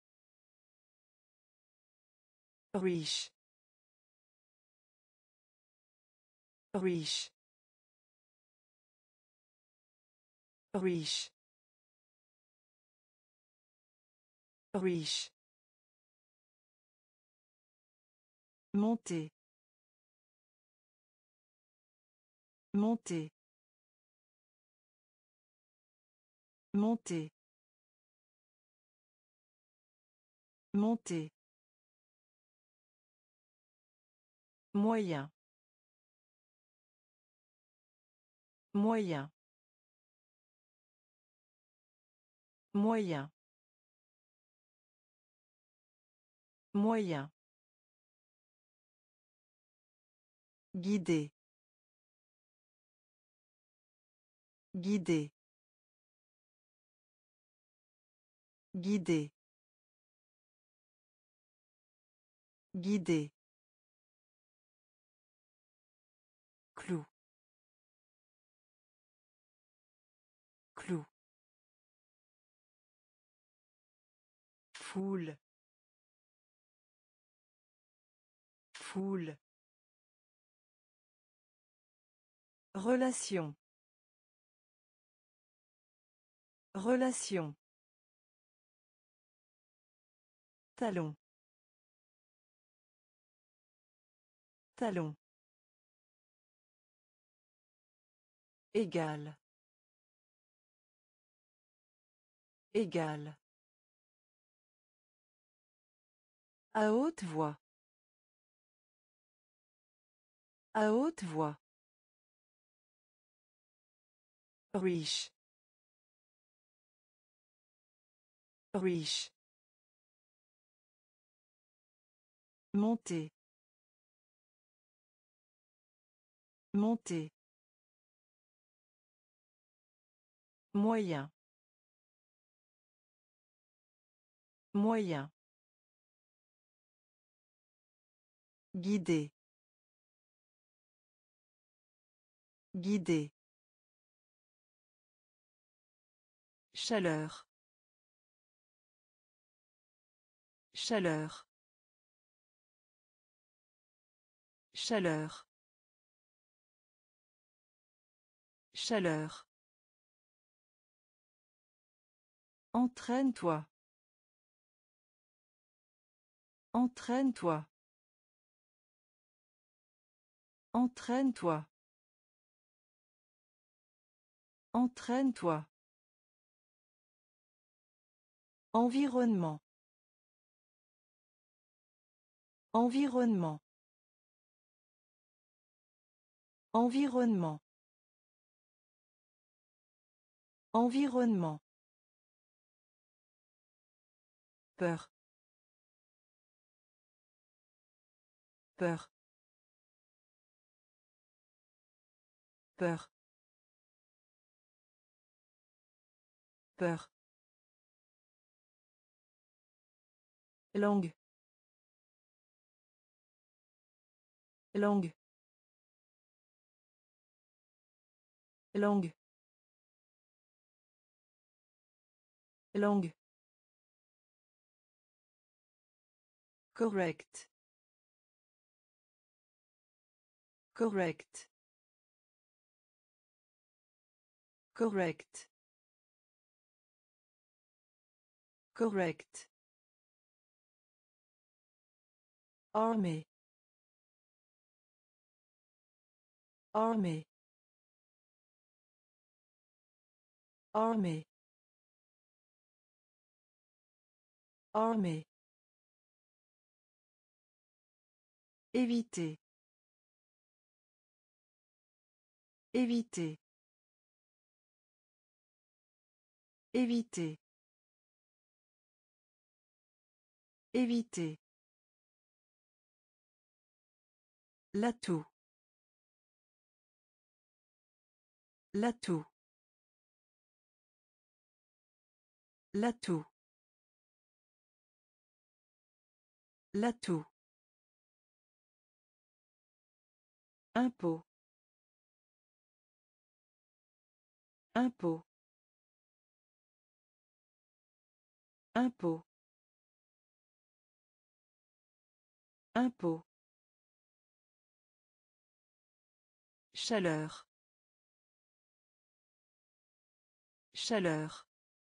Riche. Riche. Riche. Riche. Monter. Monter. Monter. Monter. Moyen. Moyen. Moyen. Moyen. Guider. Guider. Guider. Guider. Clou. Clou. Foule. Foule. Relation. Relation. Talon. Talon. Égal. Égal. À haute voix. À haute voix. Riche. Riche. Monter. Monter. Moyen. Moyen. Guider. Guider. Chaleur. Chaleur. Chaleur. Chaleur. Entraîne-toi. Entraîne-toi. Entraîne-toi. Entraîne-toi. Environnement. Environnement. Environnement. Environnement. Peur. Peur. Peur. Peur. Langue. Langue. Langue. Langue. Correct. Correct. Correct. Correct. Armée. Armée. Armée. Armée. Éviter. Éviter. Éviter. Éviter. L'atout. L'atout. L'atout. L'atout. Impôt. Impôt. Impôt. Impôt. Chaleur. Chaleur.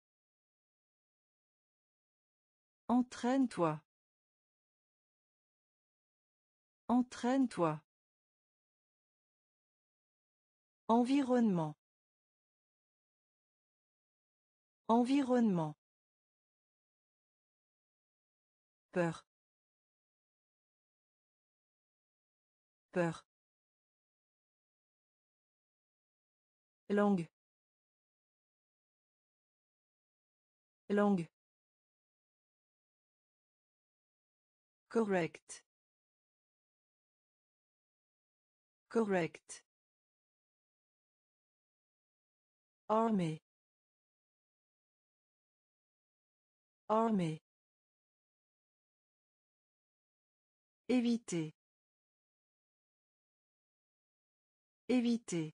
Entraîne-toi. Entraîne-toi. Environnement. Environnement. Peur. Peur. Langue. Langue. Correct. Correct. Armée. Armée. Éviter. Éviter.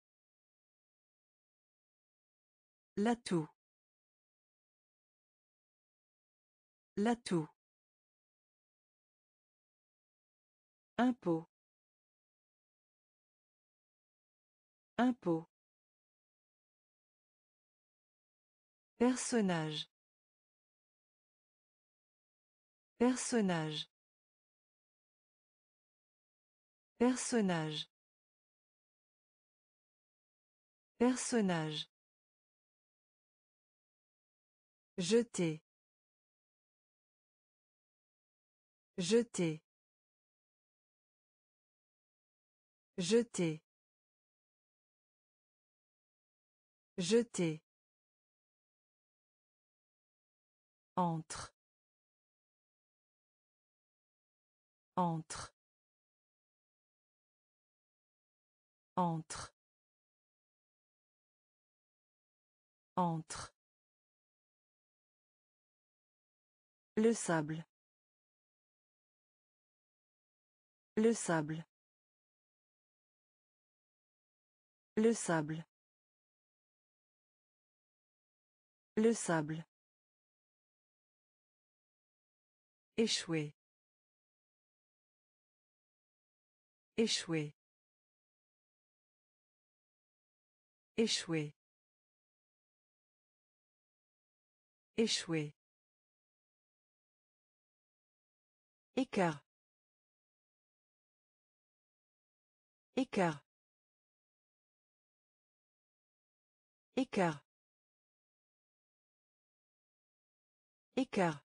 L'atout. L'atout. Impôt. Impôt. Personnage. Personnage. Personnage. Personnage. Jeter. Jeter. Jeter. Jeter. Entre. Entre. Entre. Entre. Le sable. Le sable. Le sable. Le sable. Échouer. Échouer. Échouer. Échouer. Écart. Écart. Écart. Écart.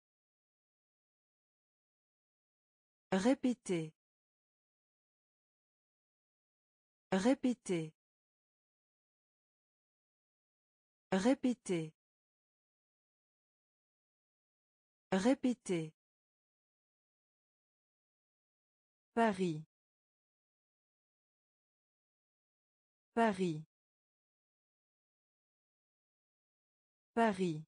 Répéter. Répéter. Répéter. Répéter. Paris. Paris. Paris.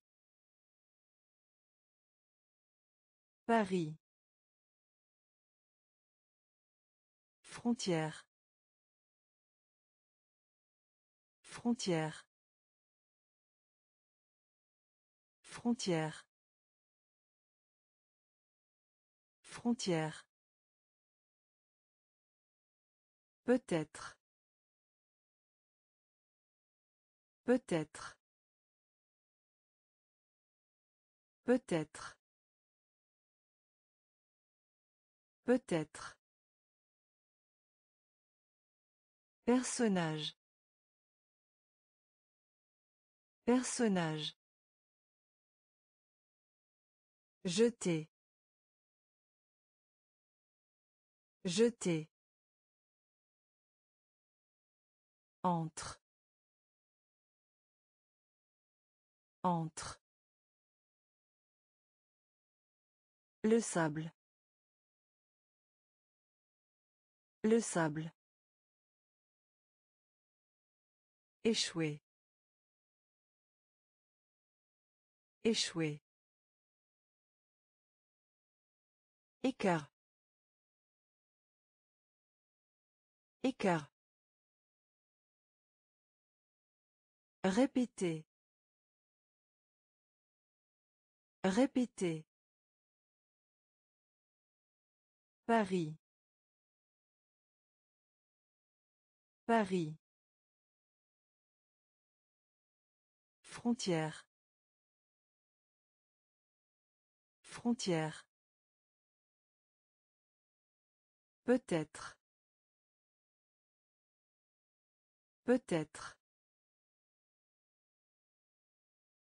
Paris. Frontière. Frontière. Frontière. Frontière. Peut-être. Peut-être. Peut-être. Peut-être. Personnage. Personnage. Jeter. Jeter. Entre. Entre. Le sable. Le sable. Échouer. Échouer. Écart. Écart. Répéter. Répéter. Paris. Paris. Frontière. Frontière. Peut-être. Peut-être.